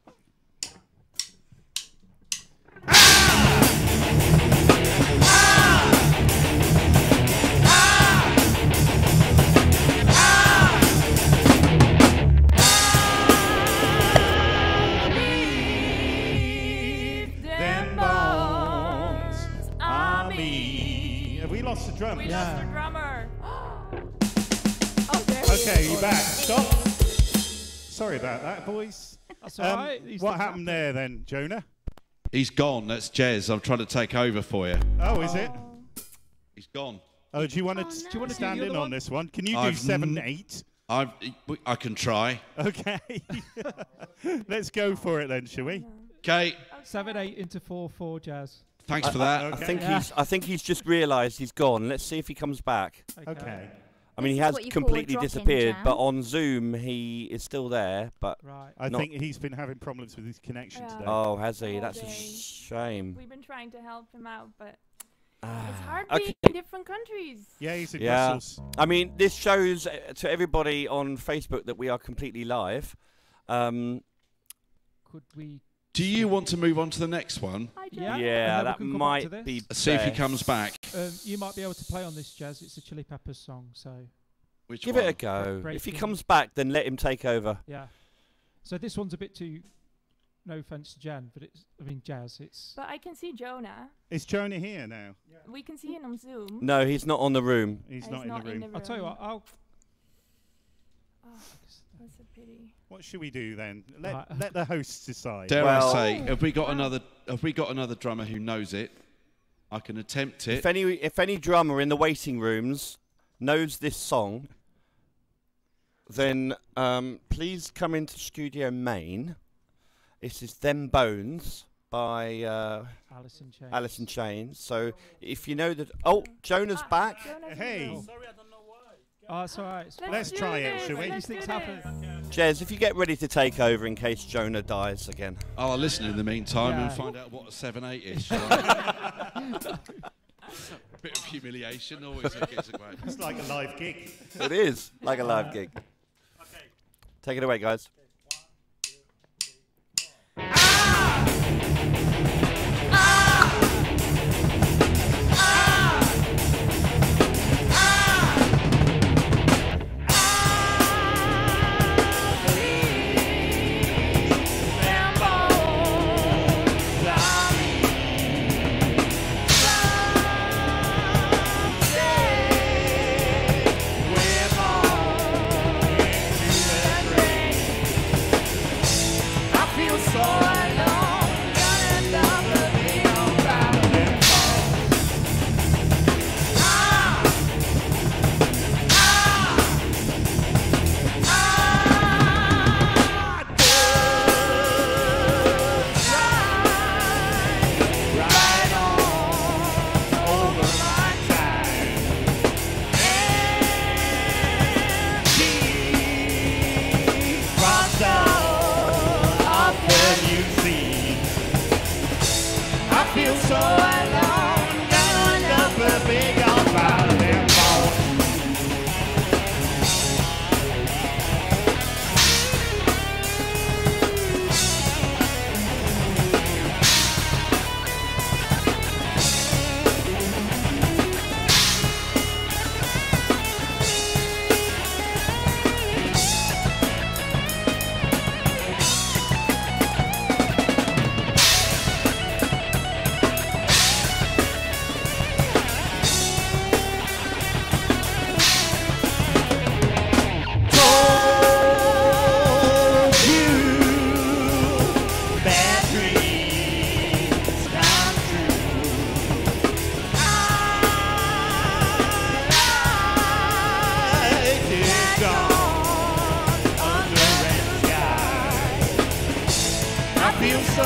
Them bones are me. Have we lost the drum? We Yeah. lost our drummer. Oh, there he Okay, is. you back. Stop. Sorry about that, boys. That's all right. These What things happened there then, Jonah? He's gone. That's Jez. I'm trying to take over for you. Oh, is it? He's gone. Oh, do you want to Oh, do no. you want to stand the in other on one? this one? Can you do I've seven, n- eight? I've, I can try. Okay. Let's go for it then, shall we? Okay. Seven, eight into four, four jazz. Thanks I, for that. I, I Okay. think Yeah. he's. I think he's just realised he's gone. Let's see if he comes back. Okay. I mean, This he is has what you call a completely drop-in disappeared, jam. but on Zoom he is still there. But Right. I Not- think he's been having problems with his connection Yeah. today. oh, has he? All That's a day. shame. We've been trying to help him out, but Ah, it's hard okay. being in different countries. Yeah, he's in Yeah. Brussels. I mean, this shows uh, to everybody on Facebook that we are completely live. Um, Could we? Do you want to move on to the next one? Hi, Joe. Yeah. yeah, and then we that can come back to might this. be. See if he best. comes back. Um, you might be able to play on this jazz. It's a Chili Peppers song, so Which Give one? it a go. Break- If he breaking. comes back, then let him take over. yeah. So this one's a bit too. No offense to Jan, but it's. I mean, jazz. It's. But I can see Jonah. Is Jonah here now? We can see him on Zoom. No, he's not on the room. He's Uh, not, in, the room. I'll tell you what. I'll. Oh, that's a pity. What should we do then? Let, Right. let the hosts decide. Dare Well- I say, have we got another? Have we got another drummer who knows it? I can attempt it. If any, if any drummer in the waiting rooms knows this song, then um, please come into Studio Main. This is Them Bones by uh, Alice in Chains. Alice in Chains. So if you know that, oh, Jonah's back. Jonah's Hey. in the room. Oh, it's all right. It's Let's, Let's do try it, this, shall we? let's These things do happen. this. Jez, if you get ready to take over in case Jonah dies again. I'll listen in the meantime Yeah. and find out what a seven eight is. Bit of humiliation always gets away. It's like a live gig. It is like a live gig. Take it away, guys. We're born into the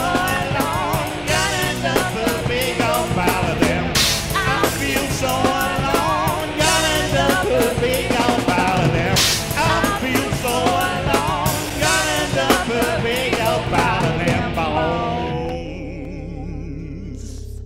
alone, gonna end up a big old pile of them. I feel so alone, gonna end up a big old pile of them. I feel so alone, gonna end up a big old pile of them bones.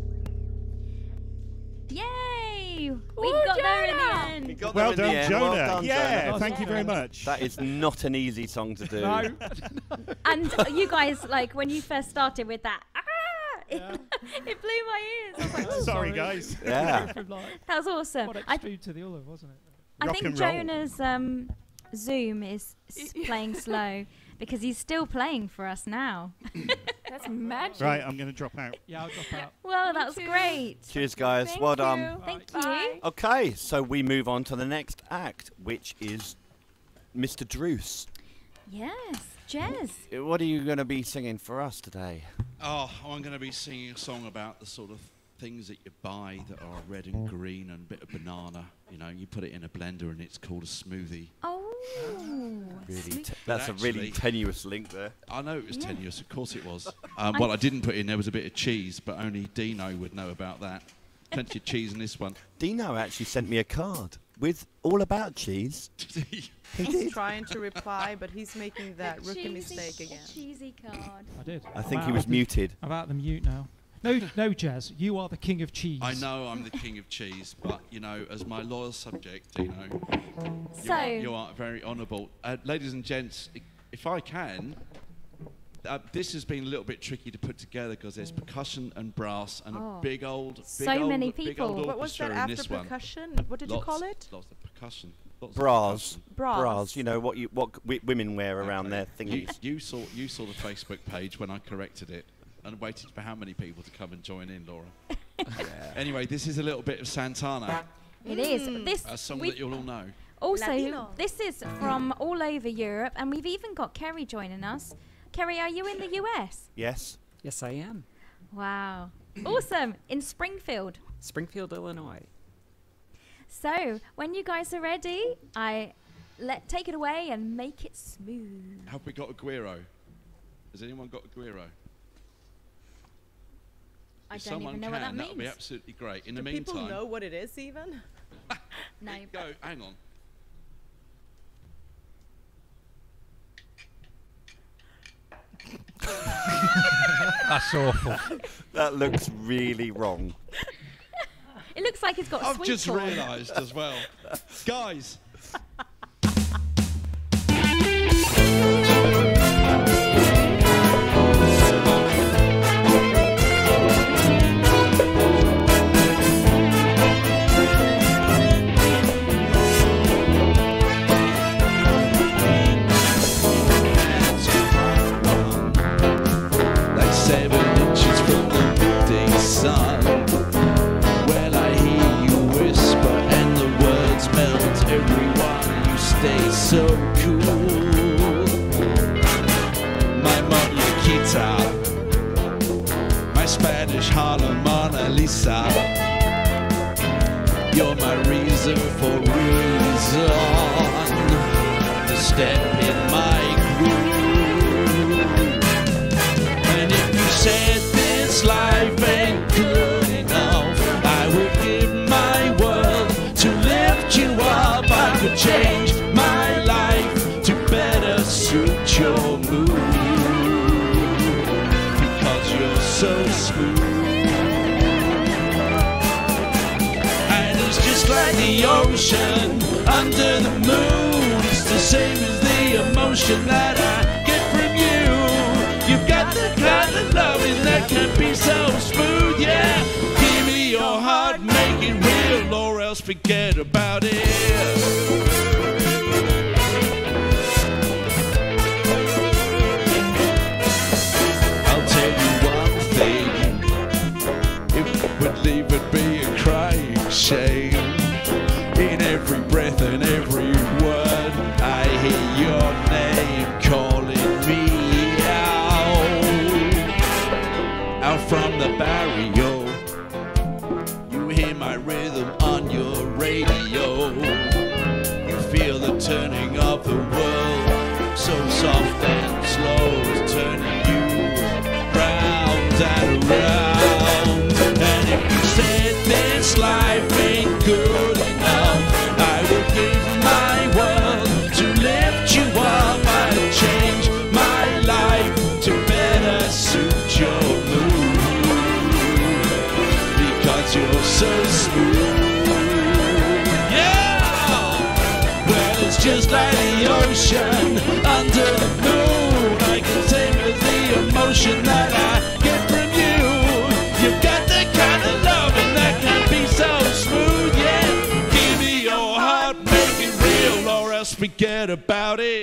Yay! We got there in the end. We got Well there in the done, end. Jonah. Well done, Yeah, Jonah. thank you very much. That is not an easy song to do. No. And you guys, like, when you first started with that, ah, it, it blew my ears. I was like, Oh, sorry, guys. Yeah. that was awesome. What I, extra to the olive, wasn't it? I Rock think and roll. Jonah's um, Zoom is s- playing slow because he's still playing for us now. That's magic. Right, I'm going to drop out. Yeah, I'll drop out. Well, that was great. Cheers, guys. Thank well you. done. Thank Bye. you. Okay, so we move on to the next act, which is Mister Druce. Yes, Jez. Uh, What are you going to be singing for us today? Oh, I'm going to be singing a song about the sort of things that you buy that are red and green and a bit of banana. You know, you put it in a blender and it's called a smoothie. Oh. Really, te- But that's a really actually- tenuous link there. I know it was Yeah. tenuous, of course it was. Um, what I didn't put in there was a bit of cheese, but only Dino would know about that. Plenty of cheese in this one. Dino actually sent me a card with all about cheese. He He's did. trying to reply, but he's making that rookie Cheesy- mistake again. Cheesy card. I did. I think I'm he out was of the- muted. I'm out the mute now. No, no, Jazz. You are the king of cheese. I know I'm the king of cheese, but, you know, as my loyal subject, Dino, you, So- are, you are very honourable. Uh, ladies and gents, i- if I can, uh, this has been a little bit tricky to put together because there's percussion and brass and Oh. a big old, big So old, many big people. old What was that orchestra in after this one. percussion? What did you Lots- call it? Lots of percussion. Lots of Bras. percussion. Bras. Bras. You know what you what wi- women wear around Okay. their You, thingies. you saw you saw the Facebook page when I corrected it and waited for how many people to come and join in, Laura. Anyway, this is a little bit of Santana, It is. This a song we- that you'll all know. Also, Latino. this is from all over Europe, and we've even got Kerry joining us. Kerry, are you in the U S? Yes. Yes, I am. Wow. Awesome. In Springfield. Springfield, Illinois. So, when you guys are ready, I let take it away and make it smooth. Have we got a Guiro? Has anyone got a Guiro? I If don't someone even know can, what that that would be means. absolutely great. In Do the people meantime, know what it is even? No. go. Hang on. That's awful. That looks really wrong. It looks like it's got I've sweet just corn. realised as well, guys. Like seven inches from the midday sun. Well, I hear you whisper and the words melt everyone. You stay so cool. My muñequita, my Spanish Harlem Mona Lisa. You're my reason for reason to step in my groove. And if you said this life ain't good enough, I would give my world to lift you up. I could change my life to better suit your mood, because you're so smooth. And it's just like the ocean under the moon. It's the same as the emotion that I get from you. You've got the kind of loving that can be so smooth, yeah. Give me your heart, make it real, or else forget about it. I'll tell you one thing, it would even be a crying shame. In every breath and every word, I hear your name calling me out. Out from the barrio, you hear my rhythm on your radio. You feel the turning of the world, so soft and slow, it's turning you round. that around. And if you said this life ain't good enough, I will give my world to lift you up. I'll change my life to better suit your mood, because you're so smooth. Yeah! Well, it's just like the ocean under the moon. I can tame the emotion that I get from you. You've got the kind of loving that can be so smooth, yeah. Give me your heart, make it real, or else forget about it.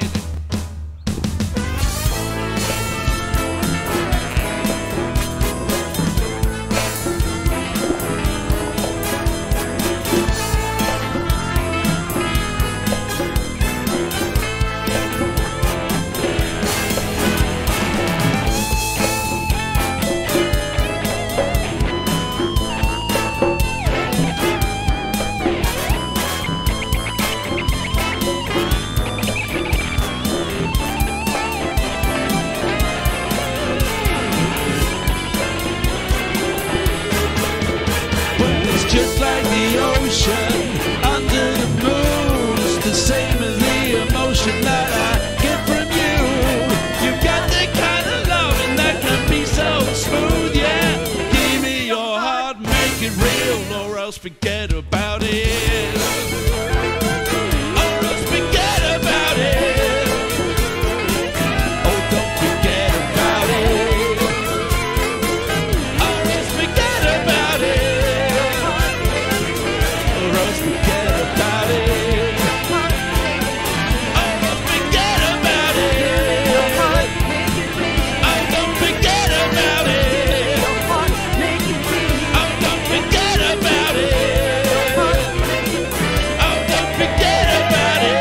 Just like the ocean under the moon, it's the same as the emotion that I get from you. You've got the kind of loving that can be so smooth, yeah. Give me your heart, make it real, or else forget about it. Or else forget about it. Oh, don't forget about it. Or else forget about it. Forget about it. Oh, don't forget about it. Oh, don't forget about it. Oh, don't forget about it. Oh, don't forget about it.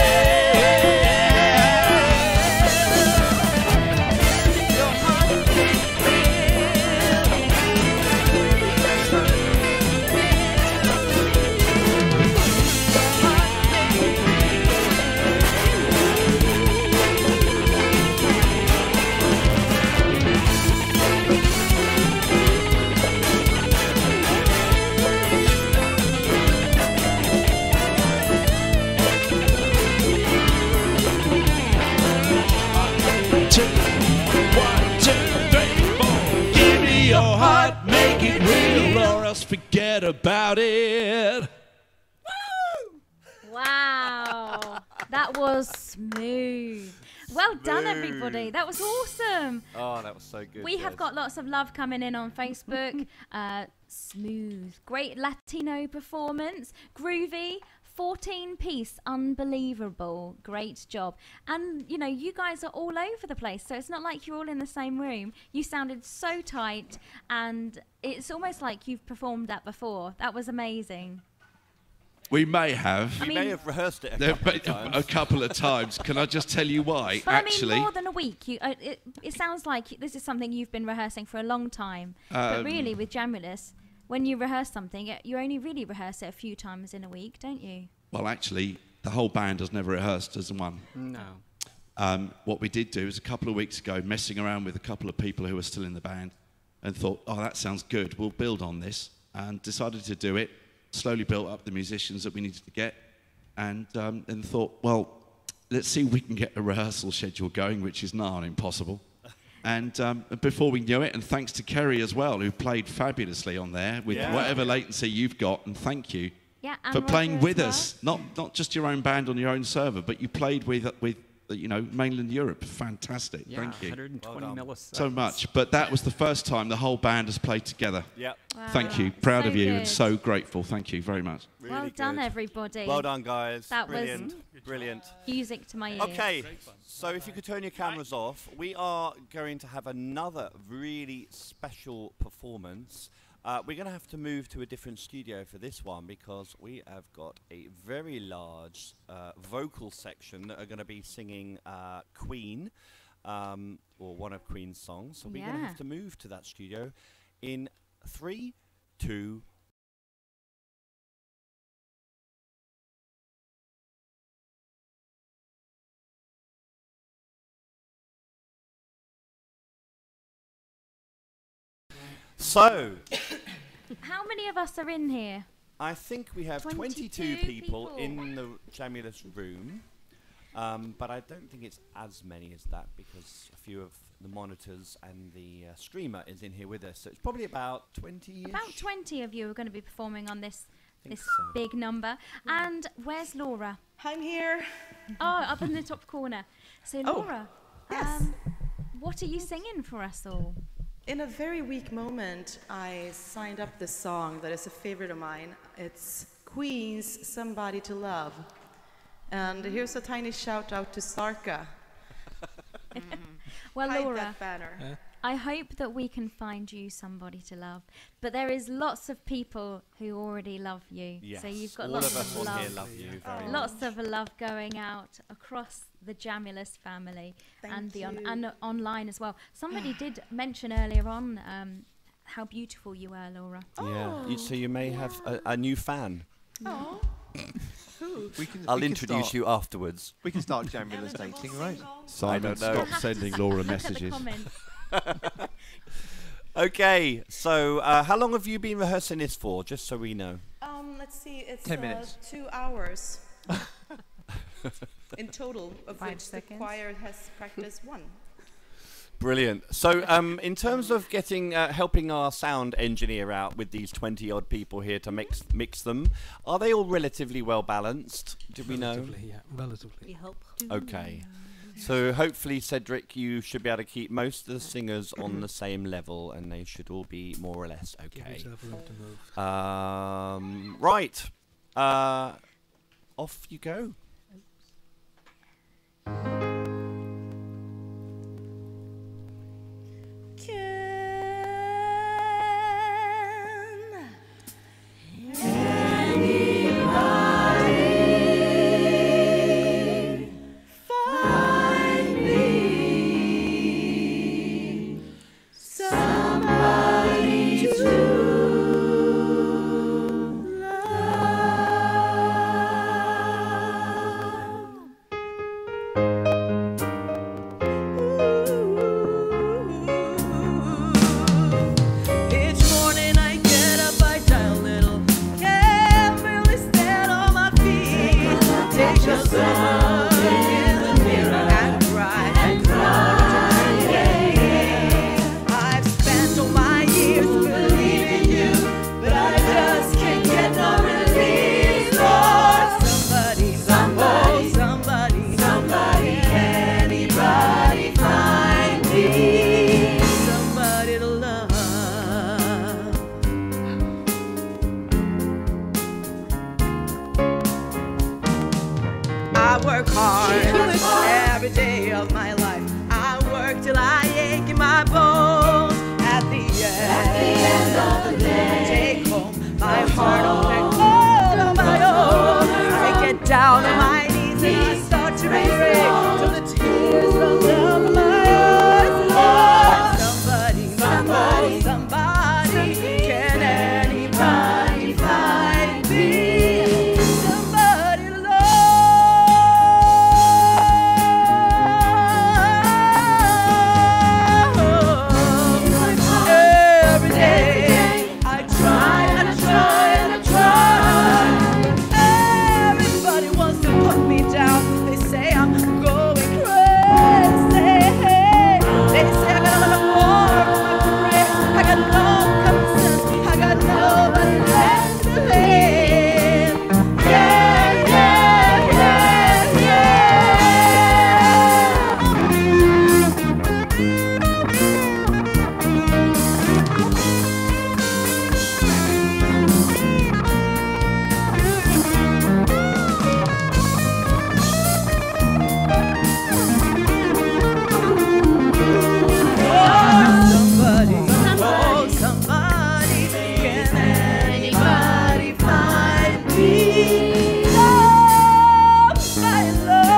Forget about it. Wow, that was smooth. Well done, everybody. That was awesome. Oh, that was so good. We yes. have got lots of love coming in on Facebook. uh, smooth, great Latino performance, groovy. fourteen piece, unbelievable, great job. And you know, you guys are all over the place, so it's not like you're all in the same room. You sounded so tight, and it's almost like you've performed that before. That was amazing. We may have. I We mean- may have rehearsed it a There- couple of but- times. a couple of times. Can I just tell you why? But Actually, I mean, more than a week. You, uh, it, it sounds like this is something you've been rehearsing for a long time. but Um, really, with Jamulus, when you rehearse something, it- you only really rehearse it a few times in a week, don't you? well, actually, the whole band has never rehearsed as one. No. Um, what we did do is a couple of weeks ago, messing around with a couple of people who were still in the band, and thought, oh, that sounds good. We'll build on this, and decided to do it. Slowly built up the musicians that we needed to get, and um, and thought, well, let's see if we can get a rehearsal schedule going, which is now impossible. And um, before we knew it, and thanks to Kerry as well, who played fabulously on there with Yeah. whatever latency you've got, and thank you Yeah, and for Roger playing as with well. us. Not not just your own band on your own server, but you played with with you know mainland Europe. Fantastic, Yeah, thank you one hundred twenty Well done. milliseconds. so much. But that was the first time the whole band has played together. Yep. Thank you, Wow, proud so of you, and good. so grateful. Thank you very much. Well Really done, good. everybody. Well done, guys. That Brilliant. was Brilliant. music to my ears. Okay, so if you could turn your cameras off, we are going to have another really special performance. Uh, we're going to have to move to a different studio for this one because we have got a very large uh, vocal section that are going to be singing uh, Queen, um, or one of Queen's songs. So we're going to Yeah. have to move to that studio in three, two, So, How many of us are in here? I think we have twenty-two, twenty-two people, people. in the Jamulus room, um, but I don't think it's as many as that because a few of the monitors and the uh, streamer is in here with us. So it's probably about twenty. About twenty of you are going to be performing on this Think this so. big number. And where's Laura? I'm here. Oh, up in the top corner. So Oh, Laura, yes. um, what are you singing for us all? In a very weak moment, I signed up this song that is a favorite of mine. It's Queen's Somebody to Love. And here's a tiny shout out to Sarka. Well, Hide Laura, that banner. Uh. I hope that we can find you somebody to love. But there is lots of people who already love you. Yes, So you've got all lots of us on love. here love you very Lots much. of love going out across the Jamulus family Thank and the on, you. and uh, online as well. Somebody did mention earlier on um, how beautiful you were, Laura. Yeah. You, so you may have a, a new fan. Oh. Who? We can, I'll we can introduce start- you afterwards. We can start Jamulus dating, right? I don't know. Stop sending Laura messages. Okay, so uh, how long have you been rehearsing this for, just so we know? Um, let's see, it's Ten uh, minutes. two hours in total, of Five which seconds. the choir has practiced one. Brilliant. So, um, in terms of getting, uh, helping our sound engineer out with these twenty odd people here to mix mix them, are they all relatively well balanced? Do we know? Relatively, yeah, relatively. We hope. Okay. So hopefully, Cedric, you should be able to keep most of the singers on the same level, and they should all be more or less Give okay. yourself room to move. Um, right. Uh, off you go. Somebody to Each morning I get up, I dial little, can't barely stand on my feet. Take a look in the mirror and cry, and cry. I've spent all my years believing you, but I just can't get no relief. Lord, somebody, somebody, somebody, somebody, anybody find me somebody to love. I work hard every day of my life. I work till I ache in my bones. At the end, of the day, take home my heart on their all on my own. I get down on my knees and I start to pray till the tears run down my eyes. Lord, somebody, somebody, somebody, can anybody find me somebody to love? Every day I try and I try and I try. Everybody wants to put me down. They say I'm going crazy. They say I got enough more for my career. I got no common sense. I got nobody left to live. Yeah, yeah, yeah, somebody, oh somebody, can anybody find me love, my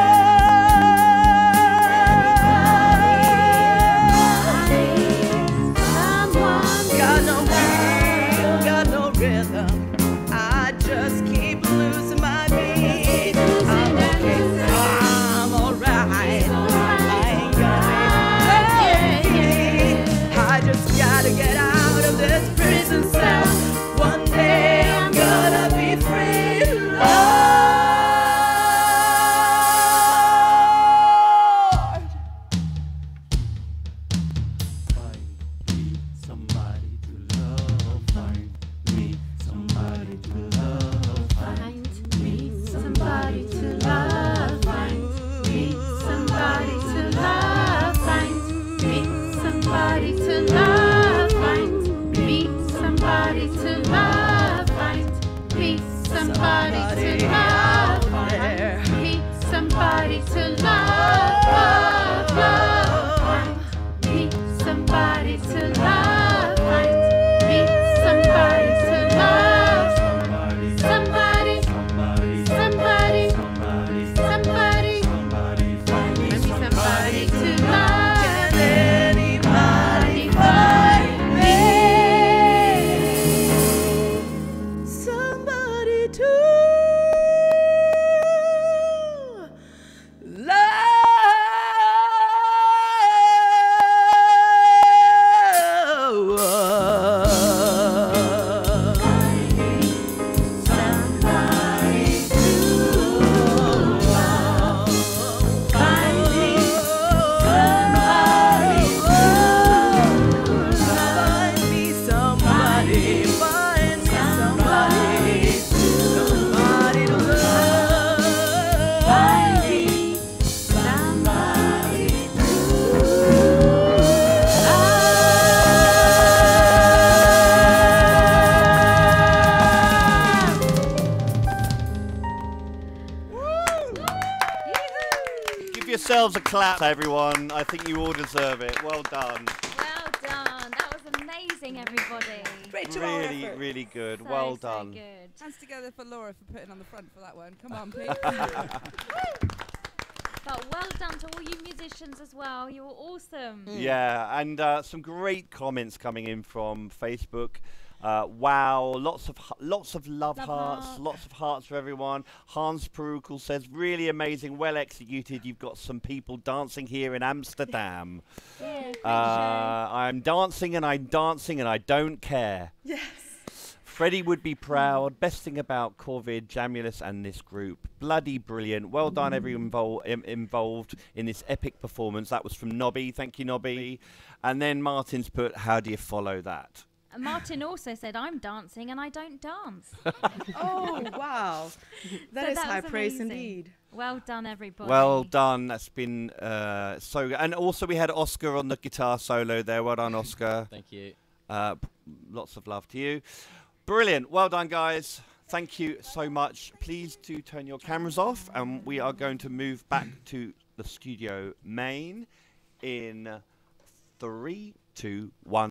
love? Got no beat, got no rhythm. I just keep losing my beat. I'm okay, I'm alright. I ain't gonna be I just gotta get out of this yourselves a clap, everyone. I think you all deserve it. Well done. Well done. That was amazing, everybody. Great job. Really, really good. So, well so done. good. Hands together for Laura for putting on the front for that one. Come on, please. But well done to all you musicians as well. You were awesome. Yeah, and uh, some great comments coming in from Facebook. Uh, wow, lots of lots of love, Love hearts, heart. lots of hearts for everyone. Hans Perukal says, really amazing, well executed. You've got some people dancing here in Amsterdam. Yeah, uh, I'm dancing and I'm dancing and I don't care. Yes. Freddie would be proud. Best thing about COVID, Jamulus and this group. Bloody brilliant. Well done, everyone invol im involved in this epic performance. That was from Nobby. Thank you, Nobby. And then Martin's put, how do you follow that? And Martin also said, I'm dancing and I don't dance. Oh, wow. That So is that high was praise amazing. indeed. Well done, everybody. Well done. That's been uh, so good. And also we had Oscar on the guitar solo there. Well done, Oscar. Thank you. Uh, p- lots of love to you. Brilliant. Well done, guys. Thank you so much. Please do turn your cameras off, and we are going to move back to the studio main in three, two, one.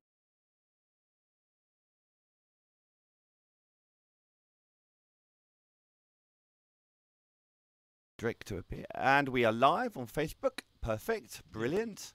Drake to appear, and we are live on Facebook. Perfect, brilliant.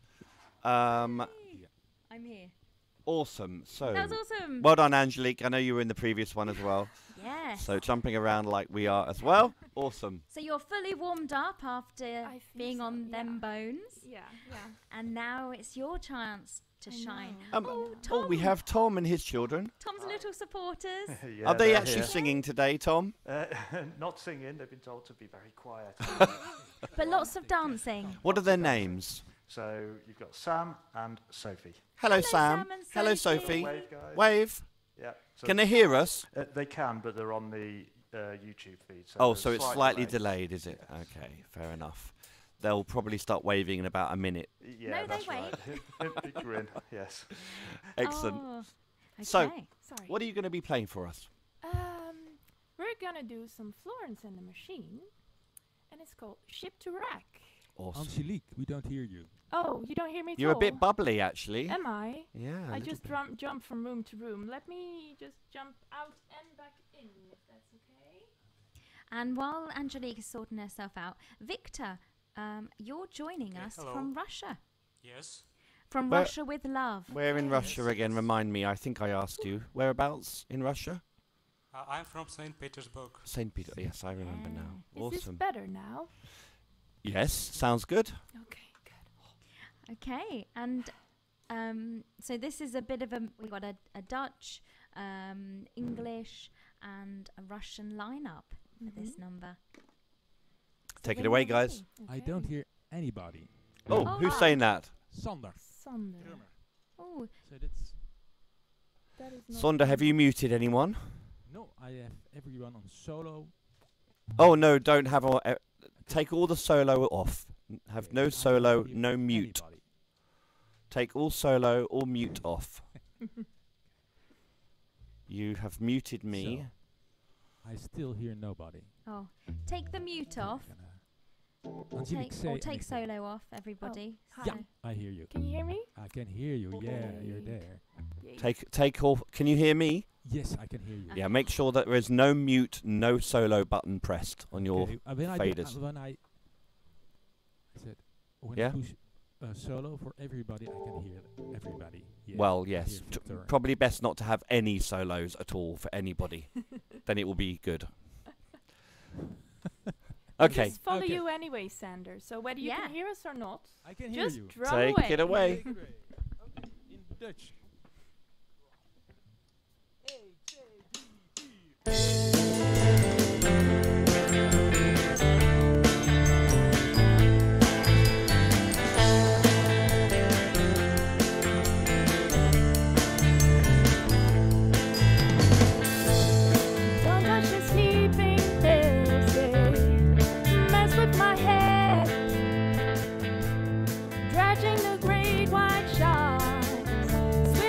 Um, I'm here. Awesome. So That was awesome. Well done, Angelique. I know you were in the previous one as well. Yes. So jumping around like we are as well. Awesome. So you're fully warmed up after being on them bones. Yeah, yeah. And now it's your chance to shine. Um, oh, oh, Tom. we have Tom and his children. Tom's little supporters. Yeah, Are they they're actually here. singing today, Tom? Uh, not singing. They've been told to be very quiet. But lots of dancing. What are their names? So you've got Sam and Sophie. Hello, Hello, Sam. Sam and Hello, Sophie. Sophie. Wave, guys. Wave. Yeah. so- Can they hear us? Uh, they can, but they're on the uh, YouTube feed. So Oh, there's so it's slight slightly delay. delayed, is it? Okay, fair enough. They'll probably start waving in about a minute. Yeah, No, they that's right. wait. Big grin. Yes. Excellent. Oh, So, okay. Sorry. what are you going to be playing for us? Um, we're gonna do some Florence and the Machine, and it's called Ship to Wreck. Awesome. Angelique, we don't hear you. Oh, you don't hear me at You're a all? bit bubbly, actually. Am I? Yeah, a I little just bit. drum, jump from room to room. Let me just jump out and back in, if that's okay. And while Angelique is sorting herself out, Victor, um, you're joining us hello. from Russia. Yes. From Where- Russia with love. Where in Russia again? Remind me. I think I asked you. Whereabouts in Russia? Uh, I'm from Saint Petersburg. Saint Peter. Yes, I remember now. Is Awesome. this better now? Yes, sounds good. Okay, good. Okay, and um, so this is a bit of a, we got a, a Dutch, um, English, and a Russian lineup for this number. Take it away, guys. I don't hear anybody. Oh, Oh, who's ah. saying that? Sander. Sander. Oh, So that's That is not Sonda, have you muted anyone? no. I have everyone on solo. Oh no, don't have all. Uh, take all the solo off. N- Have Okay, I no don't solo, hear no mute. anybody. Take all solo, all mute off. You have muted me. So, I still hear nobody. oh, take the mute off. Angelique, Take, say or take anything. solo off, everybody. Oh, Yeah, So- I hear you. Can you hear me? I can hear you. Yeah, you're there. Yay. Take take off. Can you hear me? Yes, I can hear you. Yeah. Make sure that there is no mute, no solo button pressed on your Okay, uh, when I did- faders. uh, when I, I said when Yeah? I push uh, solo for everybody, I can hear everybody. Yeah, Well, I yes. hear T- Victor. probably best not to have any solos at all for anybody. Then it will be good. I Okay. just follow Okay. you anyway, Sander. So whether you Yeah. can hear us or not, I can hear just you. drum Take away. it away. Take it away. Okay, in Dutch. Don't touch the sleeping pills, they mess with my head. Dredging the great white sharks,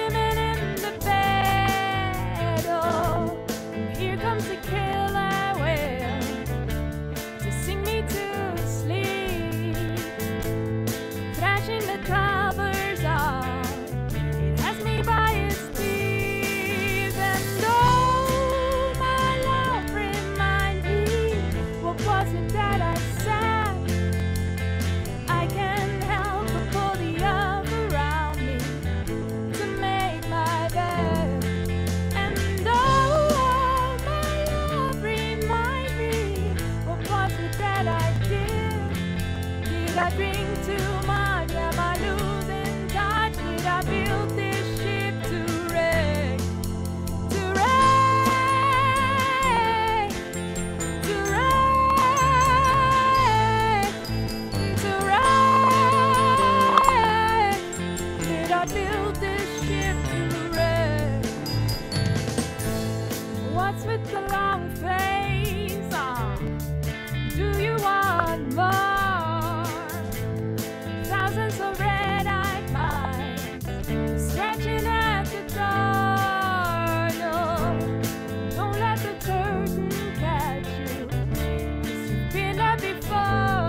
with the long face. Ah, do you want more? Thousands of red-eyed minds scratching at the door. No, don't let the curtain catch you, 'cause you've been there before.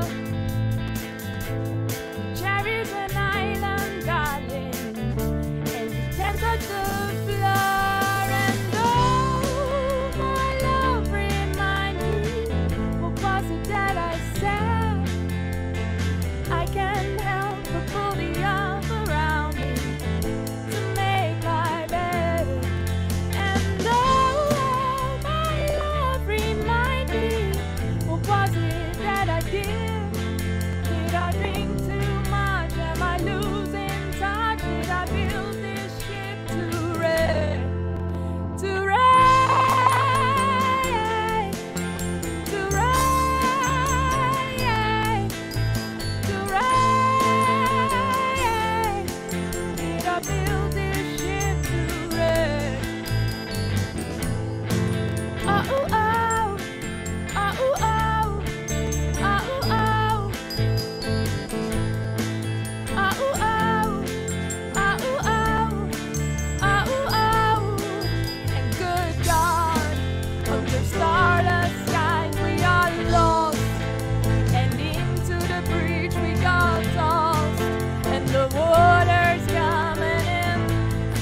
Cherries and island darling, and you can't touch the floor. And oh, my love, remind me, what was it that I said? I can't help but pull the arm around me to make my bed. And oh, my love, remind me, what was it that I did? Did I drink too much? Am I losing touch? Did I build this ship to wreck? To wreck? To wreck? To wreck? Did I build this ship to wreck? Oh, oh, oh. Oh, oh, oh. Oh, oh, oh. Oh, oh, oh. Oh, oh, oh. Oh, oh. And good God, under starless skies we are lost, and into the breach we got tossed, and the water's coming in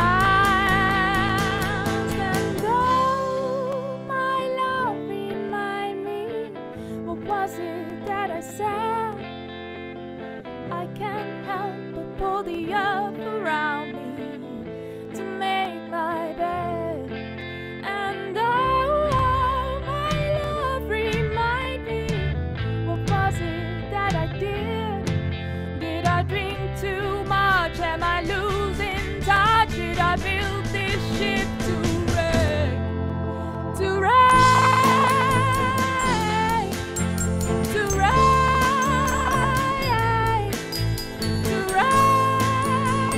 fast. And oh, my love, remind me, what was it that I said? I can't help but pull the earth around me to make my bed. And oh, my love, remind me, what was it that I did? Did I drink too much? Am I losing touch? Did I build this ship to wreck? To wreck? To wreck? To wreck?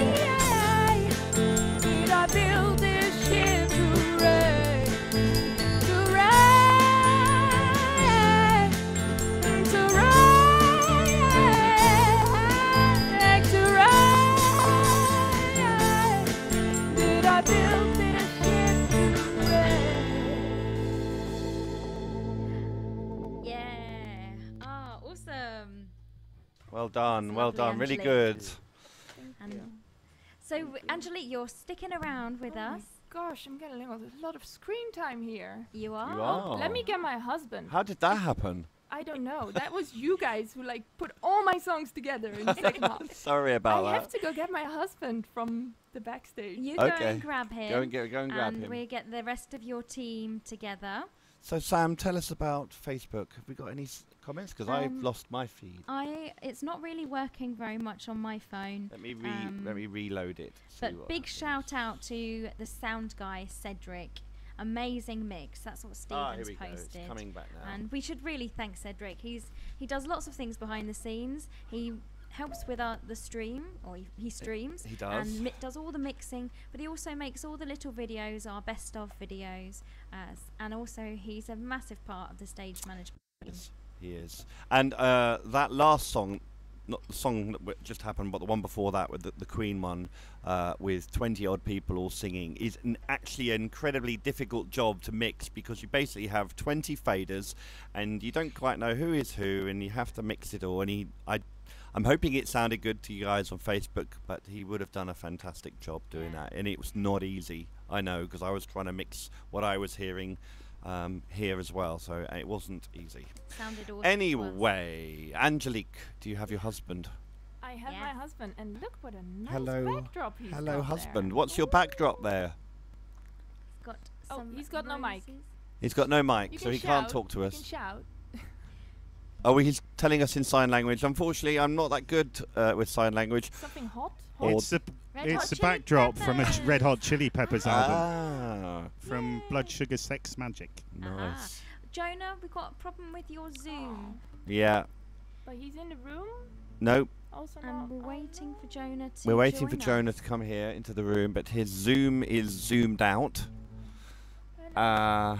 Did I build this ship to wreck? To wreck? To wreck? To wreck? Did I build this ship to wreck? Yeah. Ah, awesome. Well done, well lovely, done, really Angelique. good. And so, Angelique, you're sticking around with us. Gosh, I'm getting a lot of screen time here. You are? You are. Let me get my husband. How did that happen? I don't know. That was you guys who like put all my songs together in the second half. Sorry about I that. have to go get my husband from the backstage. You Okay. go and grab him. Go and get- go and grab him. we get the rest of your team together. So Sam, tell us about Facebook. Have we got any s- comments? Because I've Um, lost my feed. I it's not really working very much on my phone. Let me re- um, let me reload it. see But what big happens. shout out to the sound guy Cedric. Amazing mix. That's what Ah, here Stephen's we go. It's posted. coming back now. And we should really thank Cedric. He's he does lots of things behind the scenes. He helps with our, the stream, or he, he streams. he does. And mi- does all the mixing, but he also makes all the little videos, our best of videos. Uh, s- and also he's a massive part of the stage management. Yes, he is. And uh, that last song, not the song that w- just happened, but the one before that with the, the Queen one, uh, with twenty odd people all singing, is an actually an incredibly difficult job to mix, because you basically have twenty faders and you don't quite know who is who, and you have to mix it all. And he, I, I'm hoping it sounded good to you guys on Facebook, but he would have done a fantastic job doing that. And it was not easy, I know, because I was trying to mix what I was hearing um, here as well, so it wasn't easy. Sounded awesome. Anyway, Angelique, do you have your husband? I have my husband, and look what a nice Hello, backdrop he's hello, got husband. there. What's your backdrop there? Got Oh, some he's got no mic. roses. He's got no mic, You so can he can't shout, talk to you us. can shout. Oh, he's telling us in sign language. Unfortunately, I'm not that good uh, with sign language. Something hot? Or It's the Red it's Hot the Chili backdrop from a Peppers. Ch- Red Hot Chili Peppers album Ah, from Blood Sugar Sex Magic. nice. Jonah, we've got a problem with your Zoom. Yeah. But he's in the room. No, Also And not. we're waiting for Jonah to we're waiting for join Jonah us. to come here into the room, but his Zoom is zoomed out. Uh,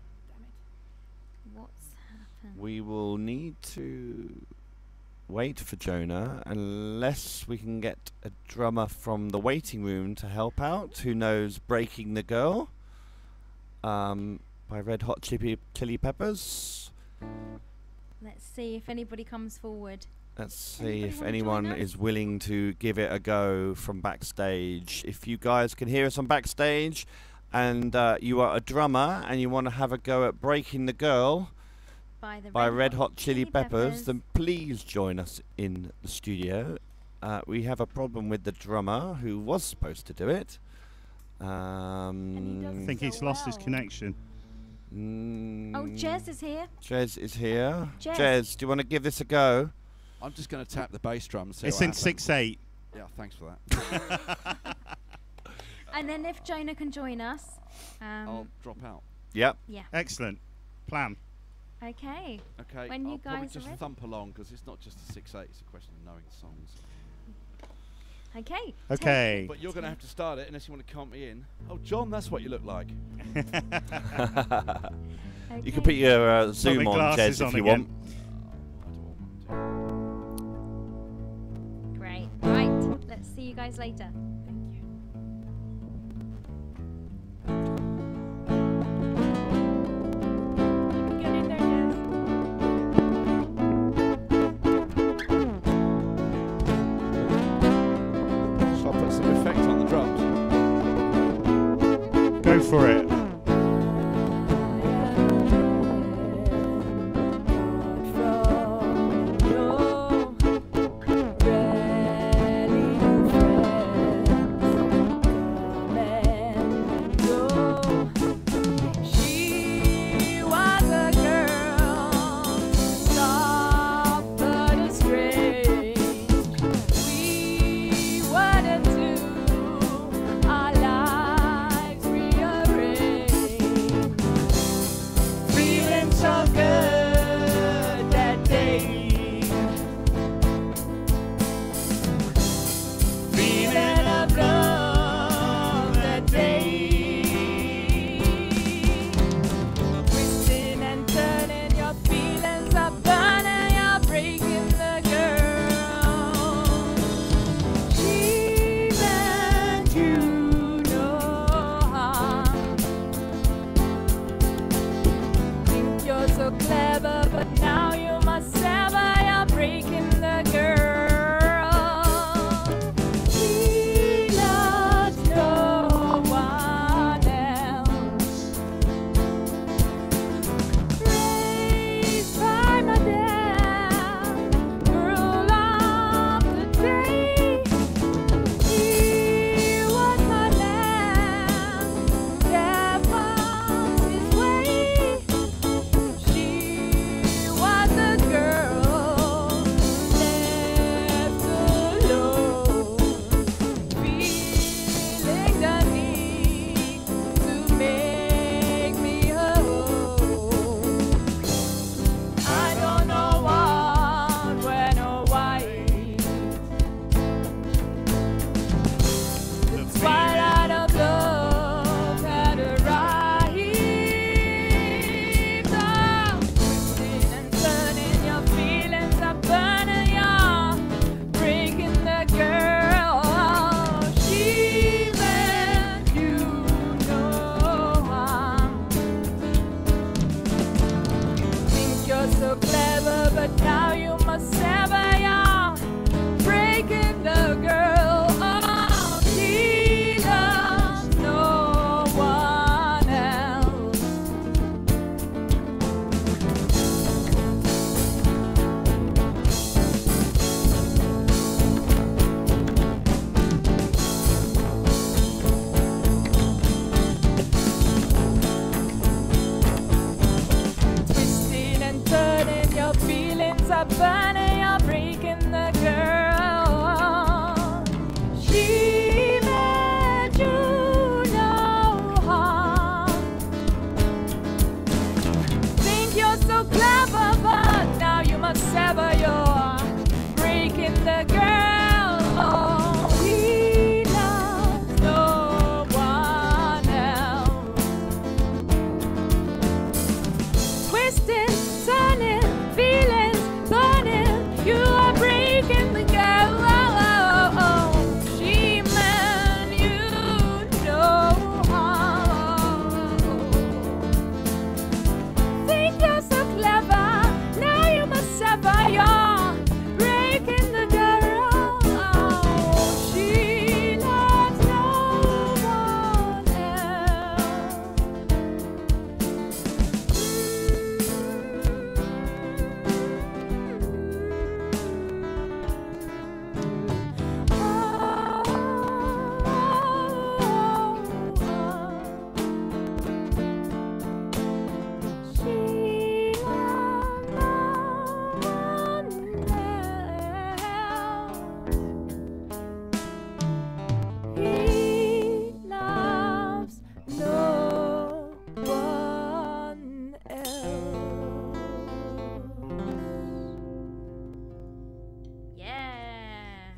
What's happened? we will need to wait for Jonah unless we can get a drummer from the waiting room to help out who knows Breaking the Girl um, by Red Hot Chili, Chili Peppers. Let's see if anybody comes forward. Let's see Anybody if wanna anyone join us? is willing to give it a go from backstage. If you guys can hear us on backstage and uh, you are a drummer and you want to have a go at Breaking the Girl By the by Red Red Hot Hot Chili Chili Peppers, Peppers. then please join us in the studio. Uh, we have a problem with the drummer who was supposed to do it. Um, I think he's lost his connection. Mm, Oh, Jez is here. Jez is here. Jez. Jez, do you want to give this a go? I'm just going to tap the bass drum and see It's what in happens. six eight. Yeah, thanks for that. And then if Jonah can join us. Um, I'll drop out. Yep. Yeah. Excellent. Plan. Okay. Okay, When I'll you probably guys are just ready. thump along because it's not just a six eight, it's a question of knowing the songs. Okay. Okay. But you're going to have to start it unless you want to count me in. Oh, John, that's what you look like. You can put your uh, zoom my on, glasses Jez, if on you again. want. Great. Right. Let's see you guys later. Get in there, Jess. Shall I put some effect on the drums? Go for it. She was a girl, soft but estranged. We wouldn't do our lives rearranged. Feeling so good that day. Feeling of love that day. Twisting and turning, your feelings are burning, you're breaking the girl. She meant you no harm. Think you're so clever, but now you must sever, you're breaking the girl. She loves no one else. Raised by my dad, girl of the day. He was my lamb, kept his way. She was a girl left alone, feeling the need to make me whole. I don't know what, when or why. The twilight of love had arrived. Oh, twisting and turning, your feelings are burning, you're breaking the girl. She meant you no harm. Think you're so clever, but now you must sever, you're breaking the girl. Oh, she loves no one else. Twisting and turning, your feelings are burning, you're breaking the girl. She meant you no harm. Think you're so clever, but now you must sever, you're breaking the girl. Oh, he loves no one else.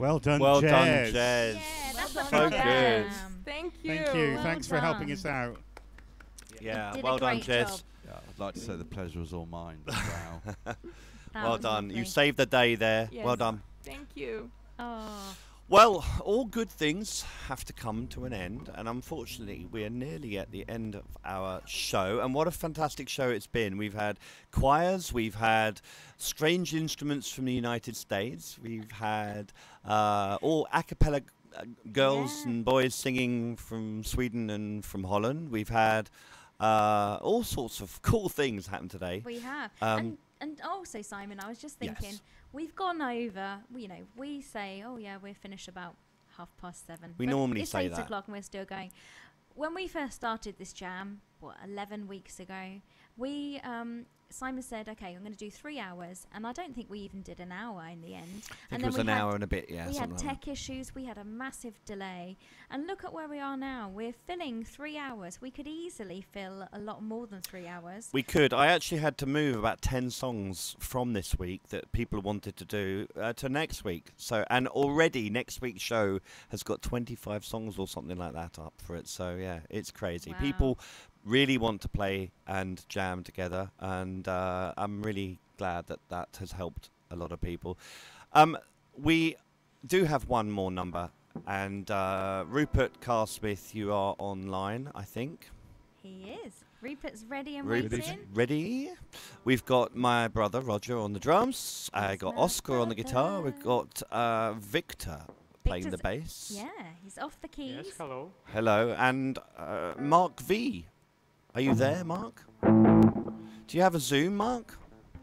Well done, Well Jez. done, Jez. Yeah, that's So so good. Thank you. Thank you. Well Thanks for done. helping us out. Yeah, did a well done, great Jez. job. Yeah, I'd like to say the pleasure was all mine. But wow. That Well was done. lovely. You saved the day there. Yes. Well done. Thank you. Oh, Well, all good things have to come to an end, and unfortunately, we are nearly at the end of our show. And what a fantastic show it's been! We've had choirs, we've had strange instruments from the United States, we've had uh, all a cappella uh, girls Yeah. and boys singing from Sweden and from Holland. We've had uh, all sorts of cool things happen today. we have. Um, and and also, Simon, I was just thinking, Yes. we've gone over. You know, we say, oh yeah, we're finished about half past seven. We but normally it's say eight that. o'clock and we're still going. When we first started this jam, what, eleven weeks ago, we um, Simon said, okay, I'm going to do three hours, and I don't think we even did an hour in the end. I think and it was we an had hour and a bit, yeah. We had something like tech issues. We had a massive delay, and look at where we are now. We're filling three hours. We could easily fill a lot more than three hours. We could. I actually had to move about ten songs from this week that people wanted to do uh, to next week. So, and already next week's show has got twenty-five songs or something like that up for it. So yeah, it's crazy. Wow. People really want to play and jam together, and uh, I'm really glad that that has helped a lot of people. Um, we do have one more number, and uh, Rupert Carsmith, you are online, I think. He is. Rupert's ready and Rupert's waiting. ready. We've got my brother Roger on the drums. I got Oscar on the guitar. We've got uh, Victor playing the Victor's- bass. Yeah, he's off the keys. Yes, hello. Hello, and uh, Mark V. Are you there, Mark? Do you have a Zoom, Mark?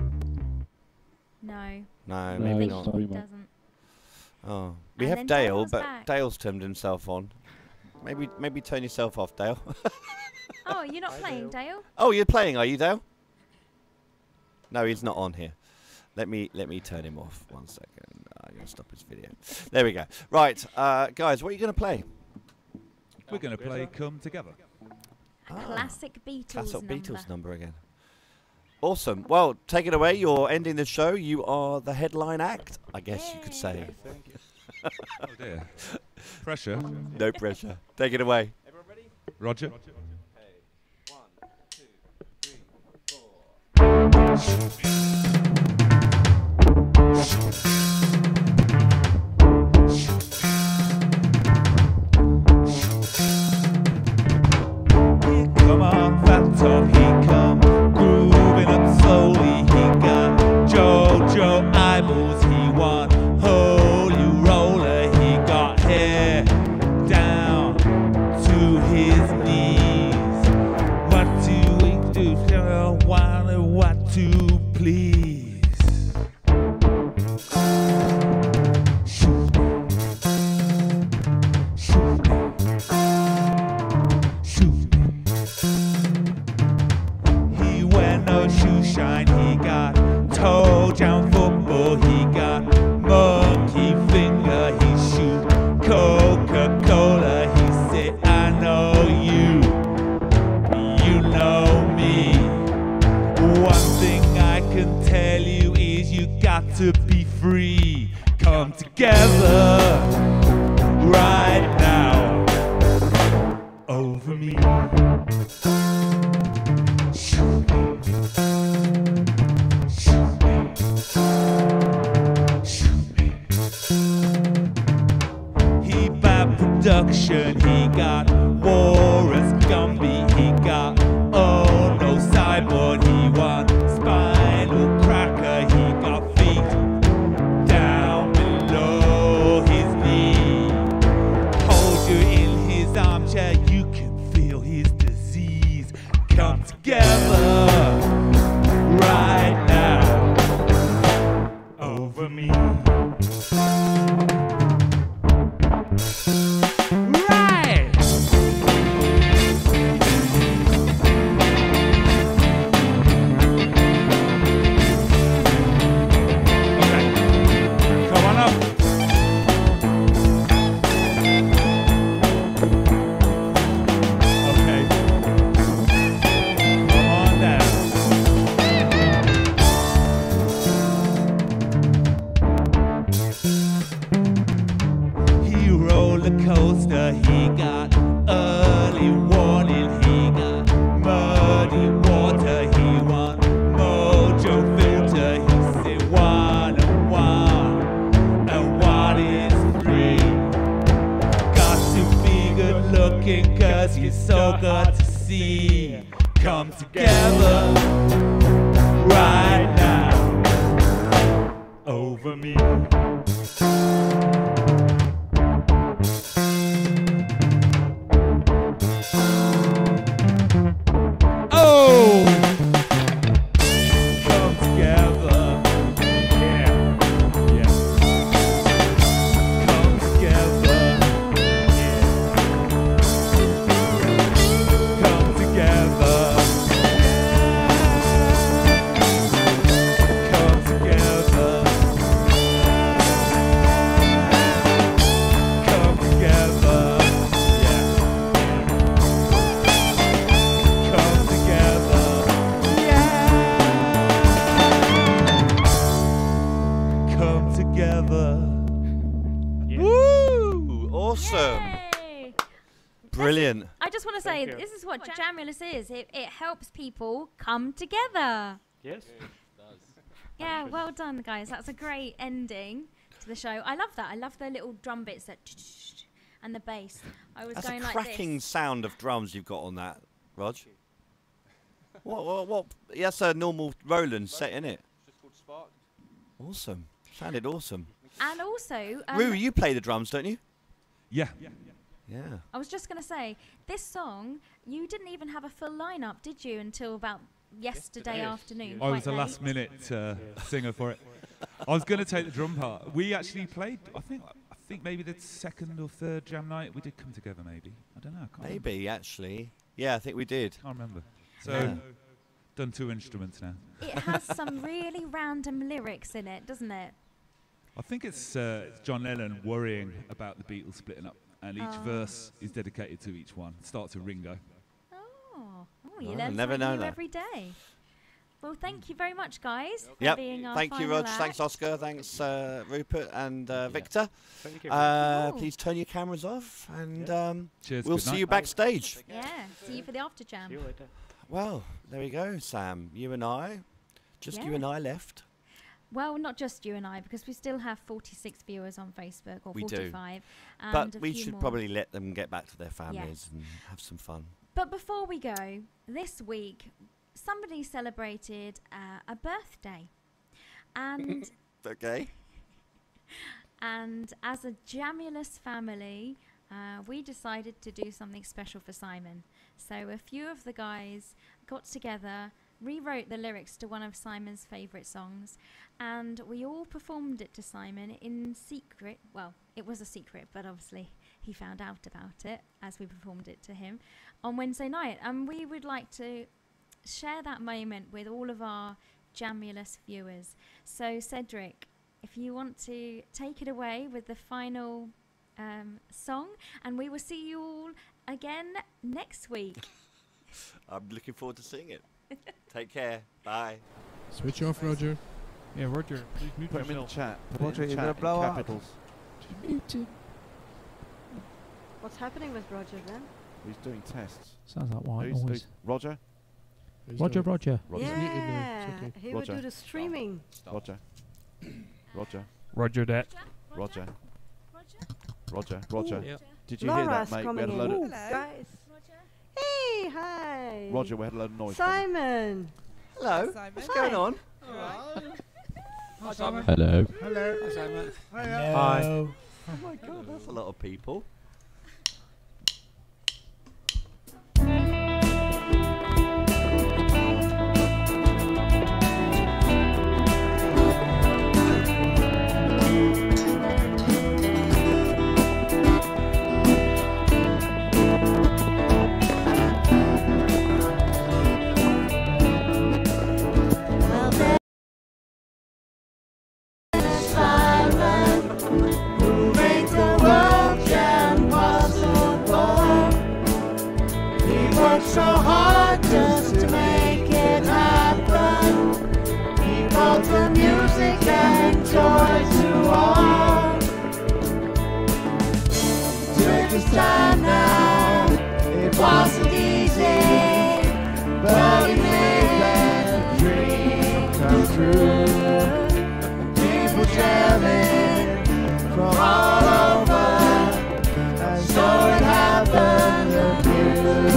No. No, I maybe think not. he doesn't. Oh, we And have then Dale, Dale's but back. Dale's turned himself on. Maybe, maybe turn yourself off, Dale. Oh, you're not playing, Dale? Oh, you're playing, are you, Dale? No, he's not on here. Let me let me turn him off. One second. I'm gonna stop his video. There we go. Right, uh, guys, what are you gonna play? We're going to play Come Together. A classic Beatles Classic number. Beatles number again. Awesome. Well, take it away. You're ending the show. You are the headline act, I guess you could say. Thank you. Oh dear. Pressure. No pressure. Take it away. Roger. Come on, fat top, he come grooving up slowly. He got JoJo eyeballs, he want holy roller. He got hair down to his knees. What do we do? What, what to please? Shoot me. Shoot me. Shoot me. He wear no shoe shine, he got toe down football, he got monkey finger, he shoot Coca-Cola, he say I know you, you know me. One thing I can tell you is you got to be free. Come together right now over me. Shoot me. Shoot me. Shoot me. He bad production, he got Warren's Gumby, he got oh no cyborg, he want spinal cracker, he got feet down below his knee. Hold you in his armchair, you can feel his disease. Come together right now over me. Right. Okay. Come on up. Okay. Come on down. is so good to see come together right now over me. Oh! Come together. Yeah. Yeah. Come together. Yeah. Come together. Come together. Come together. Come together. Woo! Awesome. Yay. Brilliant. I just want to say, Thank you. this is what Jamulus is. It, it helps people come together. Yes. Yeah, well done, guys. That's a great ending to the show. I love that. I love the little drum bits that and the bass. I was That's going a like cracking this. sound of drums you've got on that, Rog. What? What? What? That's a normal Roland set, in it? Awesome. Sounded awesome. And also, um, Roo, you play the drums, don't you? Yeah. Yeah. I was just going to say, this song, you didn't even have a full lineup, did you, until about yesterday afternoon? I was quite a late. last minute uh, singer for it. I was going to take the drum part. We actually played, I think I think maybe the second or third jam night we did come together maybe. I don't know. I can't Maybe, actually. Yeah, I think we did. I can't remember. So, Yeah. done two instruments now. It has some really random lyrics in it, doesn't it? I think it's uh, John Lennon worrying about the Beatles splitting up, and each Oh. verse is dedicated to each one. Starts with Ringo. Oh, oh you Oh, learn never something know new that. every day. Well, thank you very much, guys, for Yep. being our Thank you, final Rog. act. Thanks, Oscar. Thanks, uh, Rupert and uh, Victor. Thank you. Uh, Cool. please turn your cameras off, and Yeah. um, Cheers, we'll good see night. you backstage. Yeah, see you for the after jam. See you later. Well, there we go, Sam. You and I, just you Yeah. and I left. Well, not just you and I, because we still have forty-six viewers on Facebook, or We do. forty-five. And But a we few should more. probably let them get back to their families Yes. and have some fun. But before we go, this week, somebody celebrated uh, a birthday. And Okay. and as a Jamulus family, uh, we decided to do something special for Simon. So a few of the guys got together, rewrote the lyrics to one of Simon's favourite songs, and we all performed it to Simon in secret. Well, it was a secret, but obviously he found out about it as we performed it to him on Wednesday night. And we would like to share that moment with all of our Jamulus viewers. So Cedric, if you want to take it away with the final um, song, and we will see you all again next week. I'm looking forward to seeing it. Take care. Bye. Switch off, Roger. Yeah, Roger, please mute Put him in the yourself. chat. Put Roger, it in you're the gonna chat blow in up. capitals. Muted. What's happening with Roger then? He's doing tests. Sounds like white Who's- noise. who's- Roger? Roger, Roger. Roger. Yeah, he would Roger. do the streaming. Roger. Roger. Roger that. Roger. Roger. Roger. Yeah. Did you hear Laura's that, mate? We coming had a in. load Ooh, of guys. Hey, hi. Roger, we had a load of noise. from him. Simon. Hello. Simon. What's going on? Hi, Simon. Hello. Hello. Hi, Simon. Hi. Oh my God, that's a lot of people. Well, there's Simon, who makes the world jam possible. He works so hard just to make it happen. He brought the music and joy to all. Took his time now, it wasn't easy, but he made that dream come true. People yelling from all over, and so it happened. The music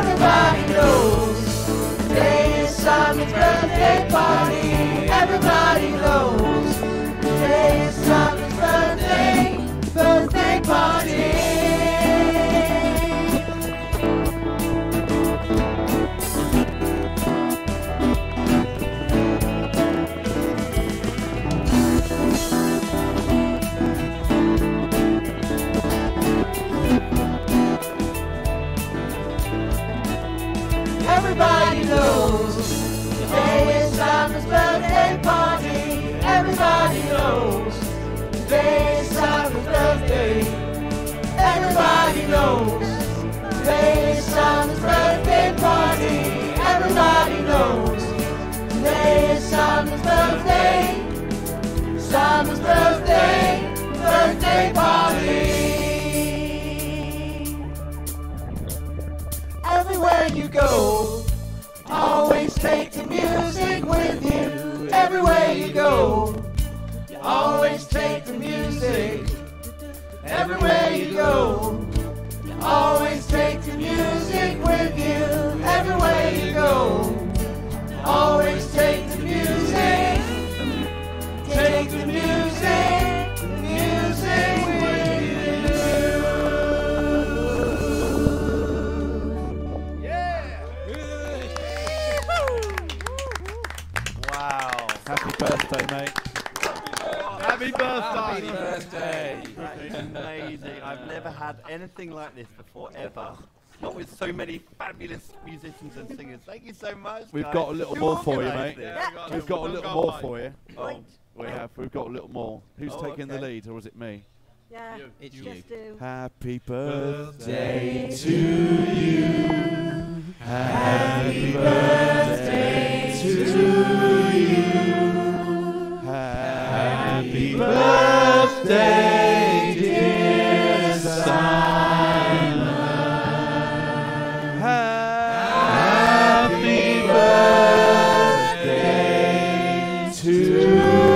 Everybody knows today is Simon's birthday party. Everybody knows today is Simon's birthday, birthday party. Everybody knows today is Simon's birthday party. Everybody knows today is Simon's birthday. Everybody knows today is Simon's birthday party. Everybody knows today is Simon's birthday. Simon's birthday, birthday party. Everywhere you go, always take the music with you. Everywhere you go, always take the music. Everywhere you go, always take the music with you. Everywhere you go, always take the music. Take the music, the music with you. Wow. Happy birthday, mate. Happy birthday. Happy birthday. That is amazing. I've never had anything like this before, ever. Not with so many fabulous musicians and singers. Thank you so much. We've guys. got a little Who more for you, organised mate. it? Yeah. We've got a little more for you. Oh. We have. We've got a little more. Who's Oh, taking the okay. lead, or is it me? Yeah, It's just you. do. Happy birthday to you. Happy birthday to you. Happy birthday, dear Simon. Happy birthday to you.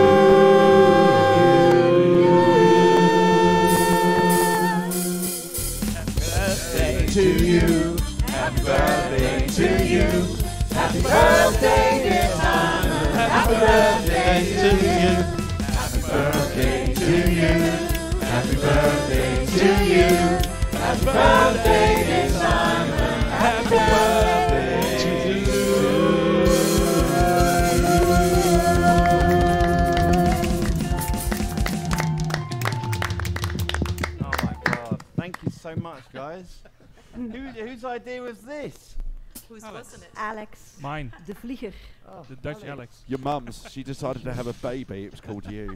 To you, happy birthday to you, happy birthday dear Simon, happy birthday to you, happy birthday to you, happy birthday to you, happy birthday dear Simon, happy birthday to you. Oh my God. Thank you so much, guys. Who, whose idea was this? Who's wasn't it? Alex. Mine. De Vlieger. Oh, the Dutch Alex. Your mum's, she decided to have a baby, it was called you.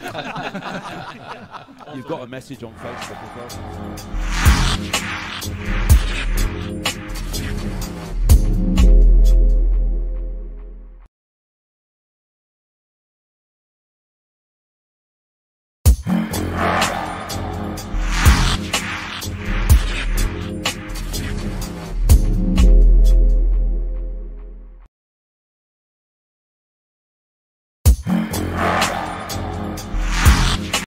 You've got a message on Facebook as well.